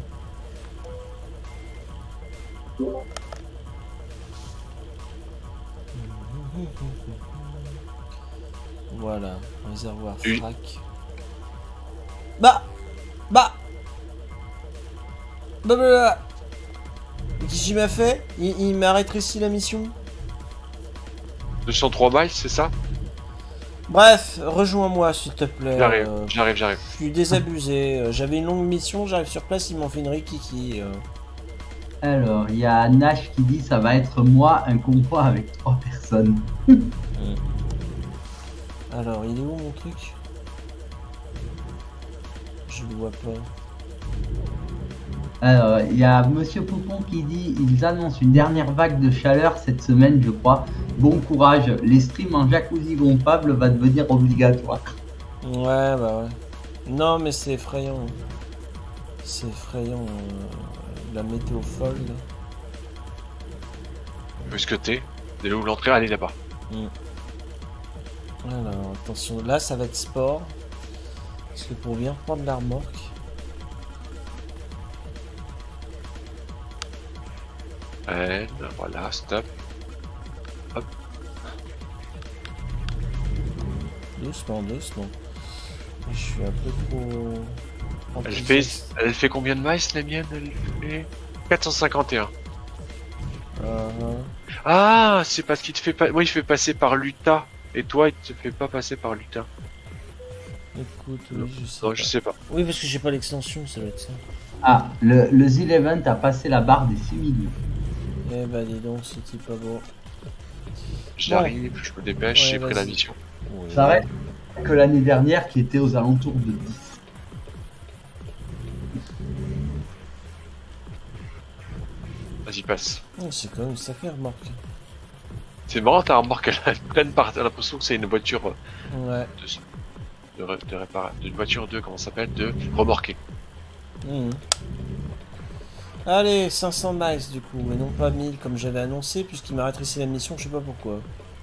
Voilà, réservoir Oui. frac. Bah Bah Bah bah bah Qu'est-ce qu'il m'a fait? Il, il m'a rétréci la mission. deux cent trois miles, c'est ça? Bref, rejoins-moi s'il te plaît. J'arrive, Euh, j'arrive, j'arrive. Je suis désabusé. Euh, J'avais une longue mission, j'arrive sur place, ils m'ont fait une rikiki. euh. Alors, il y a Nash qui dit ça va être moi un convoi avec trois personnes. Alors, il est où mon truc? Je le vois pas. Alors, il y a Monsieur Poupon qui dit ils annoncent une dernière vague de chaleur cette semaine, je crois. Bon courage, les streams en jacuzzi gonflable va devenir obligatoire. Ouais, bah ouais. Non, mais c'est effrayant. C'est effrayant. euh, La météo folle. là. Où est-ce que t'es? Dès où l'entrée? Allez là-bas. Alors, attention, là ça va être sport. Parce que pour bien prendre la remorque. N, voilà, stop. Hop. Doucement, doucement. Je suis un peu trop... Elle fait, elle fait combien de miles la mienne? Elle fait quatre cent cinquante et un. Uh-huh. Ah, c'est parce qu'il te fait pas... Moi, il fait passer par l'Utah. Et toi, il te fait pas passer par l'Utah. Écoute, oui, je sais Non, pas. je sais pas. Oui, parce que j'ai pas l'extension, ça doit être ça. Ah, le, le Z onze a passé la barre des six millions. Eh bah dis donc, c'était pas beau. J'arrive, bon. Je me dépêche, Ouais, j'ai pris la mission. Oui. Ça reste que l'année dernière qui était aux alentours de dix. Vas-y, passe. Oh, c'est quand même une sacrée remarque. C'est marrant, ta remorque, elle a une pleine part. T'as l'impression que c'est une voiture Ouais. de, de, de réparation. D'une voiture de, comment ça s'appelle, de remorquée. Mmh. Allez, cinq cents miles du coup, mais non pas mille comme j'avais annoncé, puisqu'il m'a rétréci la mission, je sais pas pourquoi.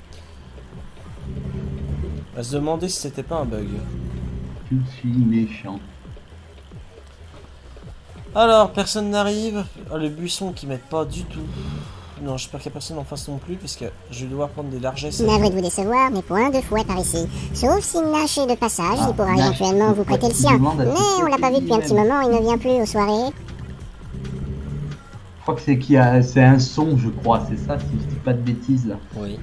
On va se demander si c'était pas un bug. Je suis méchant. Alors, personne n'arrive. Oh, le buisson qui m'aide pas du tout. Non, j'espère qu'il n'y a personne en face non plus, parce que je vais devoir prendre des largesses. Navré de vous décevoir, mais point de fouet par ici. Sauf si Nash est de passage, Ah, il pourra Nash, éventuellement vous prêter le sien. Mais on l'a pas vu depuis un petit moment, il ne vient plus aux soirées. Je crois que c'est qu'il y a, c'est un son, je crois, c'est ça, si je dis pas de bêtises là. Oui.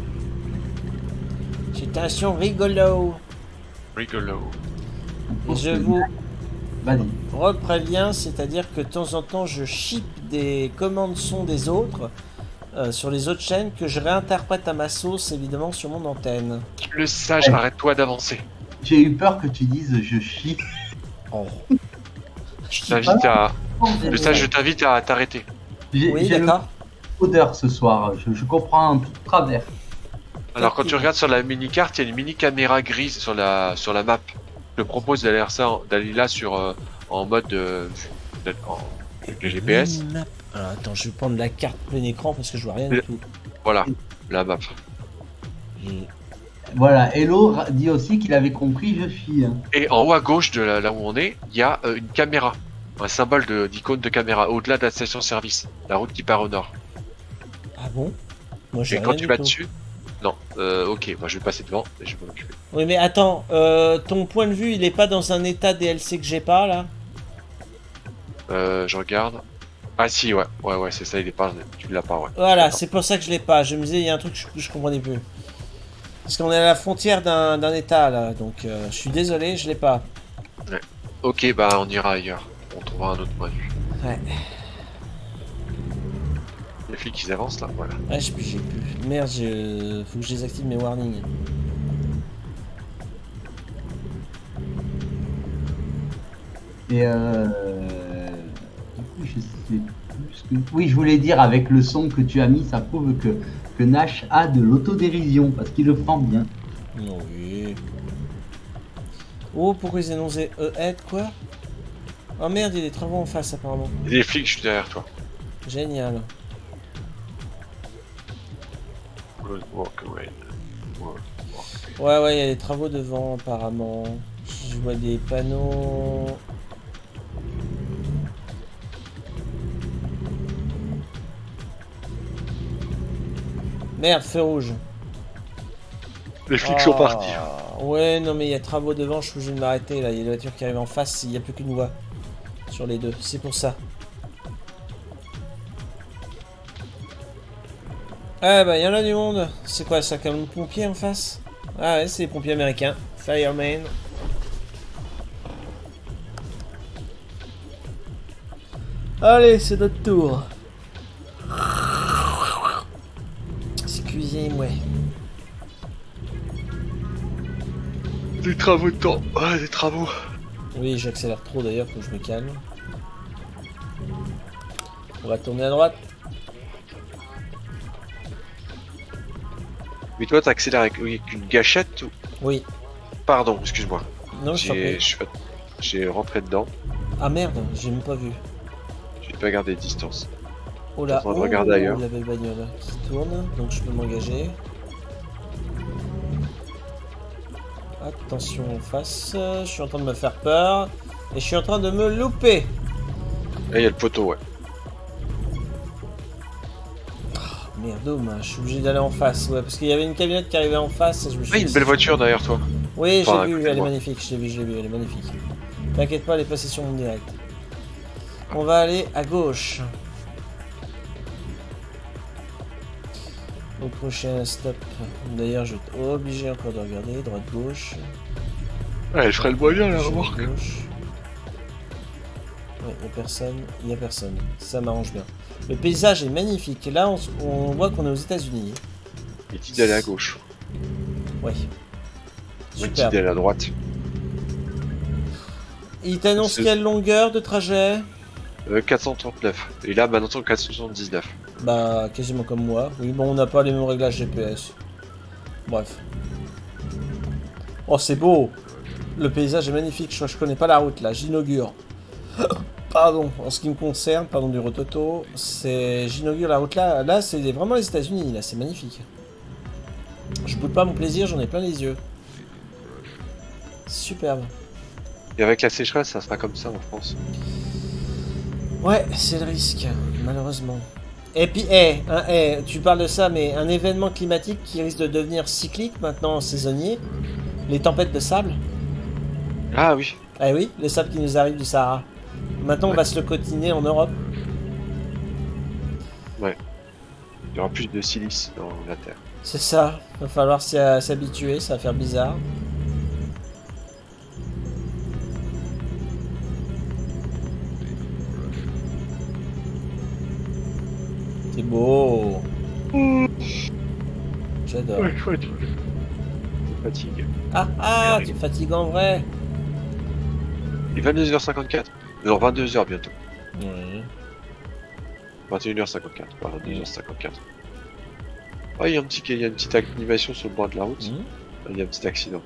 C'est un son rigolo. Rigolo. Et je vous Vas-y. repréviens, c'est-à-dire que de temps en temps, je ship des commandes son des autres euh, sur les autres chaînes que je réinterprète à ma sauce, évidemment, sur mon antenne. Le sage, Ouais. arrête-toi d'avancer. J'ai eu peur que tu dises je chie. Oh. Je t'invite à... Le sage, je t'invite à t'arrêter. J'ai Oui, j'ai le d'accord. odeur ce soir, je, je comprends tout de travers. Alors quand tu regardes sur la mini-carte, il y a une mini-caméra grise sur la sur la map. Je te propose d'aller ça, d'aller là sur euh, en mode euh, en, avec le G P S. Minimap. Alors, attends, je vais prendre la carte plein écran parce que je vois rien du Le- tout. Voilà, la map. Et- Voilà, Hello ra- dit aussi qu'il avait compris je chie. hein. Et en haut à gauche de la- là où on est, il y a euh, une caméra, un symbole de- d'icône de, caméra au-delà de la station-service, la route qui part au nord. Ah bon? Moi, j'ai Et rien quand tu du vas tout. dessus, non, euh, ok, moi je vais passer devant et je vais m'en occuper. Oui, mais attends, euh, ton point de vue, il est pas dans un état D L C que j'ai pas là? Euh, je regarde. Ah si, ouais, ouais, ouais, c'est ça, il est pas, tu l'as pas, ouais. Voilà, D'accord. c'est pour ça que je l'ai pas. Je me disais, il y a un truc que je, je comprenais plus. Parce qu'on est à la frontière d'un d'un état là, donc euh, je suis désolé, je l'ai pas. Ok, bah on ira ailleurs. On trouvera un autre point de vue. Ouais. Les flics ils avancent là, voilà. Ouais, j'ai plus, j'ai plus. Merde, je... faut que je désactive mes warnings. Et euh... Du coup, je sais plus ce que... Oui, je voulais dire, avec le son que tu as mis, ça prouve que, que Nash a de l'autodérision, parce qu'il le prend bien. Oui. Oh, pourquoi ils annoncent E-Head, quoi? Oh merde, il y a des travaux en face apparemment. Il y a des flics, je suis derrière toi. Génial. Good walk away. Walk, walk. Ouais, ouais, il y a des travaux devant apparemment. Je vois des panneaux. Merde, feu rouge. Les flics sont partis. Ah, ouais, non, mais il y a travaux devant, je suis obligé de m'arrêter là. Il y a des voitures qui arrivent en face, il n'y a plus qu'une voie sur les deux. C'est pour ça. Ah bah, il y en a du monde. C'est quoi ça, comme pompier en face? Ah ouais, c'est les pompiers américains. Fireman. Allez, c'est notre tour. Excusez-moi. Des travaux de temps. Ah, des travaux. Oui, j'accélère trop d'ailleurs, faut que je me calme. On va tourner à droite. Mais toi, t'accélères avec, avec une gâchette ou... Oui. Pardon, excuse-moi. Non, je t'en J'ai prie. je fais- j'ai rentré dedans. Ah merde, j'ai même pas vu. J'ai pas gardé de distance. Oh là, T'es en train de oh, regarder ailleurs. la belle bagnole qui tourne, donc je peux m'engager. Attention en face, je suis en train de me faire peur. Et je suis en train de me louper. Là, il y a le poteau, ouais. Merde, je suis obligé d'aller en face, ouais, parce qu'il y avait une camionnette qui arrivait en face et je me suis Ah, une belle voiture derrière toi. Oui, Enfin, j'ai vu, elle est moi. magnifique, je l'ai vu, je l'ai vu, elle est magnifique. T'inquiète pas, elle est passée sur mon direct. On va aller à gauche. Au prochain stop. D'ailleurs, je vais être obligé encore de regarder, droite-gauche. Ouais, je ferai le moyen la remorque. Gauche. Ouais, il n'y a personne, il n'y a personne. Ça m'arrange bien. Le paysage est magnifique. Là, on, on voit qu'on est aux États-Unis. Il dit d'aller à gauche. Ouais. Moi, il dit Super. d'aller à droite. Il t'annonce C'est- quelle longueur de trajet? Euh, quatre cent trente-neuf. Et là, maintenant, quatre cent soixante-dix-neuf. Bah, quasiment comme moi. Oui, bon, on n'a pas les mêmes réglages G P S. Bref. Oh, c'est beau. Le paysage est magnifique. Je, je connais pas la route, là. J'inaugure. Pardon. En ce qui me concerne, pardon du rototo, c'est... J'inaugure la route, là. Là, c'est vraiment les États-Unis, là. C'est magnifique. Je boude pas mon plaisir, j'en ai plein les yeux. Superbe. Et avec la sécheresse, ça sera comme ça en France. Ouais, c'est le risque, malheureusement. Et puis, hé, hein, hé, tu parles de ça, mais un événement climatique qui risque de devenir cyclique, maintenant saisonnier, les tempêtes de sable. Ah oui. Ah oui, le sable qui nous arrive du Sahara. Maintenant, on Ouais. va se le cotiner en Europe. Il y aura plus de silice dans la terre. C'est ça, va falloir s'y a- s'habituer, ça va faire bizarre. C'est beau. J'adore. Ouais, ouais, tu fatigue. Ah ah, tu fatigues en vrai. Il est vingt-deux heures cinquante-quatre. Non, vingt-deux heures bientôt. Ouais. vingt et une heures cinquante-quatre. Pas vingt-deux heures cinquante-quatre. Ah, il y a un petit, il y a une petite animation sur le bord de la route. Mhm. Il y a un petit accident.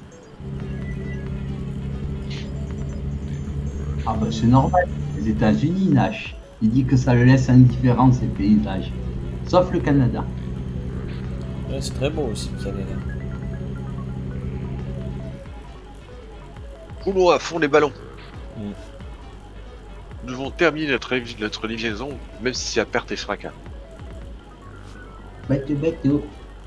Ah bah c'est normal, les États-Unis, Nash. Il dit que ça le laisse indifférent ces paysages. Sauf le Canada. Ouais, c'est très beau aussi le Canada. Roulons à fond les ballons. Mm. Nous devons terminer notre, liv- notre livraison, même si c'est à perte et fracas. Bateau, bateau.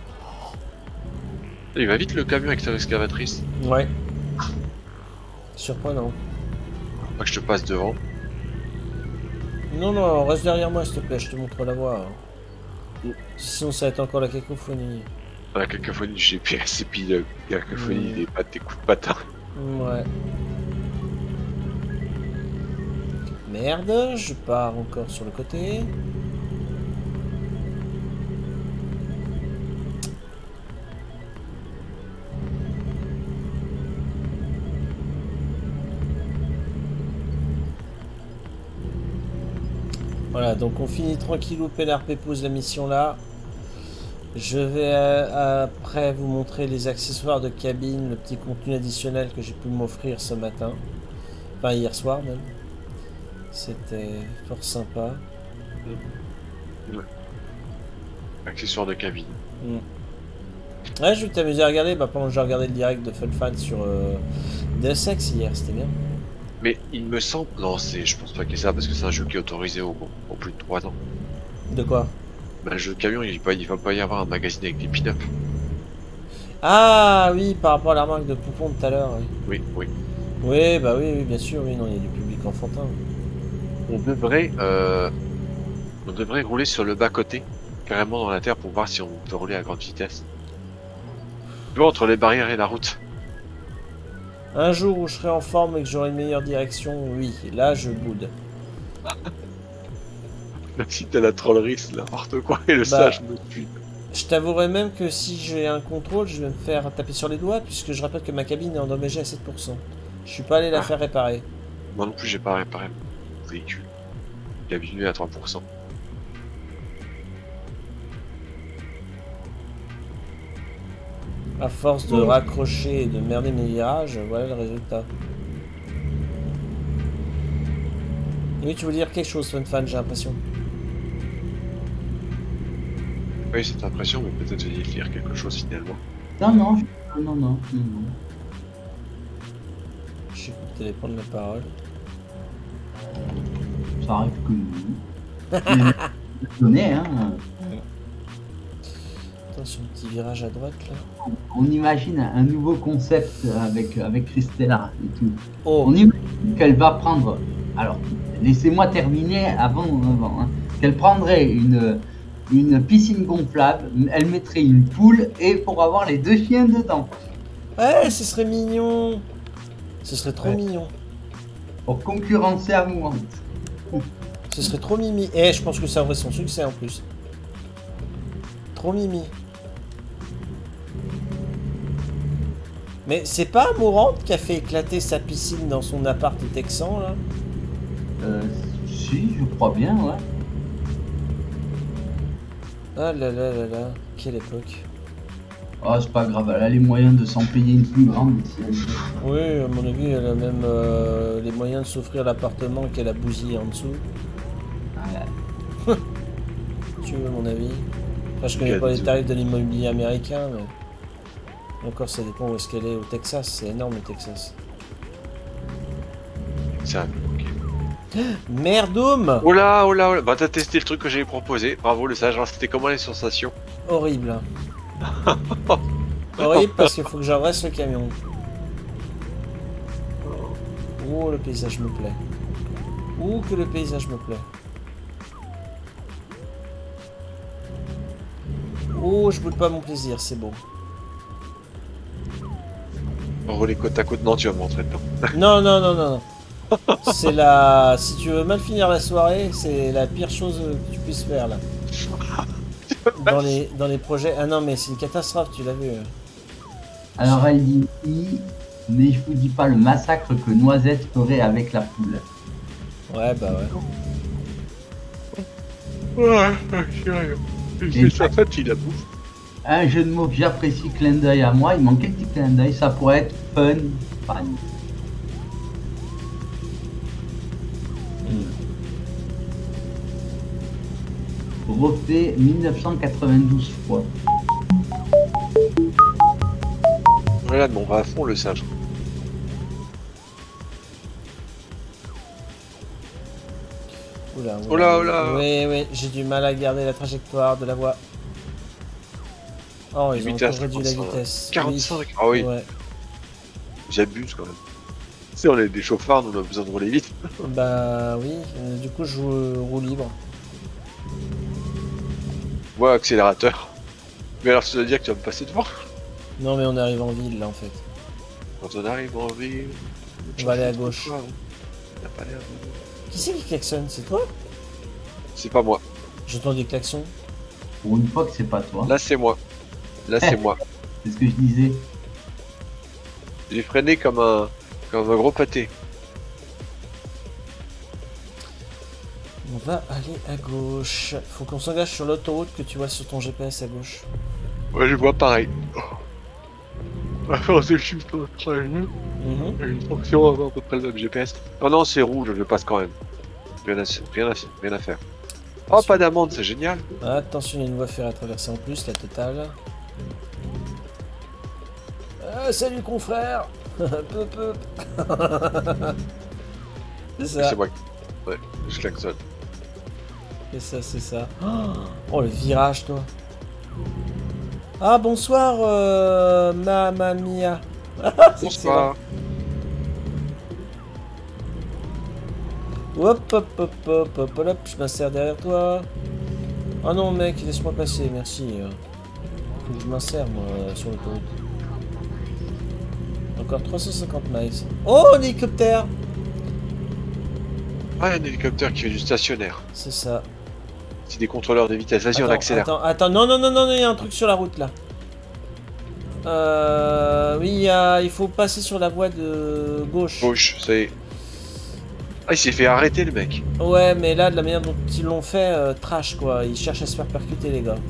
Il va vite le camion avec sa excavatrice. Ouais. Surprenant. Pas que je te passe devant. Non, non, reste derrière moi s'il te plaît, je te montre la voie. Mm. Sinon ça va être encore la cacophonie. La cacophonie du G P S et puis la cacophonie Mm. des pattes, des coups de patin. Ouais. Merde, je pars encore sur le côté. Voilà, donc on finit tranquillou, peinard pépouze la mission là. Je vais euh, après vous montrer les accessoires de cabine, le petit contenu additionnel que j'ai pu m'offrir ce matin. Enfin hier soir même. C'était fort sympa. Accessoires de cabine. Mm. Ouais, je vais t'amuser à regarder. Bah, pendant que j'ai regardé le direct de FunFan sur euh, Deus Ex hier, c'était bien. Mais il me semble... Non, c'est, je pense pas qu'il y ait ça, parce que c'est un jeu qui est autorisé au, au plus de trois ans. De quoi? Bah, le jeu de camion, il va, il va pas y avoir un magazine avec des pin-up. Ah oui, par rapport à la remarque de Poupon de tout à l'heure. Oui. Oui, oui. oui, bah oui, oui, bien sûr, oui, non, il y a du public enfantin. On devrait... Euh, on devrait rouler sur le bas-côté, carrément dans la terre, pour voir si on peut rouler à grande vitesse. Tu vois, entre les barrières et la route. Un jour où je serai en forme et que j'aurai une meilleure direction, oui, là je boude. Même si t'as la trollerie, c'est n'importe quoi, et le Bah. stage me tue. Je t'avouerai même que si j'ai un contrôle, je vais me faire taper sur les doigts, puisque je rappelle que ma cabine est endommagée à sept pour cent. Je suis pas allé la Ah. faire réparer. Moi non plus, j'ai pas réparé mon véhicule. Il est abîmé à trois pour cent. À force de raccrocher et de merder mes virages, voilà le résultat. Oui, tu veux dire quelque chose, FunFan, j'ai l'impression. Oui, cette impression, mais peut-être de lire quelque chose finalement. Non, non, je- non, non, non, non. Je sais que tu allais prendre la parole. Ça arrive que oui. Mais je connais, hein. Attention, petit virage à droite là. On imagine un nouveau concept avec, avec Christella et tout. Oh. On imagine qu'elle va prendre. Alors, laissez-moi terminer avant. avant hein. Qu'elle prendrait une, une piscine gonflable, elle mettrait une poule et pour avoir les deux chiens dedans. Ouais, ce serait mignon. Ce serait trop ouais. mignon. Pour concurrencer à Mourante. Ce serait trop mimi. Et je pense que ça aurait son succès en plus. Trop mimi. Mais c'est pas Mourante qui a fait éclater sa piscine dans son appart texan là? Euh, si, je crois bien, ouais. Ah là là là là, quelle époque. Oh, c'est pas grave, elle a les moyens de s'en payer une plus grande. Oui, à mon avis, elle a même euh, les moyens de s'offrir l'appartement qu'elle a bousillé en dessous. Ouais. Tu veux mon avis? Enfin, je connais pas les tarifs de l'immobilier américain, mais... Encore, ça dépend où est-ce qu'elle est, au Texas. C'est énorme, le Texas. C'est un... Okay. Merdoum! Oh là, oh là, oh là. Bah t'as testé le truc que j'avais proposé. Bravo le sage. Alors, c'était comment les sensations? Horrible. Horrible parce qu'il faut que j'adresse le camion. Oh, le paysage me plaît. Ouh, que le paysage me plaît. Oh, je boude pas mon plaisir, c'est beau. On roule les côte à côte. Non, tu vas me rentrer dedans. Non, non, non, non. C'est la... Si tu veux mal finir la soirée, c'est la pire chose que tu puisses faire, là. Dans les, dans les projets... Ah non, mais c'est une catastrophe, tu l'as vu. Alors elle dit oui, mais je vous dis pas le massacre que Noisette ferait avec la poule. Ouais, bah ouais. Ouais, sérieux. C'est sa fête, il la bouffe. Un jeu de mots que j'apprécie, clin d'œil à moi, il manquait le petit clin d'œil, ça pourrait être fun, fun. Refait mille neuf cent quatre-vingt-douze fois. Voilà, mais on va à fond le sage. Oula, oula, oula, oula. Oui, oui, j'ai du mal à garder la trajectoire de la voie. Oh, ils ont encore réduit la vitesse. quarante-cinq, oui. Ah oui. Ouais. J'abuse quand même. Tu sais, on est des chauffards, on a besoin de rouler vite. Bah oui, euh, du coup je roule libre. Ouais, accélérateur. Mais alors ça veut dire que tu vas me passer devant? Non mais on arrive en ville là en fait. Quand on arrive en ville... On va aller à gauche. Toi, on a pas l'air de... Qui c'est qui klaxonne? C'est toi? C'est pas moi. J'entends des klaxons. Pour une fois que c'est pas toi. Là c'est moi. Là c'est moi. C'est ce que je disais. J'ai freiné comme un... comme un gros pâté. On va aller à gauche. Faut qu'on s'engage sur l'autoroute que tu vois sur ton G P S à gauche. Ouais, je vois pareil. On va faire ce shift trajet. Mhm. Une fonction avoir à peu près le même G P S. Oh non, c'est rouge, je passe quand même. Rien à, rien à, rien à faire. Oh, pas d'amende, c'est génial. Attention, il y a une voie ferrée à traverser en plus, la totale. Ah, salut confrère. Peu peu. C'est ça. C'est moi. Ouais, je klaxonne. C'est ça, c'est ça. Oh, le virage, toi. Ah, bonsoir, euh, Mamma Mia. Bonsoir. Hop, hop, hop, hop, hop, hop, je m'insère derrière toi. Oh non, mec, laisse-moi passer, merci. Faut que je m'insère, moi, sur l'autoroute. Encore trois cent cinquante miles. Oh, un hélicoptère! Ah, un hélicoptère qui fait du stationnaire. C'est ça. C'est des contrôleurs de vitesse. Vas-y, on accélère. Attends, attends, non, non, non, non, il y a un truc sur la route là. Euh. Oui, il, y a... il faut passer sur la voie de gauche. Gauche, ça y est. Ah, il s'est fait arrêter le mec. Ouais, mais là, de la manière dont ils l'ont fait, euh, trash quoi. Ils cherchent à se faire percuter, les gars.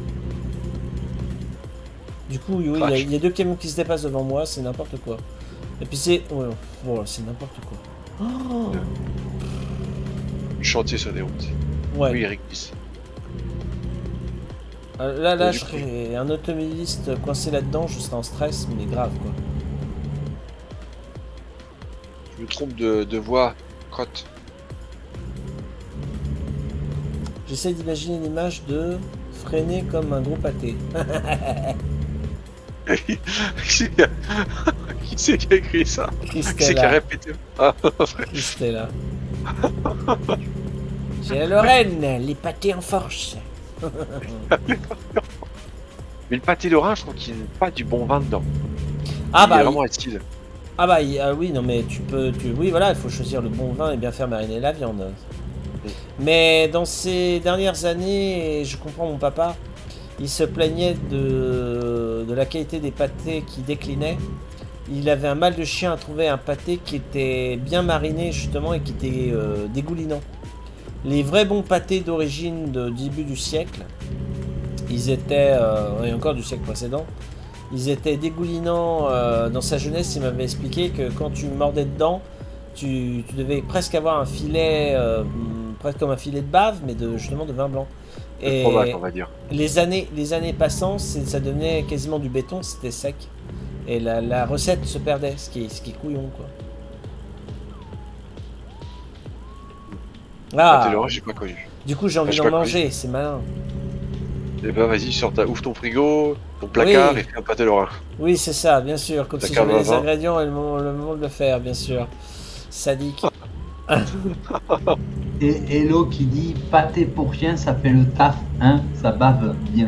Du coup, oui, il y, a, il y a deux camions qui se dépassent devant moi, c'est n'importe quoi. Et puis c'est. Ouais, voilà, c'est n'importe quoi. Oh. Du chantier sur des routes. Ouais. Oui, Eric dix. Euh, là, là, Ouais, je serais un automobiliste coincé là-dedans, je serais en stress, mais grave quoi. Je me trompe de, de voie, crotte. J'essaie d'imaginer l'image de freiner comme un gros pâté. Qui c'est qui a écrit ça? Qui c'est qui a répété? Ah, Christella. C'est la Lorraine, les pâtés en force. Mais le pâté lorrain, je trouve qu'il n'y a pas du bon vin dedans. Ah il bah est vraiment acide. Ah bah il... ah oui, non mais tu peux... Tu... Oui voilà, il faut choisir le bon vin et bien faire mariner la viande. Mais dans ces dernières années, je comprends mon papa, il se plaignait de, de la qualité des pâtés qui déclinaient. Il avait un mal de chien à trouver un pâté qui était bien mariné justement et qui était euh, dégoulinant. Les vrais bons pâtés d'origine de début du siècle, ils étaient, euh, et encore du siècle précédent, ils étaient dégoulinants euh, dans sa jeunesse. Il m'avait expliqué que quand tu mordais dedans, tu, tu devais presque avoir un filet, euh, presque comme un filet de bave, mais de, justement de vin blanc. Et fromage, on va dire. Les années, les années passant, ça devenait quasiment du béton, c'était sec. Et la, la recette se perdait, ce qui est, ce qui est couillon, quoi. Ah, ah j'ai pas connu. Du coup, j'ai envie d'en manger, c'est malin. Eh ben vas-y, sors ta... ouvre ton frigo, ton placard, oui. Et fais un pâté lorrain. Oui, c'est ça, bien sûr. Comme si j'avais les ingrédients et le moment, le moment de le faire, bien sûr. Sadique. Et Hello qui dit pâté pour chien, ça fait le taf, hein, ça bave bien.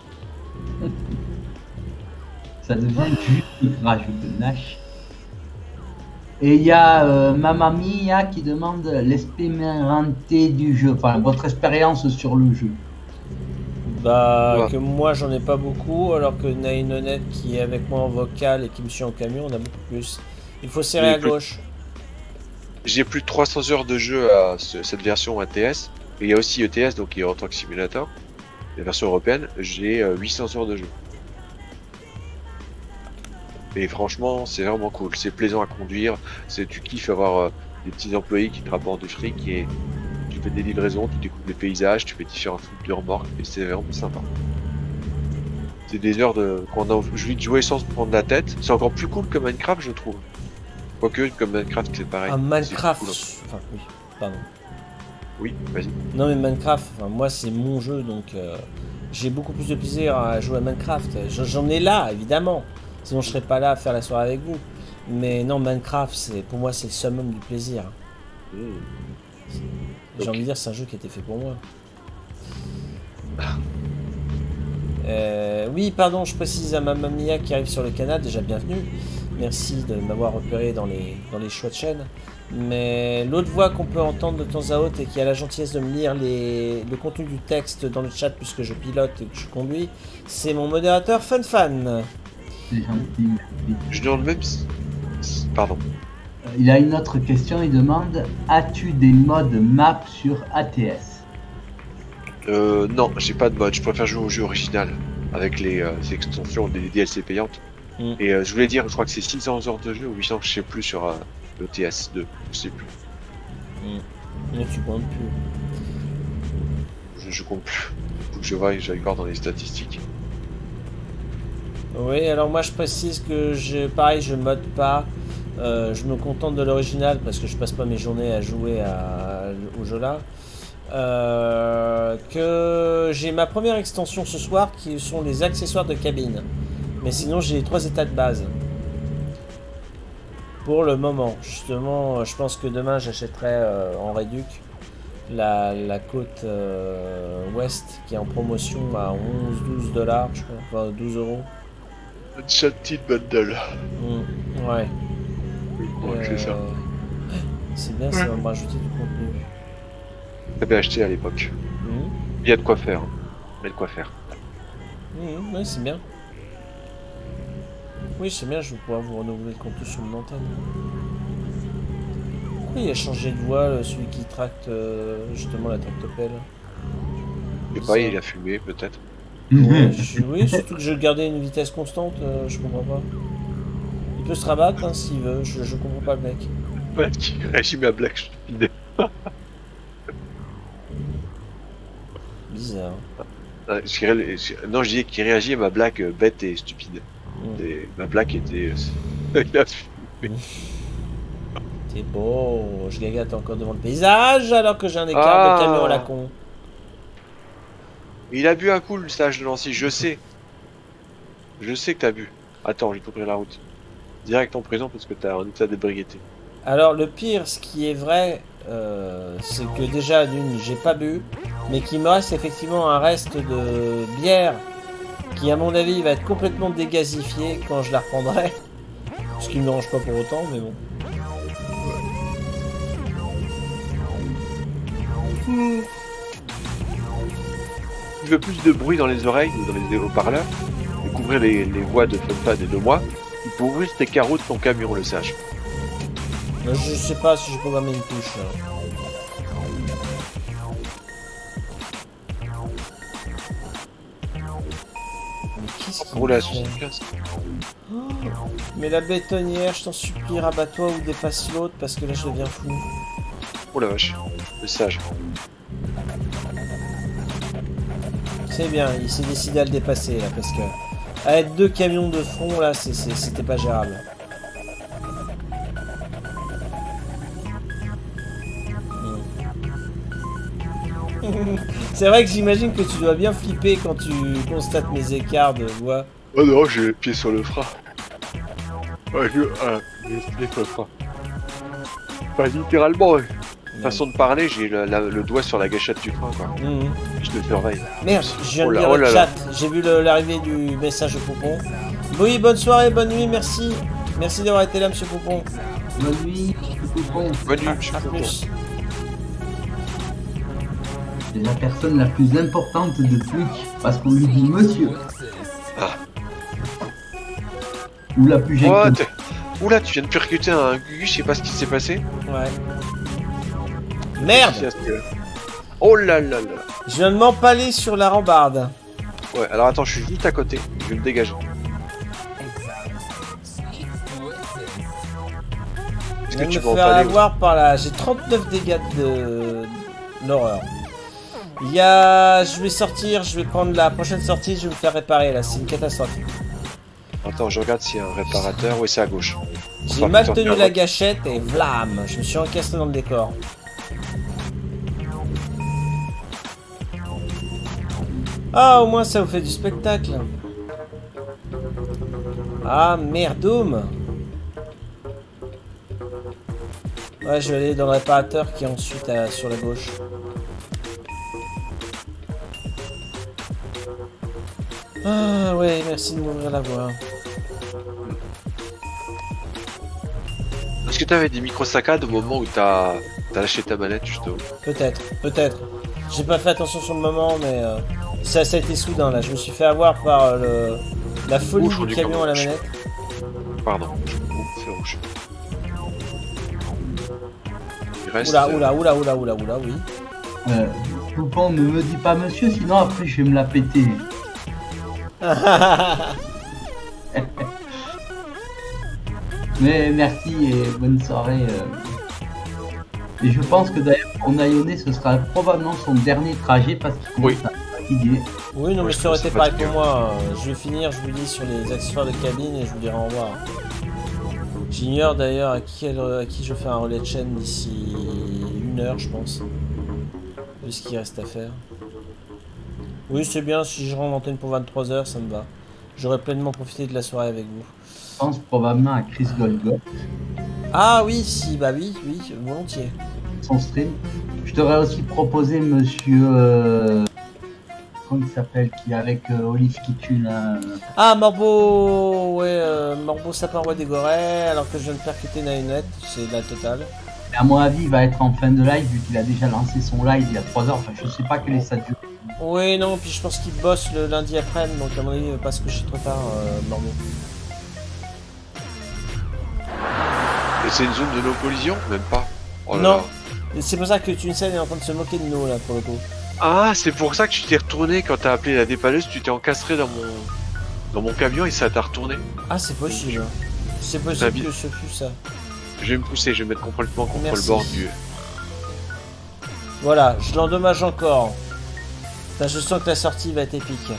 Ça devient juste une rajoute de nage. Et il y a euh, Mamma Mia qui demande l'expérimenté du jeu, enfin votre expérience sur le jeu. Bah, ouais. Que moi j'en ai pas beaucoup, alors que Nainonette qui est avec moi en vocal et qui me suit en camion, on a beaucoup plus. Il faut serrer à plus... gauche. J'ai plus de trois cents heures de jeu à ce, cette version A T S. Et il y a aussi E T S, donc qui est Euro Truck Simulator, la version européenne. J'ai euh, huit cents heures de jeu. Et franchement, c'est vraiment cool. C'est plaisant à conduire. C'est tu kiffes avoir euh, des petits employés qui te rapportent du fric et tu fais des livraisons, tu découvres des paysages, tu fais différents trucs de remorques et c'est vraiment sympa. C'est des heures de quand on a envie de jouer sans se prendre la tête. C'est encore plus cool que Minecraft, je trouve. Quoique comme Minecraft, c'est pareil. Ah, Minecraft. Cool. Enfin, oui, pardon. Oui, vas-y. Non mais Minecraft, enfin, moi c'est mon jeu donc euh, j'ai beaucoup plus de plaisir à jouer à Minecraft. J'en ai là, évidemment. Sinon je serais pas là à faire la soirée avec vous. Mais non, Minecraft, c'est pour moi c'est le summum du plaisir. Mmh. J'ai envie de dire c'est un jeu qui a été fait pour moi. Euh, oui, pardon, je précise à Mamma Mia qui arrive sur le canal, déjà bienvenue. Merci de m'avoir repéré dans les, dans les choix de chaîne. Mais l'autre voix qu'on peut entendre de temps à autre et qui a la gentillesse de me lire les, le contenu du texte dans le chat puisque je pilote et que je conduis, c'est mon modérateur FunFan. Je demande même... Pardon. Il a une autre question, il demande as-tu des modes map sur A T S? Euh, non, j'ai pas de mode, je préfère jouer au jeu original avec les euh, extensions des D L C payantes. Mm. Et euh, je voulais dire, je crois que c'est six cents heures de jeu ou huit cents, je sais plus sur euh, le T S deux, je sais plus. Mm. Mais tu comptes plus. Je, je compte plus. Faut que je vois, j'aille voir dans les statistiques. Oui, alors moi je précise que je, pareil, je mode pas. Euh, je me contente de l'original parce que je passe pas mes journées à jouer à, au jeu là. Euh, que j'ai ma première extension ce soir qui sont les accessoires de cabine. Mais sinon j'ai les trois états de base. Pour le moment. Justement, je pense que demain j'achèterai euh, en réduc la, la côte euh, ouest qui est en promotion à onze douze dollars, je crois, enfin douze euros. Uncharted Bundle. Mmh, ouais. Ouais, euh, c'est ça. C'est bien, ça va me rajouter du contenu. J'avais acheté à l'époque. Mmh. Il y a de quoi faire. Il y a de quoi faire. Mmh, ouais, c'est bien. Oui, c'est bien, je vais pouvoir vous renouveler le contenu sur mon antenne. Pourquoi il a changé de voix, celui qui tracte euh, justement la tractopelle? Je sais pas, il a fumé peut-être. Ouais, je, oui, surtout que je gardais une vitesse constante, euh, je comprends pas. Il peut se rabattre hein, s'il veut, je, je comprends pas le mec. Ouais, qui réagit ma blague stupide. Bizarre. Ah, je, non, je disais qu'il réagit à ma blague bête et stupide. Mmh. Et ma blague était... Il a fumé. C'est beau, je gagate encore devant le paysage alors que j'ai un écart ah. de camion à la con. Il a bu un coup le sage de Nancy, je sais. Je sais que t'as bu. Attends, je vais t'ouvrir la route. Direct en prison parce que t'as un état d'ébriété. Alors le pire, ce qui est vrai, euh, c'est que déjà d'une, j'ai pas bu, mais qu'il me reste effectivement un reste de bière qui à mon avis va être complètement dégazifié quand je la reprendrai. Ce qui me dérange pas pour autant, mais bon. Hmm. Tu veux plus de bruit dans les oreilles ou dans les haut-parleurs, découvrir les, les voix de Funpad et de moi, il faut ouvrir tes carreaux de ton camion, le sage. Je sais pas si j'ai programmé une touche. Mais qu'est-ce qu'il Roule à fait soixante-quinze. Oh, mais la bétonnière, je t'en supplie, rabat-toi ou dépasse l'autre parce que là je deviens fou. Oh la vache, le sage. C'est bien, il s'est décidé à le dépasser là parce que avec deux camions de front là, c'était pas gérable. C'est vrai que j'imagine que tu dois bien flipper quand tu constates mes écarts de voix. Oh non, j'ai les pieds sur le frein. Ouais, je... Ah, j'ai les pieds sur le frein. Pas littéralement, ouais. Façon de parler, j'ai le, le doigt sur la gâchette du frein, quoi. Mmh. Je te surveille. Merde, je viens oh de là, lire oh le là chat. J'ai vu l'arrivée du message de Poupon. Oui, bonne soirée, bonne nuit, merci. Merci d'avoir été là, monsieur Poupon. Bonne nuit, monsieur Poupon. Bonne nuit, monsieur à Poupon. Plus. C'est la personne la plus importante de Twitch, parce qu'on lui dit monsieur. Ah. Ou la plus gênante. Oula, tu viens de percuter un Gugu, je sais pas ce qui s'est passé. Ouais. Merde! Oh là là là. Je viens de m'empaler sur la rambarde. Ouais, alors attends, je suis juste à côté, je vais me dégager. Je viens de me faire avoir par là. J'ai trente-neuf dégâts de l'horreur. Il y a... Je vais sortir, je vais prendre la prochaine sortie, je vais me faire réparer là, c'est une catastrophe. Attends, je regarde s'il y a un réparateur. Oui, c'est à gauche. J'ai mal tenu la gâchette et vlam, je me suis encastré dans le décor. Ah, au moins ça vous fait du spectacle. Ah, merdoum. Ouais, je vais aller dans le réparateur qui est ensuite à, sur la gauche. Ah ouais, merci de m'ouvrir la voie. Est-ce que t'avais des micro-saccades au moment où t'as lâché ta manette justement? Peut-être, peut-être. J'ai pas fait attention sur le moment, mais euh, ça, ça a été soudain là. Je me suis fait avoir par euh, le, la folie Ouh, du camion à la manette. Pardon. Ouh, c'est rouge. Il reste... Oula, oula, oula, oula, oula, oula, oui. Euh, Poupon, ne me dis pas monsieur, sinon après je vais me la péter. Mais merci et bonne soirée. Euh... Et je pense que d'ailleurs pour Nayone ce sera probablement son dernier trajet parce qu'il commence oui. à fatiguer. Oui, non, mais ça aurait été pareil pour moi. Je vais finir, je vous dis, sur les accessoires de cabine et je vous dirai au revoir. J'ignore d'ailleurs à qui, à qui je fais un relais de chaîne d'ici une heure, je pense. Vu ce qu'il reste à faire. Oui, c'est bien, si je rends l'antenne pour vingt-trois heures, ça me va. J'aurais pleinement profité de la soirée avec vous. Je pense probablement à Chris Goldgold. Ah oui, si, bah oui, oui, volontiers. Son stream. Je t'aurais aussi proposé monsieur... Euh... Comment il s'appelle? Qui est avec euh, Olive Kitchen. Euh... Ah, Morbeau... Ouais, euh, Morbeau Sapin Roi des Gorées, alors que je viens de percuter Nainette, c'est la totale. Et à mon avis, il va être en fin de live, vu qu'il a déjà lancé son live il y a trois heures. Enfin, je sais pas quelle est sa durée. Oui, non, puis je pense qu'il bosse le lundi après-midi, donc à mon avis, il va pas se coucher trop tard, euh, Morbeau. Et c'est une zone de no-collision? Même pas. Oh là non, là. C'est pour ça que Tunsen est en train de se moquer de nous, là, pour le coup. Ah, c'est pour ça que tu t'es retourné quand t'as appelé la dépanneuse, tu t'es encastré dans mon dans mon camion et ça t'a retourné. Ah, c'est possible. C'est possible que ce fût ça. Je vais me pousser, je vais me mettre complètement contre Merci. le bord du... Voilà, je l'endommage encore. Enfin, je sens que la sortie va être épique.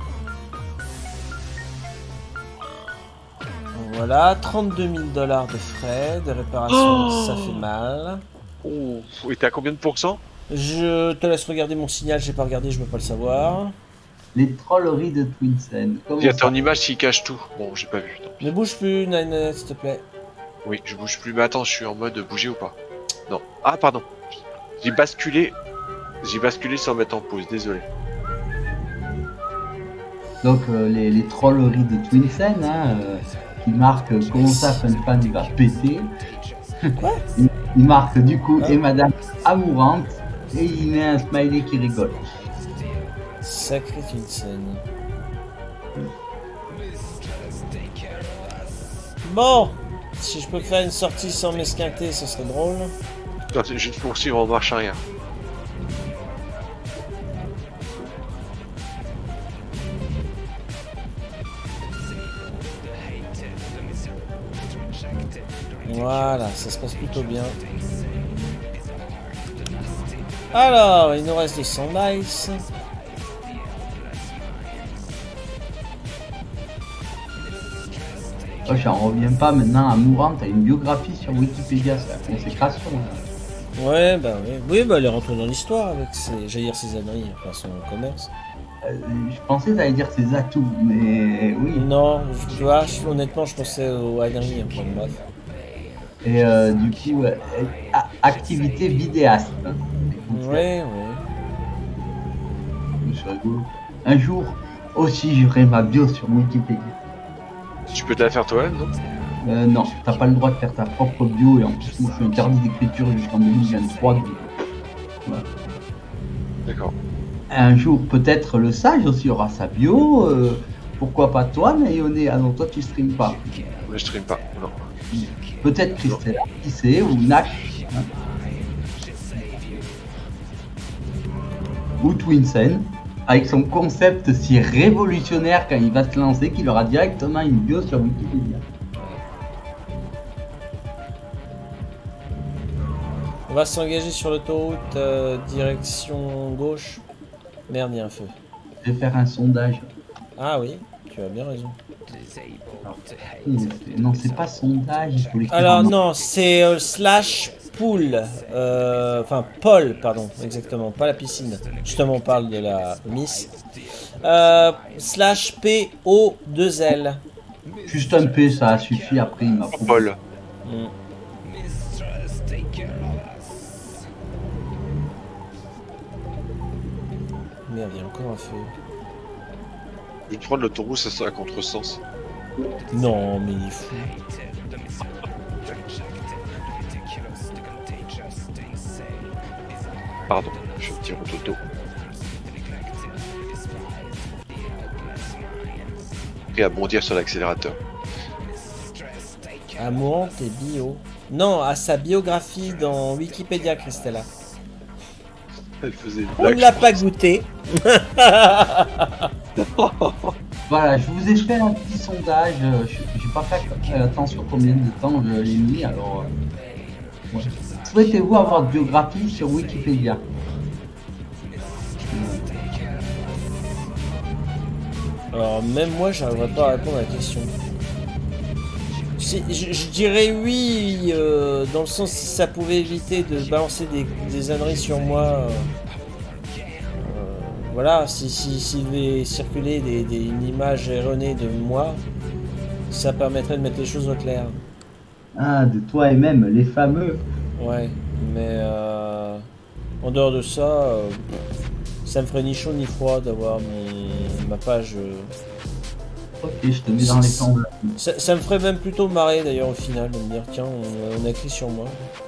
Voilà, trente-deux mille dollars de frais, de réparation, oh ça fait mal. Oh, et t'es à combien de pourcents? Je te laisse regarder mon signal, j'ai pas regardé, je veux pas le savoir. Les trolleries de Twinsen. Il y a ton image qui cache tout. Bon, j'ai pas vu. Ne bouge plus, Nine, s'il te plaît. Oui, je bouge plus. Mais attends, je suis en mode bouger ou pas? Non. Ah, pardon. J'ai basculé. J'ai basculé sans mettre en pause, désolé. Donc, euh, les, les trolleries de Twinsen, hein, euh, qui marquent euh, comment ça, FunFan il va péter. Quoi? il, il marque du coup, ah. et Madame Amourante, et il met un smiley qui rigole. Sacré Twinsen. Bon, si je peux faire une sortie sans m'esquinter, ce serait drôle. Attends, je vais te poursuivre en marche arrière. Voilà, ça se passe plutôt bien. Alors, il nous reste deux cents dice. Oh, j'en reviens pas maintenant à Mourante, t'as une biographie sur Wikipédia, c'est la consécration. Là. Ouais, bah oui, oui bah elle est rentrée dans l'histoire avec ses, j'allais dire ses âneries, enfin son commerce. Euh, je pensais que t'allais dire ses atouts, mais oui. Non, tu vois, je, honnêtement, je pensais aux âneries, enfin, bref. Et euh, du coup, euh, activité vidéaste. Hein. Ouais, ouais. C'est rigolo. Un jour aussi, j'aurai ma bio sur Wikipédia. Tu peux te la faire toi-même, non? Euh, non, t'as pas le droit de faire ta propre bio et en plus, moi, je suis interdit d'écriture jusqu'en deux mille vingt-trois. Voilà. D'accord. Un jour, peut-être le sage aussi aura sa bio. Euh, pourquoi pas toi, Nayoné? Ah non, toi, tu stream pas. Mais je stream pas, non. Peut-être Christella, qui sait, ou Nash. Hein. Ou Twinsen, avec son concept si révolutionnaire quand il va se lancer qu'il aura directement une bio sur Wikipédia. On va s'engager sur l'autoroute euh, direction gauche. Merde, il y a un feu. Je vais faire un sondage. Ah oui, tu as bien raison. Non, c'est pas sondage, il faut l'écrire. Alors non, c'est euh, slash pool, euh, enfin Paul, pardon, exactement, pas la piscine. Justement, on parle de la Miss. Euh, slash P O deux L. Juste un P, ça a suffi, après il m'a... Paul. Mm. Merde, il y a encore un feu. Je vais prendre l'autoroute, ça sera à contresens. Non, mais il est fou. Pardon, je tire au toto. Et à bondir sur l'accélérateur. Amourante et bio. Non, à sa biographie dans Wikipédia, Christella. Elle faisait une On blague, ne l'a je pas pense. goûté. Voilà, je vous ai fait un petit sondage, euh, je n'ai pas fait euh, attention combien de temps je l'ai mis, alors... Euh, ouais. Souhaitez-vous avoir de biographie sur Wikipédia? Alors, même moi, j'arriverai pas à répondre à la question. Si, je, je dirais oui, euh, dans le sens si ça pouvait éviter de balancer des, des âneries sur moi. Euh, euh, voilà, si, si, s'il devait circuler des, des, une image erronée de moi, ça permettrait de mettre les choses au clair. Ah, de toi et même, les fameux. Ouais, mais euh, en dehors de ça, euh, ça me ferait ni chaud ni froid d'avoir mon ma page. Euh, Ok, je te mets dans les temps. ça, ça me ferait même plutôt marrer d'ailleurs au final de me dire tiens, on, on a écrit sur moi.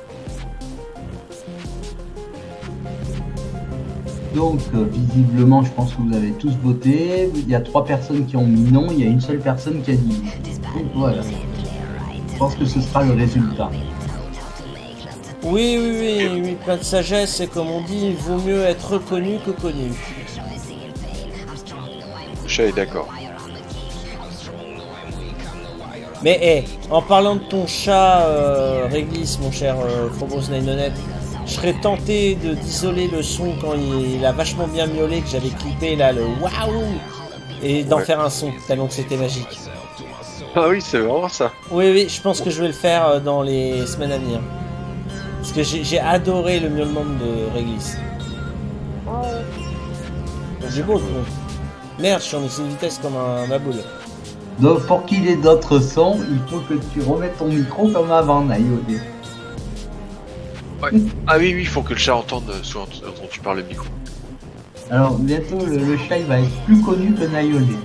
Donc, euh, visiblement, je pense que vous avez tous voté. Il y a trois personnes qui ont mis non, il y a une seule personne qui a dit oui. Donc voilà. Je pense que ce sera le résultat. Oui, oui, oui, oui, plein de sagesse, et comme on dit, il vaut mieux être reconnu que connu. Le chat est d'accord. Mais hé, hey, en parlant de ton chat euh, réglisse, mon cher euh, Frobos Nainonet, je serais tenté de d'isoler le son quand il, il a vachement bien miaulé, que j'avais clippé là, le waouh, et d'en Ouais. faire un son, tellement que c'était magique. Ah oui, c'est vraiment ça. Oui, oui, je pense que je vais le faire euh, dans les semaines à venir. Parce que j'ai adoré le miaulement de Réglisse. J'ai beau, tout. Merde, je suis en excès de vitesse comme un ma boule. Donc pour qu'il ait d'autres sons, il faut que tu remettes ton micro comme avant, Naïodé. Ouais. Ah oui, oui, il faut que le chat entende soit dont tu parles le micro. Alors bientôt le, le chat il va être plus connu que Naïodé.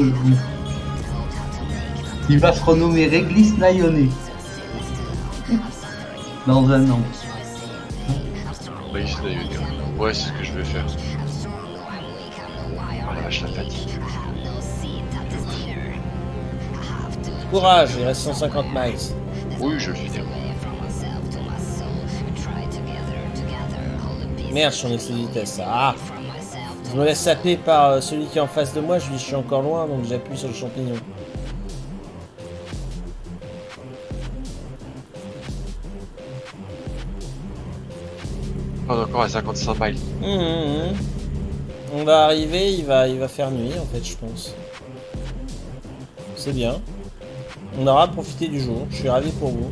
Il va se renommer Réglisse Naïoné. Dans un an. Réglisse Naïoné. Ouais, c'est ce que je vais faire. Oh la vache, la fatigue. Courage, il reste cent cinquante miles. Oui, je vais le finir. Merde, je suis en excès de vitesse. Ah, je me laisse saper par celui qui est en face de moi, je lui dis je suis encore loin, donc j'appuie sur le champignon. On est encore à cinquante-cinq miles. Mmh, mmh. On va arriver, il va, il va faire nuit en fait, je pense. C'est bien. On aura profité du jour, je suis ravi pour vous.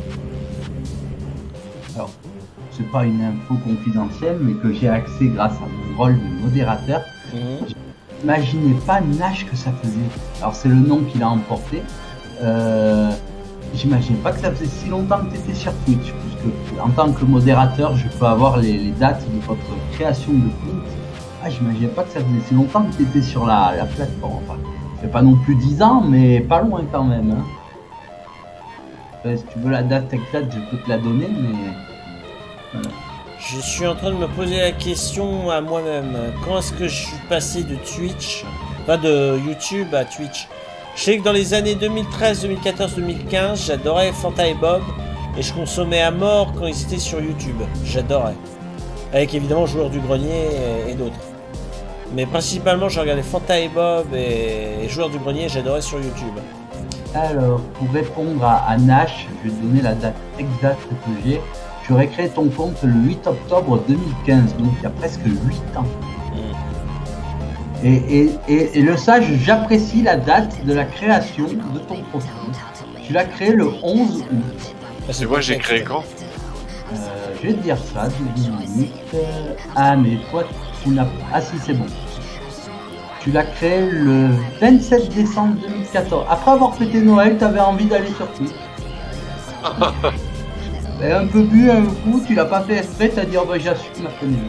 Alors, c'est pas une info confidentielle, mais que j'ai accès grâce à mon rôle de modérateur. Mmh. J'imaginais pas Nash que ça faisait. Alors c'est le nom qu'il a emporté. Euh, J'imaginais pas que ça faisait si longtemps que tu étais sur Twitch, puisque en tant que modérateur, je peux avoir les, les dates de votre création de compte. Ah, j'imaginais pas que ça faisait si longtemps que tu étais sur la, la plateforme. Enfin, c'est pas non plus dix ans, mais pas loin quand même. Hein. Enfin, si tu veux la date exacte, je peux te la donner, mais... Voilà. Je suis en train de me poser la question à moi-même. Quand est-ce que je suis passé de Twitch, pas de YouTube à Twitch? Je sais que dans les années deux mille treize, deux mille quatorze, deux mille quinze, j'adorais Fanta et Bob. Et je consommais à mort quand ils étaient sur YouTube. J'adorais. Avec évidemment Joueurs du Grenier et, et d'autres. Mais principalement, je regardais Fanta et Bob et, et Joueurs du Grenier, j'adorais sur YouTube. Alors, pour répondre à, à Nash, je vais te donner la date exacte que j'ai. Tu aurais créé ton compte le huit octobre deux mille quinze, donc il y a presque huit ans. Mm. Et, et, et, et le sage, j'apprécie la date de la création de ton profil. Tu l'as créé le onze août. C'est moi, j'ai créé quand euh, Je vais te dire ça, dix minutes. Ah, mais toi, tu n'as pas... Ah si, c'est bon. Tu l'as créé le vingt-sept décembre deux mille quatorze. Après avoir fêté Noël, tu avais envie d'aller sur Twitch. Et un peu bu, un coup, tu l'as pas fait exprès, t'as dit oh bah j'assume ma connerie.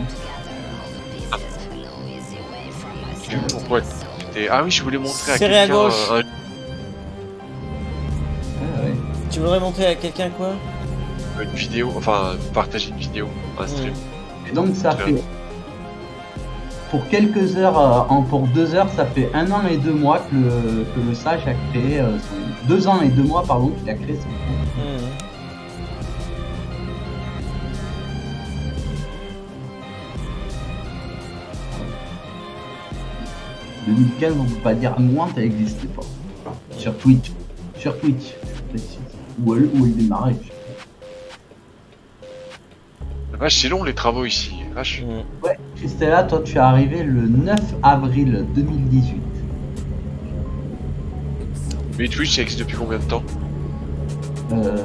Pourquoi Ah oui, je voulais montrer à quelqu'un... Serré à gauche un... ah, ouais. Tu voudrais montrer à quelqu'un quoi? Une vidéo, enfin partager une vidéo, un stream. Et donc ça fait... Pour quelques heures, euh, en, pour deux heures, ça fait un an et deux mois que le, que le sage a créé euh, son... Deux ans et deux mois, pardon, qu'il a créé son compte. Mmh. deux mille quinze, on peut pas dire à moi, ça n'existait pas. Sur Twitch. Sur Twitch, précis. Où elle, où elle démarrait. La vache, c'est long les travaux ici. Vache. Ouais, Christella, toi tu es arrivé le neuf avril deux mille dix-huit. Mais Twitch, ça existe depuis combien de temps? Euh...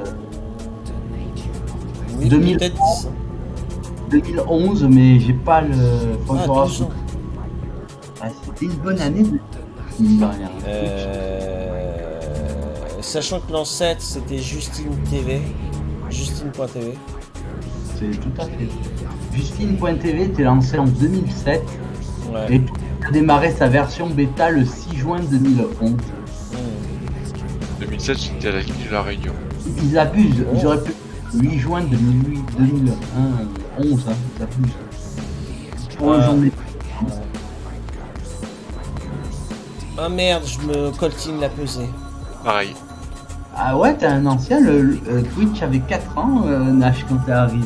Oui, deux mille onze. deux mille onze, mais j'ai pas le... Faut ah, ah, c'était une bonne année de... Euh... Sachant que l'ancêtre c'était Justine T V. Justine point T V. C'est tout à fait. Justine point T V était lancé en deux mille sept. Ouais. Et a démarré sa version bêta le six juin deux mille onze. Mmh. deux mille sept, c'était à la ville de la Réunion. Ils abusent. Oh. Ils auraient pu... huit juin deux mille huit, deux mille onze, hein, ils abusent. Pour ah. journée. Ah merde, je me coltine la pesée. Pareil. Ah ouais, t'es un ancien, le, le euh, Twitch avait quatre ans, euh, Nash, quand t'es arrivé.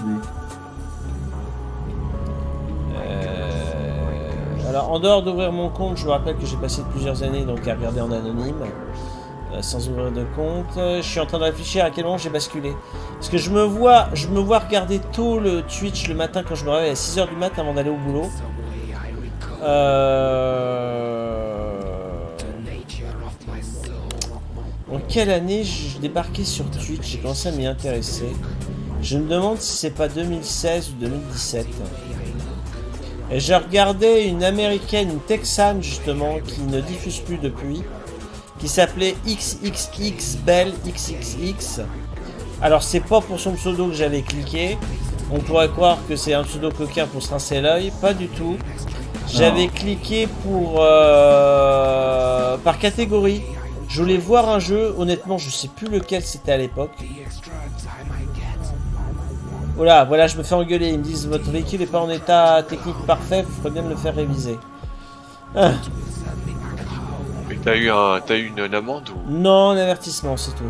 Euh... Alors, en dehors d'ouvrir mon compte, je vous rappelle que j'ai passé plusieurs années donc à regarder en anonyme, euh, sans ouvrir de compte. Je suis en train de réfléchir à quel moment j'ai basculé. Parce que je me vois, je me vois regarder tôt le Twitch le matin quand je me réveille à six heures du matin avant d'aller au boulot. Euh... En quelle année je débarquais sur Twitch? J'ai commencé à m'y intéresser. Je me demande si c'est pas deux mille seize ou deux mille dix-sept. Et j'ai regardé une américaine, une texane justement, qui ne diffuse plus depuis, qui s'appelait X X X Belle X X X. Alors c'est pas pour son pseudo que j'avais cliqué. On pourrait croire que c'est un pseudo coquin pour se rincer l'œil. Pas du tout. J'avais cliqué pour euh, par catégorie. Je voulais voir un jeu. Honnêtement, je sais plus lequel c'était à l'époque. Voilà, voilà, je me fais engueuler. Ils me disent votre véhicule n'est pas en état technique parfait. Il faudrait bien me le faire réviser. Ah. Mais t'as eu un, t'as eu une, une amende ou? Non, un avertissement, c'est tout.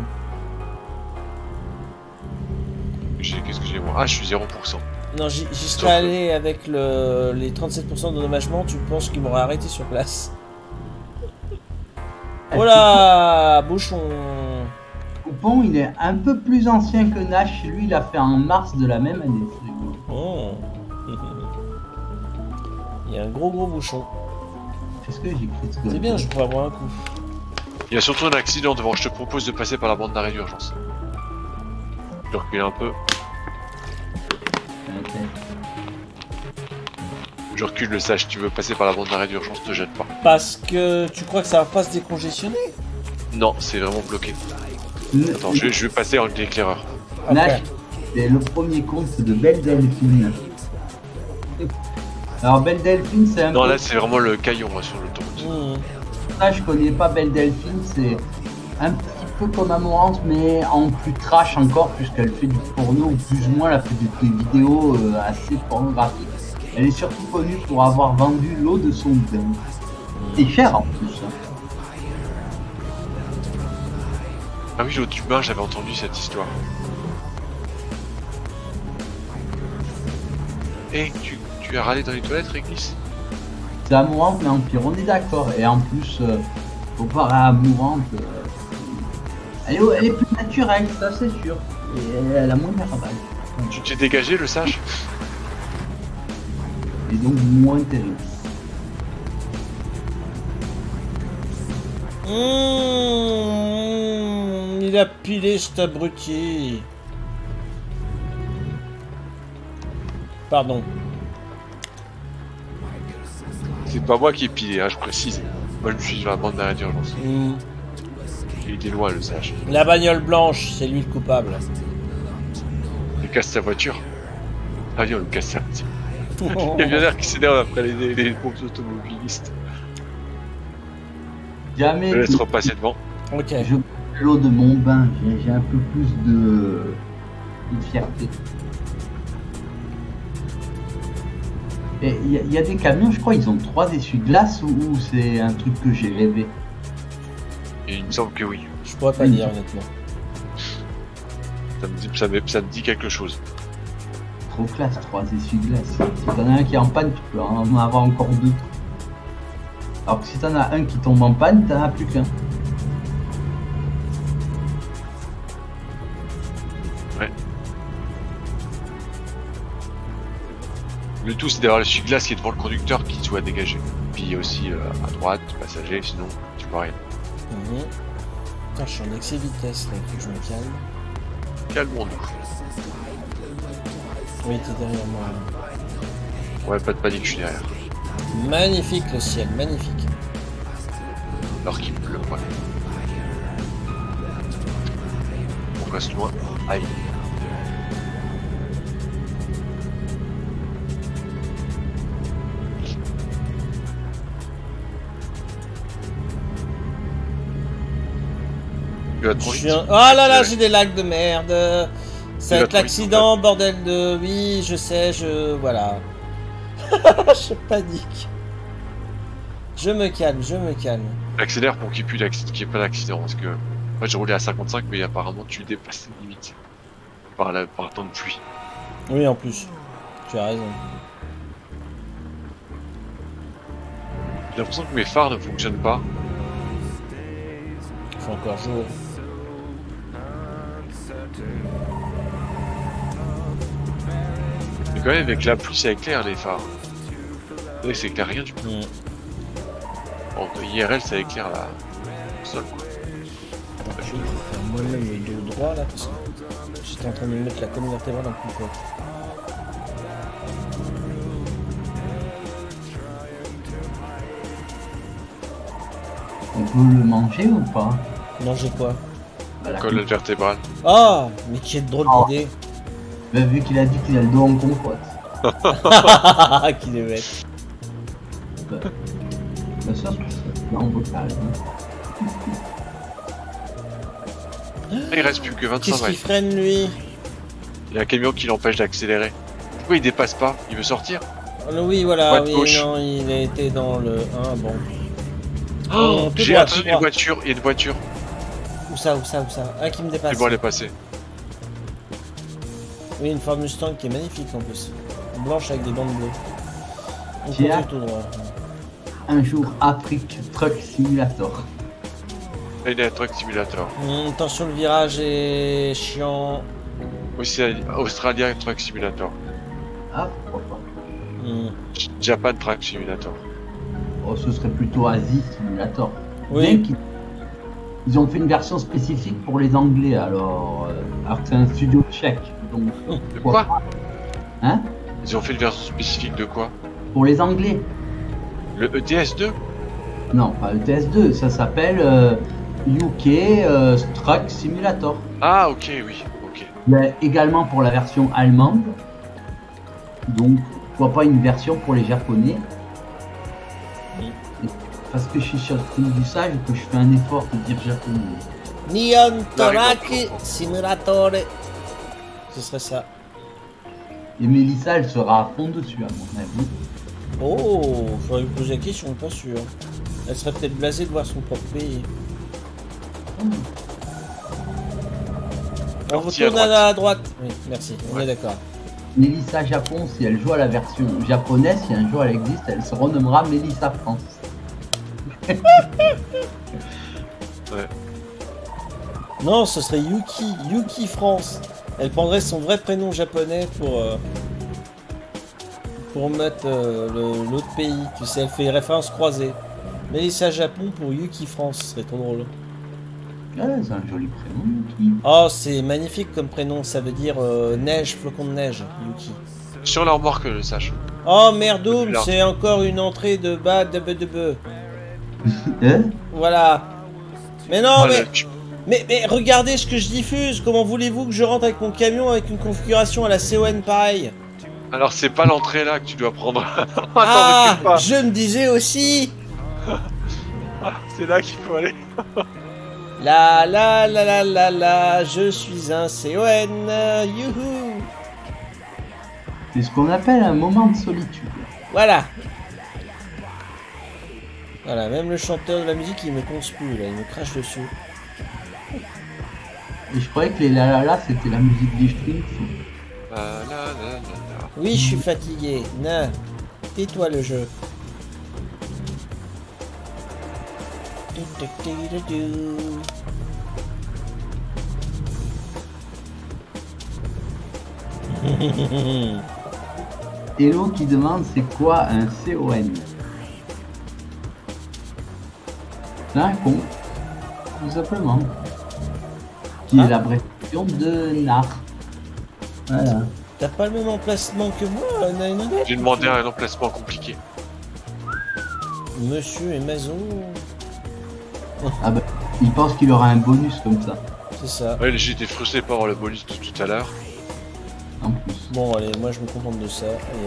Qu'est-ce que j'ai moi? Ah, je suis zéro pour cent. Non, j'y serais allé avec le, les trente-sept pour cent d'endommagement. Tu penses qu'il m'aurait arrêté sur place? Oh là, bouchon. Coupon, il est un peu plus ancien que Nash. Lui, il a fait en mars de la même année. Oh. Il y a un gros gros bouchon. Qu'est-ce que j'écris? C'est bien, je pourrais avoir un coup. Il y a surtout un accident devant. Je te propose de passer par la bande d'arrêt d'urgence. Je recule un peu. Okay. Je recule le sage. Tu veux passer par la bande d'arrêt d'urgence, te jette pas. Parce que tu crois que ça va pas se décongestionner? Non, c'est vraiment bloqué. Attends, je, je vais passer en éclaireur. Okay. Nash, c'est le premier compte de Belle Delphine. Alors Belle Delphine, c'est un Non, peu... là c'est vraiment le caillon là, sur l'autoroute. Mmh. Ça, je connais pas Belle Delphine, c'est un petit peu comme Amourantes, mais en plus trash encore, puisqu'elle fait du porno, ou plus ou moins elle a fait des, des vidéos euh, assez pornographiques. Elle est surtout connue pour avoir vendu l'eau de son bain. Et cher en plus. Hein. Ah oui, l'eau du bain, j'avais entendu cette histoire. Et tu, tu as râlé dans les toilettes, Réglisse? C'est Amourante, mais en pire, on est d'accord. Et en plus, euh, comparé à Amourante, euh, elle, est, elle est plus naturelle, ça c'est sûr. Et elle a moins de rabais. Tu t'es dégagé, le sage? Et donc moins terrible. Mmh, il a pilé cet abruti. Pardon. C'est pas moi qui ai pilé, hein, je précise. Moi je suis sur la bande d'arrêt d'urgence. Mmh. Il était loin, le sage. La bagnole blanche, c'est lui le coupable. Il casse sa voiture. Ah oui, on le casse sa voiture. Il y a bien l'air qui s'énerve après les, les pauvres automobilistes. Jamais. Je laisse que repasser devant. Ok. je prends l'eau de mon bain, j'ai un peu plus de, de fierté. Et il y, y a des camions, je crois, ils ont trois essuie-glaces ou, ou c'est un truc que j'ai rêvé? Et il me semble que oui. Je pourrais pas dire honnêtement. Ça me dit, ça me, ça me dit quelque chose. Trop classe, trois essuie-glaces. Si t'en as un qui est en panne, tu peux en avoir encore deux. Alors que si t'en as un qui tombe en panne, t'en as plus qu'un. Ouais. Le tout, c'est d'avoir l'essuie-glace qui est devant le conducteur qui soit dégagé. Puis il y a aussi euh, à droite, passager, sinon tu vois rien. Mmh. Putain, je suis en excès vitesse là, il faut que je me calme. Calmons-nous. Oui, t'es derrière moi. Ouais, pas de panique, je suis derrière. Magnifique le ciel, magnifique. Alors qu'il pleut, ouais. On reste loin. Aïe. Tu vas trop Je vite. suis un... Oh là là, j'ai des lags de merde. Ça va vas être trop vite, l'accident, bordel de... Oui, je sais, je... Voilà. Je panique. Je me calme, je me calme. Accélère pour qu'il n'y ait pas d'accident. Parce que moi j'ai roulé à cinquante-cinq, mais apparemment tu dépasses les limites. Par, la... par le temps de pluie. Oui, en plus. Tu as raison. J'ai l'impression que mes phares ne fonctionnent pas. Il fait encore jour. Mais quand même, avec la pluie, ça éclaire les phares. Oui, ça éclaire rien du tout. Mmh. Bon, de I R L, ça éclaire la... le sol, quoi. Attends, je vais faire moi-même le dos droit là parce que J'étais en train de me mettre la colonne vertébrale dans le couple. On peut le manger ou pas? Manger quoi? Voilà. Colonne vertébrale. Ah, mais qui est de drôle Oh. d'idée. Bah, vu qu'il a dit qu'il a le dos en compote. Qu'il est bête. Bah, bien sûr que c'est en vocal. Hein. Il reste plus que vingt-cinq Qu'est-ce qu'il miles. freine lui? Il y a un camion qui l'empêche d'accélérer. Pourquoi il dépasse pas? Il veut sortir? Oh, oui, voilà, Droite, oui, gauche. non, il a été dans le un, bon. Oh, tout j'ai droit, attendu tout une droit. voiture, il y a une voiture. Où ça, où ça, où ça? Ah, qui me dépasse. C'est bon, elle est passée. Oui, une Ford Mustang qui est magnifique en plus. Blanche avec des bandes bleues. On Tiens. continue tout droit. Un jour, Afrique Truck Simulator. Là, il y a un truck simulator. Hum, attention, le virage est chiant. Aussi, Australien Truck Simulator. Ah, pourquoi pas. Hum. Japan Truck Simulator. Oh, ce serait plutôt Asie Simulator. Oui. Bien qu'ils- Ils ont fait une version spécifique pour les Anglais, alors, euh, alors que c'est un studio tchèque. Donc, De pourquoi quoi? pas. Hein? Ils ont fait une version spécifique de quoi? Pour les Anglais. Le E T S deux? Non, pas le T S deux, ça s'appelle euh, U K euh, Truck Simulator. Ah, ok, oui, ok. Il y a également pour la version allemande. Donc, pourquoi pas une version pour les Japonais. Parce que je suis sur du sage que je fais un effort de dire japonais. Nihon Toraki Toraki Simulator. Ce serait ça. Et Mélissa, elle sera à fond dessus, à mon avis. Oh, faudrait lui poser la question, pas sûr. Elle serait peut-être blasée de voir son propre pays. On Parti à retourne à droite. la droite. Oui, merci, on Ouais. est d'accord. Mélissa Japon, si elle joue à la version japonaise, si un jour elle existe, elle se renommera Mélissa France. Non, ce serait Yuki, Yuki France. Elle prendrait son vrai prénom japonais pour euh, pour mettre euh, le- l'autre pays. Tu sais, elle fait référence croisée. Mélissa Japon pour Yuki France, ce serait trop drôle. Ouais, c'est un joli prénom, Yuki. Oh, c'est magnifique comme prénom, ça veut dire euh, neige, flocon de neige, Yuki. Sur la remorque, je le sache. Oh merdoum, Là. c'est encore une entrée de bas de beu de beu. Hein? Voilà. Mais non, Ah, mais, là, tu- mais, mais regardez ce que je diffuse. Comment voulez-vous que je rentre avec mon camion avec une configuration à la C O N pareil? Alors, c'est pas l'entrée là que tu dois prendre. Attends, Ah, recule pas. je me disais aussi. C'est là qu'il faut aller. La la la la la la, je suis un C O N. Youhou. C'est ce qu'on appelle un moment de solitude. Voilà. Voilà, même le chanteur de la musique, il me conspue là, il me crache dessus. Et je croyais que les la la la c'était la musique des Strings. La, la, la, la, la. Oui, je suis fatigué. Na, tais-toi le jeu. Hello qui demande c'est quoi un C O N. C'est un con, tout simplement. Qui Ah. est l'abréviation de N A R. Voilà. T'as pas le même emplacement que moi, Nainodette? J'ai demandé un emplacement compliqué. Monsieur et Maison, Ah bah, il pense qu'il aura un bonus comme ça, c'est ça. Ouais, j'ai été frustré par le bonus de tout à l'heure. en plus. Bon, allez, moi je me contente de ça.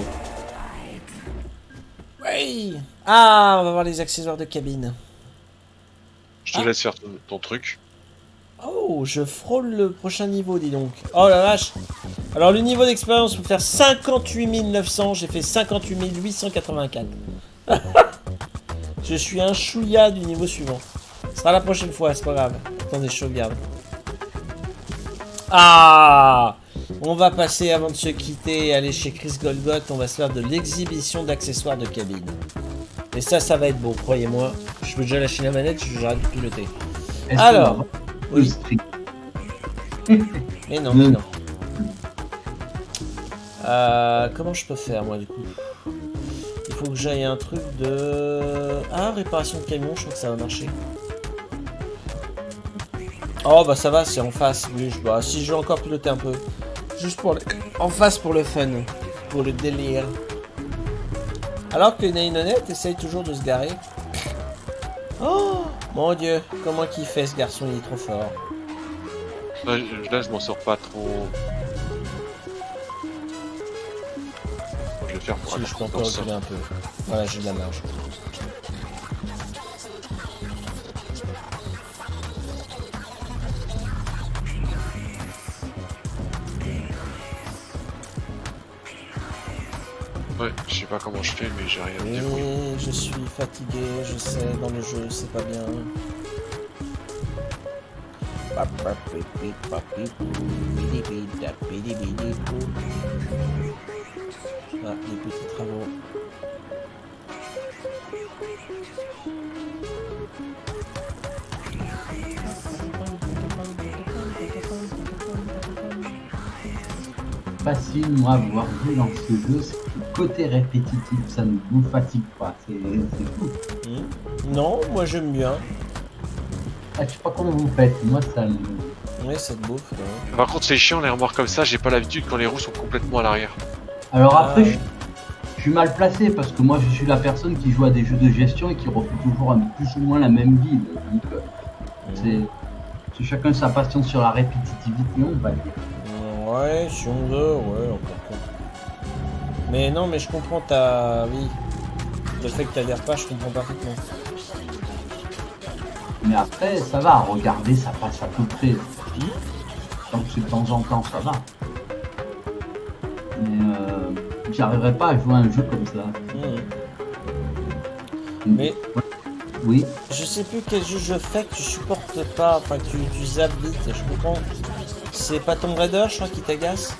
Allez. Oui. Ah, on va voir les accessoires de cabine. Je te Ah. laisse faire ton, ton truc. Oh, je frôle le prochain niveau, dis donc. Oh la vache. Alors, le niveau d'expérience pour faire cinquante-huit mille neuf cents, j'ai fait cinquante-huit mille huit cent quatre-vingt-quatre. Je suis un chouïa du niveau suivant. Ce sera la prochaine fois, c'est pas grave. Attendez, je sauvegarde. Ah, on va passer avant de se quitter et aller chez Chris Golgoth. On va se faire de l'exhibition d'accessoires de cabine. Et ça, ça va être beau, croyez-moi. Je peux déjà lâcher la manette, je j'arrête de piloter. Est-ce qu'on Alors, va- oui. le strict. Mais non, mais non. Euh, comment je peux faire, moi, du coup? Il faut que j'aille un truc de... Ah, réparation de camion, je crois que ça va marcher. Oh bah ça va, c'est en face. Oui, je... bah, si je vais encore piloter un peu. Juste pour le... en face pour le fun. Pour le délire. Alors que Nainonette essaye toujours de se garer. Oh mon dieu, comment qu'il fait ce garçon, il est trop fort. Là, je, là, je m'en sors pas trop. Je vais faire pour Si, aller je peux encore dans ça. reculer un peu. Voilà, j'ai de la marge. Ouais, je sais pas comment je fais, mais j'ai rien Et débrouillé. je suis fatigué, je sais, dans le jeu, c'est pas bien. Ah, les petits travaux. Facile, moi, avoir vu dans ce jeu, c'est que le côté répétitif, ça ne vous fatigue pas. C'est c'est fou. Hmm. Non, moi j'aime bien. Ah, je sais pas comment vous faites, moi ça me... Ouais, ça te bouffe. Ouais. Par contre, c'est chiant les remorques comme ça, j'ai pas l'habitude quand les roues sont complètement à l'arrière. Alors après, Ah. je, je suis mal placé parce que moi je suis la personne qui joue à des jeux de gestion et qui refait toujours un, plus ou moins la même guide. Donc euh, c'est c'est chacun sa passion sur la répétitivité, on va dire. Ouais, si on veut, ouais, on comprend. Mais non, mais je comprends ta... Oui. Le fait que t'adhères pas, je comprends parfaitement. Mais après, ça va, regarder, ça passe à peu près. Donc c'est de temps en temps, ça va. Mais euh, j'arriverai pas à jouer à un jeu comme ça. Mmh. Mais Oui. je sais plus quel jeu je fais que tu supportes pas, enfin que tu, tu zappes vite, je comprends. C'est pas Tomb Raider, je crois, qui t'agace.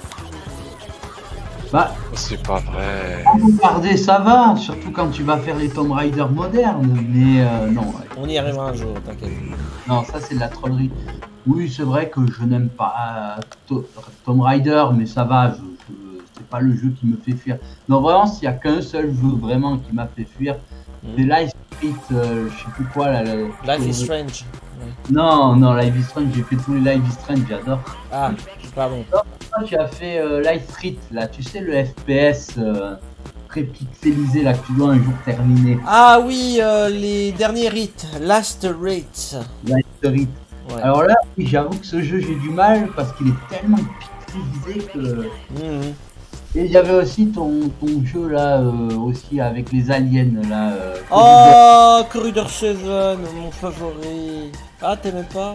Bah, C'est pas vrai. regarder, ça va, surtout quand tu vas faire les Tomb Raider modernes, mais euh, non. Ouais. On y arrivera un jour, t'inquiète. Non, ça c'est de la trollerie. Oui, c'est vrai que je n'aime pas euh, To- Tomb Raider, mais ça va, je, je, c'est pas le jeu qui me fait fuir. Non, vraiment, s'il y a qu'un seul jeu vraiment qui m'a fait fuir, Mm. c'est Life Street, euh, je sais plus quoi là. là Life is Strange. Ouais. Non, non, Life is Strange, j'ai fait tous les Life is Strange, j'adore. Ah, pardon. Toi, tu as fait euh, Life Street, là, tu sais, le F P S euh, très pixelisé là que tu dois un jour terminer. Ah oui, euh, les derniers rites, Last Rites. Life Street. Ouais. Alors là, oui, j'avoue que ce jeu, j'ai du mal parce qu'il est tellement pixelisé que. Mhm. Et il y avait aussi ton, ton jeu là, euh, aussi avec les aliens là. Euh, Oh, Corridor sept, mon favori. Ah, t'aimais pas?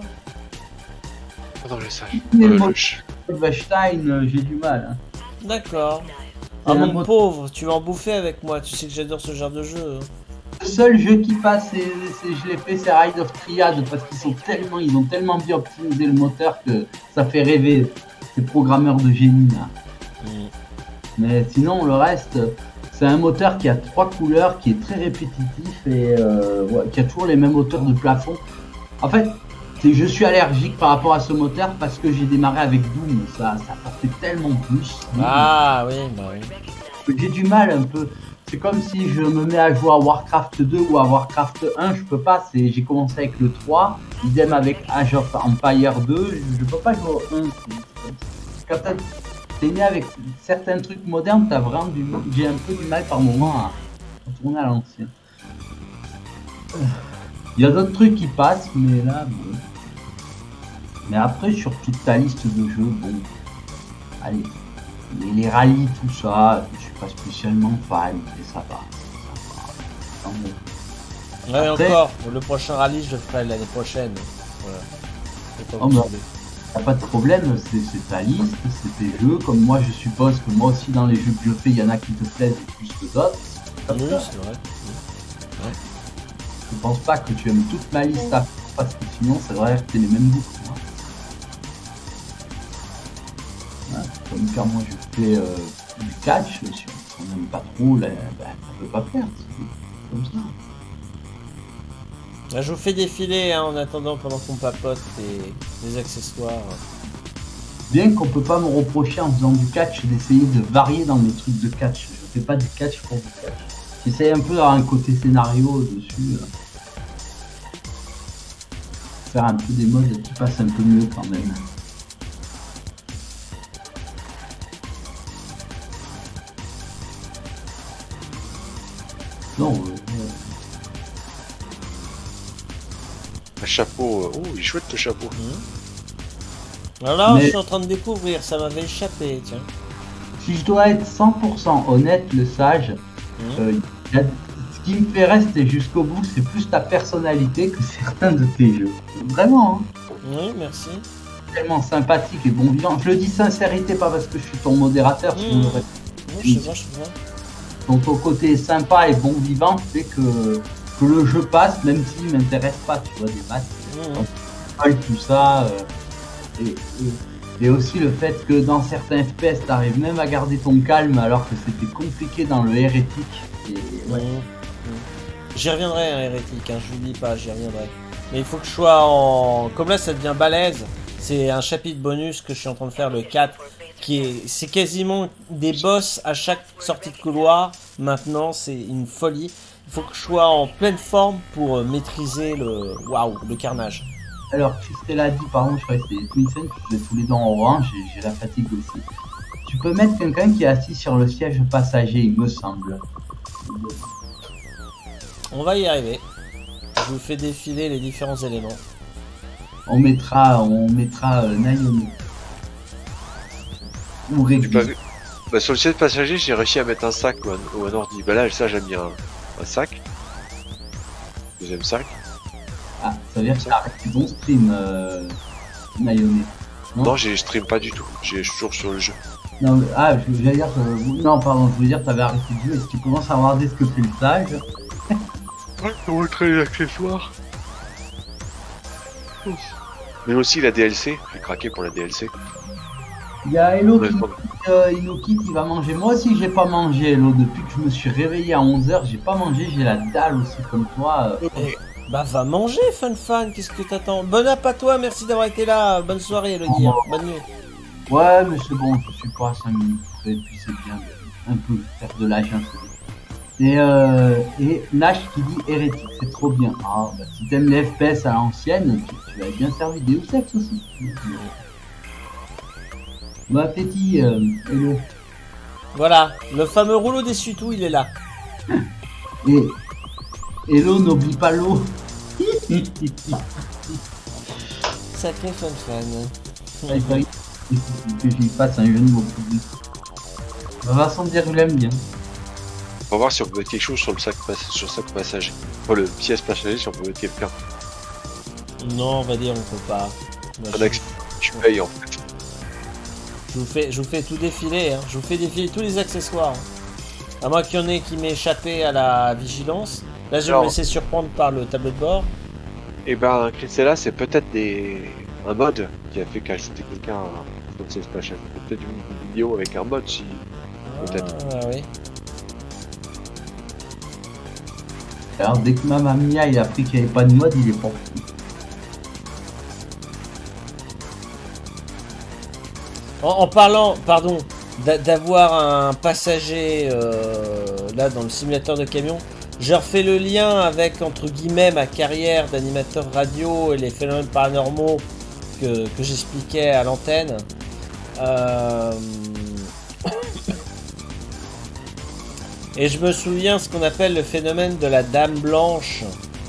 Oh non, je sais. Mais Euh, moi- je- Wolfenstein, euh, j'ai du mal. Hein. D'accord. C'est Ah, un mon mot- pauvre, tu vas en bouffer avec moi, tu sais que j'adore ce genre de jeu. Le seul jeu qui passe, c'est, c'est- je l'ai fait, c'est Ride of Triad parce qu'ils sont tellement, ils ont tellement bien optimisé le moteur que ça fait rêver ces programmeurs de génie là. Mm. Mais sinon, le reste, c'est un moteur qui a trois couleurs, qui est très répétitif et euh, ouais, qui a toujours les mêmes hauteurs de plafond. En fait, c'est, je suis allergique par rapport à ce moteur parce que j'ai démarré avec Doom. Ça, ça apportait tellement plus. Ah oui, bah oui. J'ai du mal un peu. C'est comme si je me mets à jouer à Warcraft deux ou à Warcraft un, je peux pas. C'est, j'ai commencé avec le trois, idem avec Age of Empire deux, je peux pas jouer au un. C'est- Quand t'as- t'es né avec certains trucs modernes, t'as vraiment du, j'ai un peu du mal par moment à, à tourner à l'ancien. Il y a d'autres trucs qui passent, mais là, bon. Mais après, sur toute ta liste de jeux, bon, allez, les, les rallyes, tout ça, je suis pas spécialement fan, mais ça va. Ça va. Tant mieux. Ouais, Après- encore, le prochain rallye, je le ferai l'année prochaine. Voilà. Faut pas Oh, vous bah. saouler. Y a pas de problème, c'est c'est ta liste, c'est tes jeux, comme moi je suppose que moi aussi dans les jeux que je fais, il y en a qui te plaisent plus que d'autres. Comme Oui, ça. c'est vrai. Je pense pas que tu aimes toute ma liste à faire, parce que sinon ça devrait rester les mêmes goûts que moi. Hein, comme quand moi je fais euh, du catch, si on n'aime pas trop, là, ben, on peut pas perdre, c'est comme ça. Là, je vous fais défiler hein, en attendant pendant qu'on papote des, des accessoires. Bien qu'on peut pas me reprocher en faisant du catch d'essayer de varier dans mes trucs de catch. Je fais pas du catch pour du catch. J'essaye un peu d'avoir un côté scénario dessus. là. faire un peu des modes qui passent un peu mieux quand même. Non, euh, Un chapeau, oh il est chouette le chapeau. Mmh. Alors là, Mais... je suis en train de découvrir, ça m'avait échappé, tiens. Si je dois être cent pour cent honnête, le sage, mmh. euh, y a... ce qui me fait rester jusqu'au bout, c'est plus ta personnalité que certains de tes jeux. Vraiment, hein. Oui, merci. Tellement sympathique et bon vivant. Je le dis sincérité, pas parce que je suis ton modérateur, mmh. sinon j'aurais... Je sais pas, je sais pas. Donc ton côté sympa et bon vivant fait que, que le jeu passe, même s'il m'intéresse pas, tu vois, des maths, mmh. tout ça. Euh, et, et, et aussi le fait que dans certains F P S, tu arrives même à garder ton calme alors que c'était compliqué dans le hérétique. Et, ouais. mmh. J'y reviendrai, hein, hérétique, hein, je vous dis pas, j'y reviendrai. Mais il faut que je sois en... Comme là, ça devient balèze. C'est un chapitre bonus que je suis en train de faire, le quatre. Qui est, c'est quasiment des boss à chaque sortie de couloir. Maintenant, c'est une folie. Il faut que je sois en pleine forme pour maîtriser le, waouh, le carnage. Alors, Christelle a dit, pardon, je crois que c'était Twinsen, j'ai tous les dents orange et j'ai la fatigue aussi. Tu peux mettre quelqu'un qui est assis sur le siège passager, il me semble. On va y arriver. Je vous fais défiler les différents éléments. On mettra, on mettra euh, Naomi. Ou Réglé. Bah, sur le siège passager, j'ai réussi à mettre un sac ou un, ou un ordi. Bah là, ça, j'ai mis un, un sac. Deuxième sac. Ah, ça veut dire que t'as arrêté ton stream, euh, Naomi. Non, non j'ai stream pas du tout. J'ai toujours sur le jeu. Non, mais, ah, je voulais dire que... Non, pardon, je voulais dire que t'avais arrêté de jouer. Est-ce que tu commences à regarder ce que fait le sage? Ouais, on va créer l'accessoire. Mais aussi la D L C, j'ai craqué pour la D L C. Il y a Hello qui dit euh, Inokit, il va manger. Moi aussi, j'ai pas mangé, Hello. Depuis que je me suis réveillé à onze heures, j'ai pas mangé. J'ai la dalle aussi, comme toi. Euh... Et, bah, va manger, Fun Fan. Qu'est-ce que t'attends? Bon app à toi, merci d'avoir été là. Bonne soirée, Elodie. Oh. Bonne nuit. Ouais, mais c'est bon, je suis pas à cinq minutes près. Et puis, c'est bien de, un peu faire de l'âge. Hein, et, euh, et Nash qui dit hérétique, c'est trop bien. Ah, bah, si t'aimes les F P S à l'ancienne, tu, tu vas être bien servi. Deus Ex aussi. Bon appétit, euh, Hello. Voilà, le fameux rouleau d'essuie-tout, il est là. Et Hello, n'oublie pas l'eau. Sacré Fun Fan. Il faut que j'y fasse un jeu de mots public. On va sans dire que je l'aime bien. On va voir si on peut mettre quelque chose sur le sac, sur le sac passager. Enfin, le pièce passager, si on peut mettre quelqu'un. Non, on va dire on peut pas. Moi, je... Tu payes en fait. Je vous fais, je vous fais tout défiler, hein. Je vous fais défiler tous les accessoires. Hein. À moins qu'il y en ait qui m'ait échappé à la vigilance. Là, je vais me laisser surprendre par le tableau de bord. Et ben, Cristella, c'est peut-être des... un mode qui a fait qu'ajouter quelqu'un dans cette splash. Peut-être une vidéo avec un mode, si. Peut-être. Ah oui. Alors, dès que Mamma Mia il a appris qu'il n'y avait pas de mode, il est pas fou. En, en parlant, pardon, d'avoir un passager euh, là dans le simulateur de camion, je refais le lien avec entre guillemets ma carrière d'animateur radio et les phénomènes paranormaux que, que j'expliquais à l'antenne. Euh... Et je me souviens ce qu'on appelle le phénomène de la dame blanche.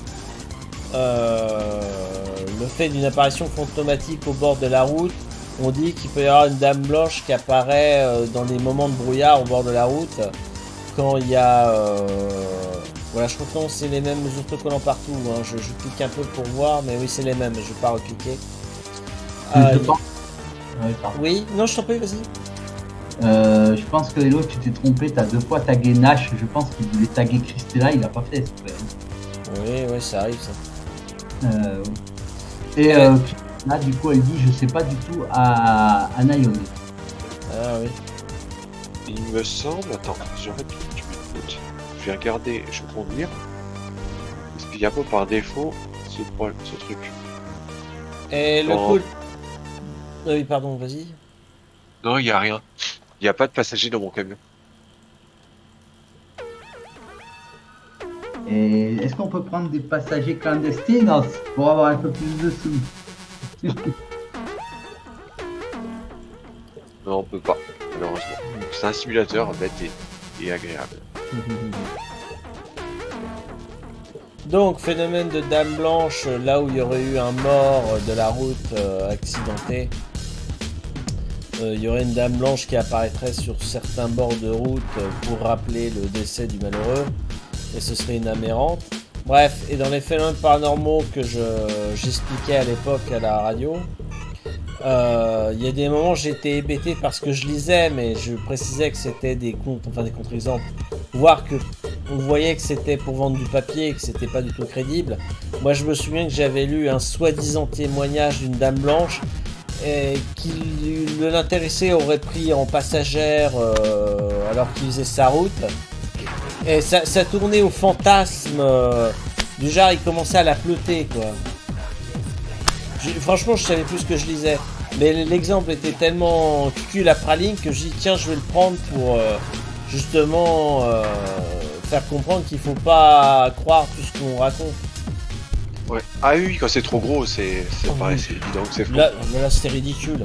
Euh... Le fait d'une apparition fantomatique au bord de la route. On dit qu'il peut y avoir une dame blanche qui apparaît dans les moments de brouillard au bord de la route. Quand il y a... Euh... Voilà, je crois que c'est les mêmes autocollants partout. Hein. Je, je clique un peu pour voir, mais oui, c'est les mêmes. Je vais pas recliquer. Euh, je pense... ouais, oui, non, je t'en prie, vas-y. Euh, je pense que Hello, tu t'es trompé. T'as deux fois tagué Nash. Je pense qu'il voulait taguer Cristella. Il a pas fait exprès. Oui, oui, ça arrive, ça. Euh... Et euh, là, du coup, elle dit je sais pas du tout à, à Naomi. Ah oui. Il me semble. Attends, si en fait, tu m'écoutes. Je vais regarder, je vais conduire. Est-ce qu'il y a pas par défaut ce, ce truc? Et le non. coup. Oui, pardon, vas-y. Non, il n'y a rien. Il n'y a pas de passager dans mon camion. Et est-ce qu'on peut prendre des passagers clandestins pour avoir un peu plus de sous? Non, on peut pas, malheureusement. C'est un simulateur bête et, et agréable. Donc, phénomène de dame blanche, là où il y aurait eu un mort de la route euh, accidenté. Euh, il y aurait une dame blanche qui apparaîtrait sur certains bords de route pour rappeler le décès du malheureux. Et ce serait une âme errante. Bref, et dans les phénomènes paranormaux que j'expliquais à l'époque à la radio, euh, il y a des moments où j'étais hébété parce que je lisais, mais je précisais que c'était des comptes, enfin des contre-exemples, voire que on voyait que c'était pour vendre du papier et que c'était pas du tout crédible. Moi, je me souviens que j'avais lu un soi-disant témoignage d'une dame blanche et qui l'intéressé aurait pris en passagère euh, alors qu'il faisait sa route. Et ça, ça tournait au fantasme euh, du genre, il commençait à la ploter, quoi. Je, franchement, je savais plus ce que je lisais. Mais l'exemple était tellement cucu la praline que je dis, tiens, je vais le prendre pour euh, justement euh, faire comprendre qu'il faut pas croire tout ce qu'on raconte. Ouais. Ah oui, quand c'est trop gros, c'est Oh, pareil, oui. c'est évident que c'est faux. Là, là c'était ridicule.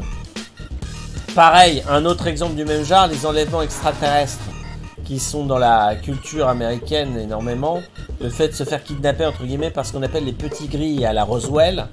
Pareil, un autre exemple du même genre, les enlèvements extraterrestres, qui sont dans la culture américaine énormément. Le fait de se faire kidnapper, entre guillemets, par ce qu'on appelle les petits gris à la Roswell.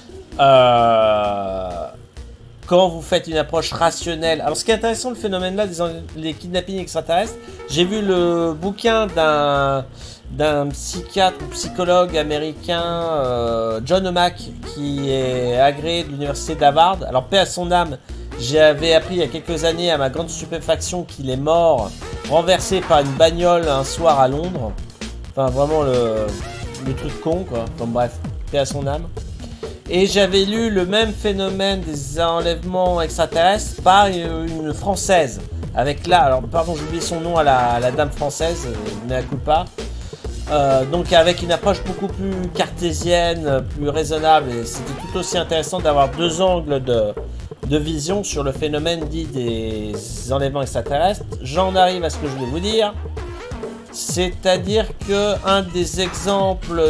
Euh... Quand vous faites une approche rationnelle... Alors, ce qui est intéressant, le phénomène là, des les kidnappings extraterrestres, j'ai vu le bouquin d'un d'un psychiatre ou psychologue américain, euh, John O'Mac, qui est agréé de l'université d'Harvard. Alors, paix à son âme, j'avais appris il y a quelques années, à ma grande stupéfaction, qu'il est mort renversé par une bagnole un soir à Londres. Enfin, vraiment le, le truc con, quoi. Enfin, bref, paix à son âme. Et j'avais lu le même phénomène des enlèvements extraterrestres par une française. Avec là, alors pardon, j'ai oublié son nom à la, à la dame française, mea culpa. Euh, donc avec une approche beaucoup plus cartésienne, plus raisonnable. Et c'était tout aussi intéressant d'avoir deux angles de, de vision sur le phénomène dit des enlèvements extraterrestres. J'en arrive à ce que je voulais vous dire. C'est-à-dire que un des exemples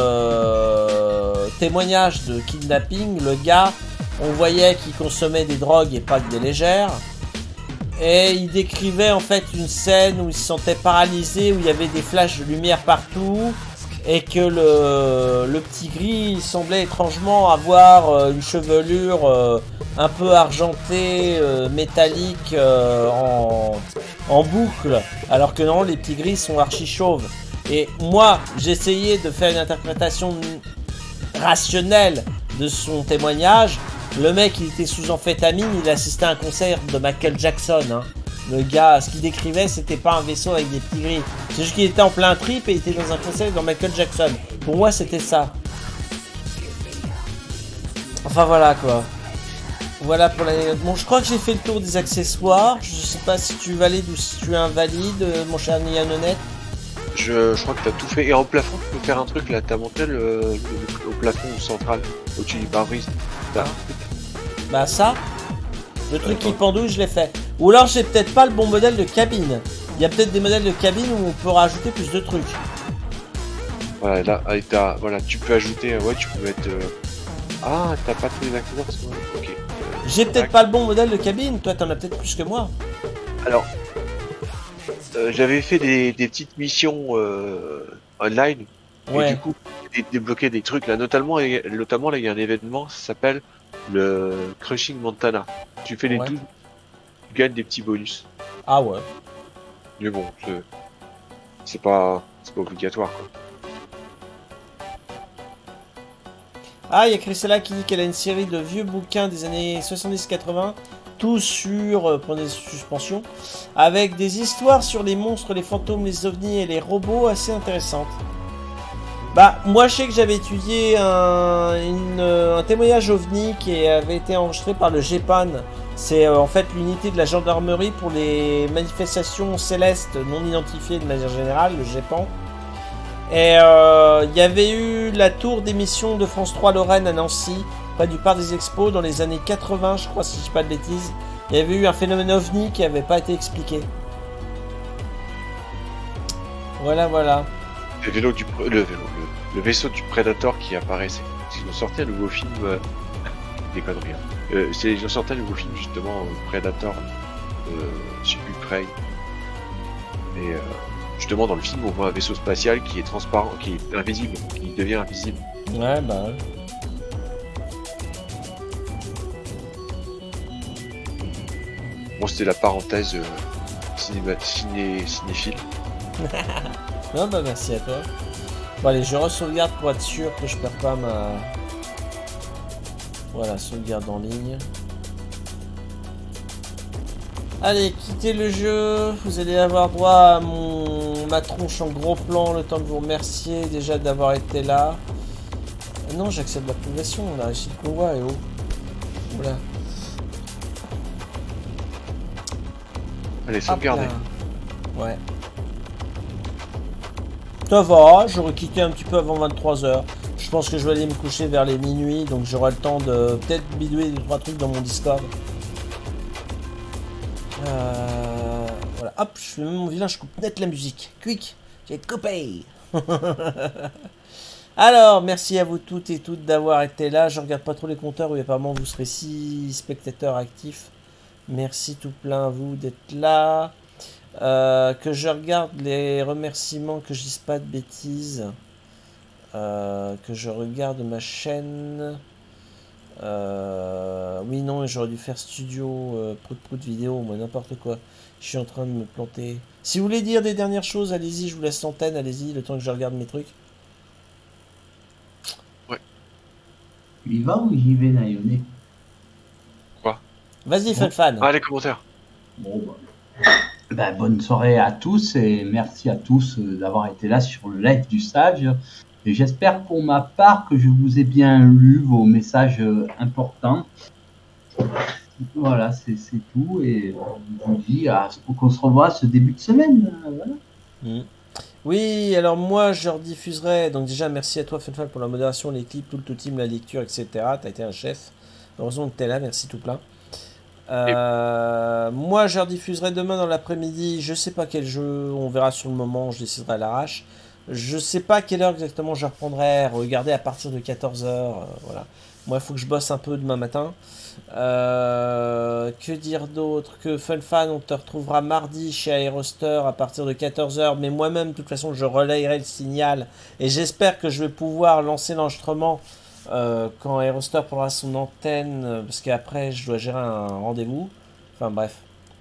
de témoignages de kidnapping, le gars, on voyait qu'il consommait des drogues et pas que des légères. Et il décrivait en fait une scène où il se sentait paralysé, où il y avait des flashs de lumière partout. Et que le, le petit gris semblait étrangement avoir une chevelure euh, un peu argentée, euh, métallique, euh, en, en boucle. Alors que non, les petits gris sont archi chauves. Et moi, j'essayais de faire une interprétation rationnelle de son témoignage. Le mec, il était sous amphétamine, il assistait à un concert de Michael Jackson. Hein. Le gars, ce qu'il décrivait, c'était pas un vaisseau avec des petits gris. C'est juste qu'il était en plein trip et il était dans un concert dans Michael Jackson. Pour moi, c'était ça. Enfin, voilà, quoi. Voilà pour l'anecdote. Bon, je crois que j'ai fait le tour des accessoires. Je sais pas si tu valides ou si tu invalides, mon cher Nianonet. Je, je crois que t'as tout fait. Et en plafond, tu peux faire un truc là. T'as monté le, le, le, au plafond central, au-dessus du pare-brise. Ah. Bah, ça. Le truc qui pendouille, je l'ai fait. Ou alors j'ai peut-être pas le bon modèle de cabine. Il y a peut-être des modèles de cabine où on peut rajouter plus de trucs. Voilà, là, avec ta, voilà, tu peux ajouter, ouais, tu peux mettre... Euh... Ah, t'as pas tous les accessoires parce que... Ok. J'ai peut-être pas le bon modèle de cabine, toi t'en as peut-être plus que moi. Alors, euh, j'avais fait des, des petites missions euh, online. Ouais. Et du coup, j'ai débloqué des trucs là, notamment, notamment là, il y a un événement, ça s'appelle le Crushing Montana. Tu fais les Ouais. douze, tu gagnes des petits bonus. Ah ouais. Mais bon, c'est pas, c'est pas obligatoire, quoi. Ah, il y a Christella qui dit qu'elle a une série de vieux bouquins des années soixante-dix quatre-vingts, tous sur, euh, prenez des suspensions, avec des histoires sur les monstres, les fantômes, les ovnis et les robots assez intéressantes. Bah, moi je sais que j'avais étudié un, une, un témoignage ovni qui avait été enregistré par le GEPAN. C'est euh, en fait l'unité de la gendarmerie pour les manifestations célestes non identifiées de manière générale, le GEPAN. Et il euh, y avait eu la tour d'émission de France trois Lorraine à Nancy, près du parc des Expos, dans les années quatre-vingts, je crois, si je dis pas de bêtises. Il y avait eu un phénomène ovni qui n'avait pas été expliqué. Voilà, voilà. le vélo du le vélo, le, le vaisseau du Predator qui apparaissait. Ils ont sorti un nouveau film, euh, des conneries. Hein. Euh, c'est ils ont sorti un nouveau film justement euh, Predator, euh, je sais plus Prey. Et euh, justement dans le film on voit un vaisseau spatial qui est transparent, qui est invisible, qui devient invisible. Ouais bah. Ouais. Bon c'était la parenthèse euh, cinéma, ciné, cinéphile. Non bah merci à toi. Bon allez je re-sauvegarde pour être sûr que je perds pas ma... Voilà, sauvegarde en ligne. Allez, quittez le jeu. Vous allez avoir droit à mon... ma tronche en gros plan, le temps de vous remercier déjà d'avoir été là. Ah non, j'accepte la progression, on a réussi le convoi et oh. Voilà. Allez, sauvegarder. Ouais. Ça va, j'aurais quitté un petit peu avant vingt-trois heures. Je pense que je vais aller me coucher vers les minuit, donc j'aurai le temps de peut-être bidouiller deux trois trucs dans mon Discord. Euh, voilà, hop, je fais même mon vilain, je coupe net la musique. Quick, j'ai coupé. Alors, merci à vous toutes et toutes d'avoir été là. Je regarde pas trop les compteurs, oui, apparemment vous serez six spectateurs actifs. Merci tout plein à vous d'être là. Euh, que je regarde les remerciements, que je dise pas de bêtises. Euh, que je regarde ma chaîne. Euh, oui, non, j'aurais dû faire studio, euh, prout prout vidéo, moi n'importe quoi. Je suis en train de me planter. Si vous voulez dire des dernières choses, allez-y, je vous laisse l'antenne, allez-y, le temps que je regarde mes trucs. Ouais. Tu y vas ou j'y vais, Nayoné? Quoi? Vas-y, Fun Fan. Ah, les commentaires. Bon, bah. Ben, bonne soirée à tous et merci à tous d'avoir été là sur le live du stage. Et j'espère pour ma part que je vous ai bien lu vos messages importants. Voilà, c'est tout. Et je vous dis qu'on se revoit ce début de semaine. Voilà. Mmh. Oui, alors moi je rediffuserai. Donc déjà merci à toi Funfan pour la modération, les clips, tout le tout team, la lecture, et cetera. T'as été un chef. Heureusement que t'es là, merci tout plein. Euh, moi je rediffuserai demain dans l'après-midi. Je sais pas quel jeu, on verra sur le moment, je déciderai à l'arrache. Je sais pas à quelle heure exactement je reprendrai. Regardez à partir de quatorze heures. Euh, voilà. Moi il faut que je bosse un peu demain matin. Euh, que dire d'autre? Que FunFan, on te retrouvera mardi chez Aeroster à partir de quatorze heures. Mais moi-même, de toute façon, je relayerai le signal. Et j'espère que je vais pouvoir lancer l'enregistrement euh, quand Aeroster prendra son antenne. Parce qu'après, je dois gérer un rendez-vous. Enfin, bref.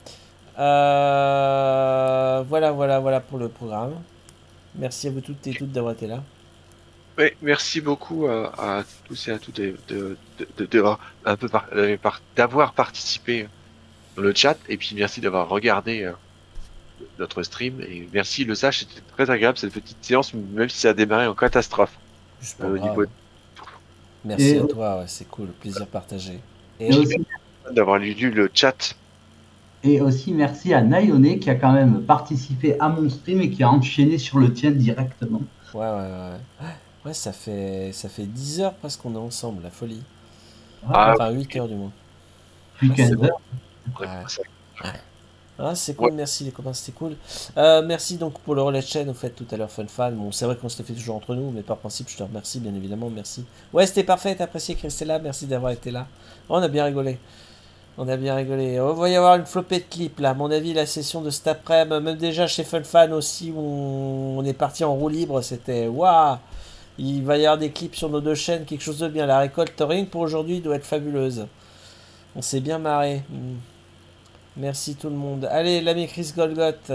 Euh, voilà, voilà, voilà pour le programme. Merci à vous toutes et toutes d'avoir été là. Oui, merci beaucoup à, à tous et à toutes de, de, de, de, de un peu par, par, d'avoir participé dans le chat et puis merci d'avoir regardé euh, notre stream et merci le sage, c'était très agréable cette petite séance même si ça a démarré en catastrophe. Euh, au niveau... Merci et à toi, ouais, c'est cool, plaisir partagé. Et, et aussi d'avoir lu le chat. Et aussi merci à Nayoné qui a quand même participé à mon stream et qui a enchaîné sur le tien directement. Ouais, ouais, ouais. Ouais, ça fait, ça fait dix heures presque qu'on est ensemble, la folie. Ah, enfin, huit heures du moins. Plus quinze heures. Ouais. Ouais. Ah, c'est cool, ouais. Merci les copains, c'était cool. Euh, merci donc pour le relais de chaîne, au fait, tout à l'heure, FunFan. Bon, c'est vrai qu'on se le fait toujours entre nous, mais par principe, je te remercie, bien évidemment, merci. Ouais, c'était parfait, t'as apprécié, Christella, merci d'avoir été là. Oh, on a bien rigolé. On a bien rigolé. Oh, il va y avoir une flopée de clips, là. À mon avis, la session de cet après-midi, même déjà chez FunFan aussi, où on est parti en roue libre, c'était waouh. Il va y avoir des clips sur nos deux chaînes, quelque chose de bien. La récolte rien pour aujourd'hui doit être fabuleuse. On s'est bien marré. Merci tout le monde. Allez, l'ami Chris Golgoth.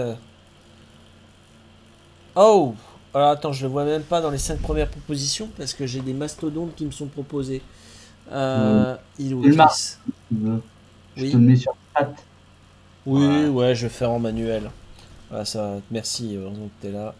Oh! Alors attends, je le vois même pas dans les cinq premières propositions parce que j'ai des mastodontes qui me sont proposés. Euh, mmh. Il est où, Chris? Oui. Je te le mets sur le chat. Oui, ouais. ouais, je vais faire en manuel. Voilà, ça, merci, heureusement que tu es là.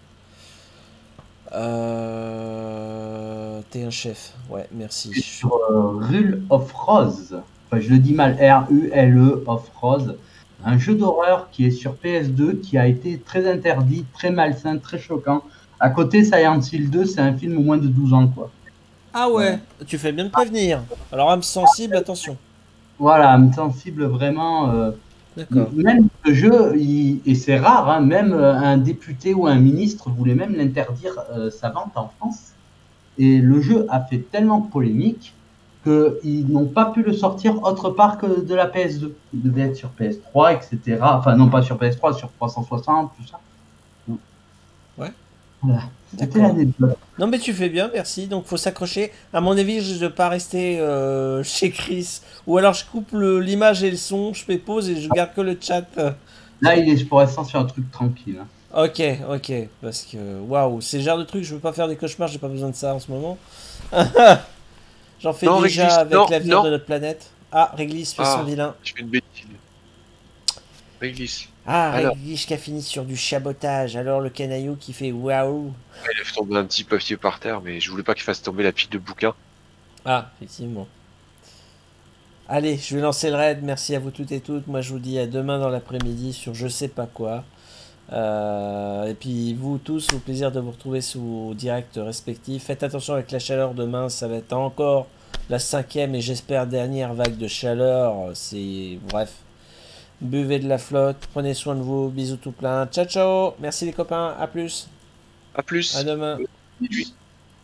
Euh... T'es un chef, ouais, merci. Sur euh, Rule of Rose, enfin je le dis mal, R U L E of Rose, un jeu d'horreur qui est sur P S deux, qui a été très interdit, très malsain, très choquant. À côté, Silent Hill deux, c'est un film au moins de douze ans, quoi. Ah ouais, ouais. Tu fais bien de prévenir. Alors âme sensible, attention. Voilà, âme sensible vraiment. Euh, D'accord. Même ce jeu, il- et c'est rare, hein, même un député ou un ministre voulait même l'interdire euh, sa vente en France. Et le jeu a fait tellement polémique qu'ils n'ont pas pu le sortir autre part que de la P S deux. Il devait être sur P S trois, et cetera. Enfin, non pas sur P S trois, sur trois cent soixante, tout ça. Ouais. Voilà. C'était D'accord. l'anecdote. Non mais tu fais bien, merci. Donc faut s'accrocher. À mon avis, je ne vais pas rester euh, chez Chris. Ou alors je coupe le- l'image et le son, je fais pause et je garde que le chat. Là, il est pour l'instant sur un truc tranquille. hein. Ok, ok. Parce que waouh, c'est le genre de truc, je veux pas faire des cauchemars, j'ai pas besoin de ça en ce moment. J'en fais Non, déjà Réglisse, avec non, l'avenir non. de notre planète. Ah, Réglisse fait Ah. son vilain. Je fais une bêtise. Réglisse. Ah, Alors. Réglisse qui a fini sur du chabotage. Alors le canaillou qui fait waouh. Il a fait tomber un petit papier par terre, mais je voulais pas qu'il fasse tomber la pile de bouquins. Ah, effectivement. Allez, je vais lancer le raid. Merci à vous toutes et toutes. Moi, je vous dis à demain dans l'après-midi sur je sais pas quoi. Euh, et puis, vous tous, au plaisir de vous retrouver sous direct respectif. Faites attention avec la chaleur demain. Ça va être encore la cinquième et j'espère dernière vague de chaleur. C'est bref. Buvez de la flotte. Prenez soin de vous. Bisous tout plein. Ciao, ciao. Merci les copains. À plus. A plus. À demain. Bonne nuit.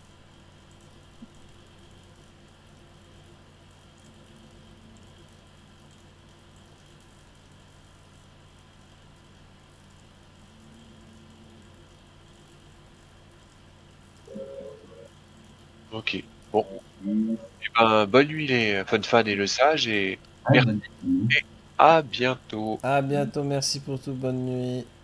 Ok, bon. Eh ben, bonne nuit les fun fans et le sage et Ah, merci bonne nuit. et à bientôt. À bientôt. Merci pour tout. Bonne nuit.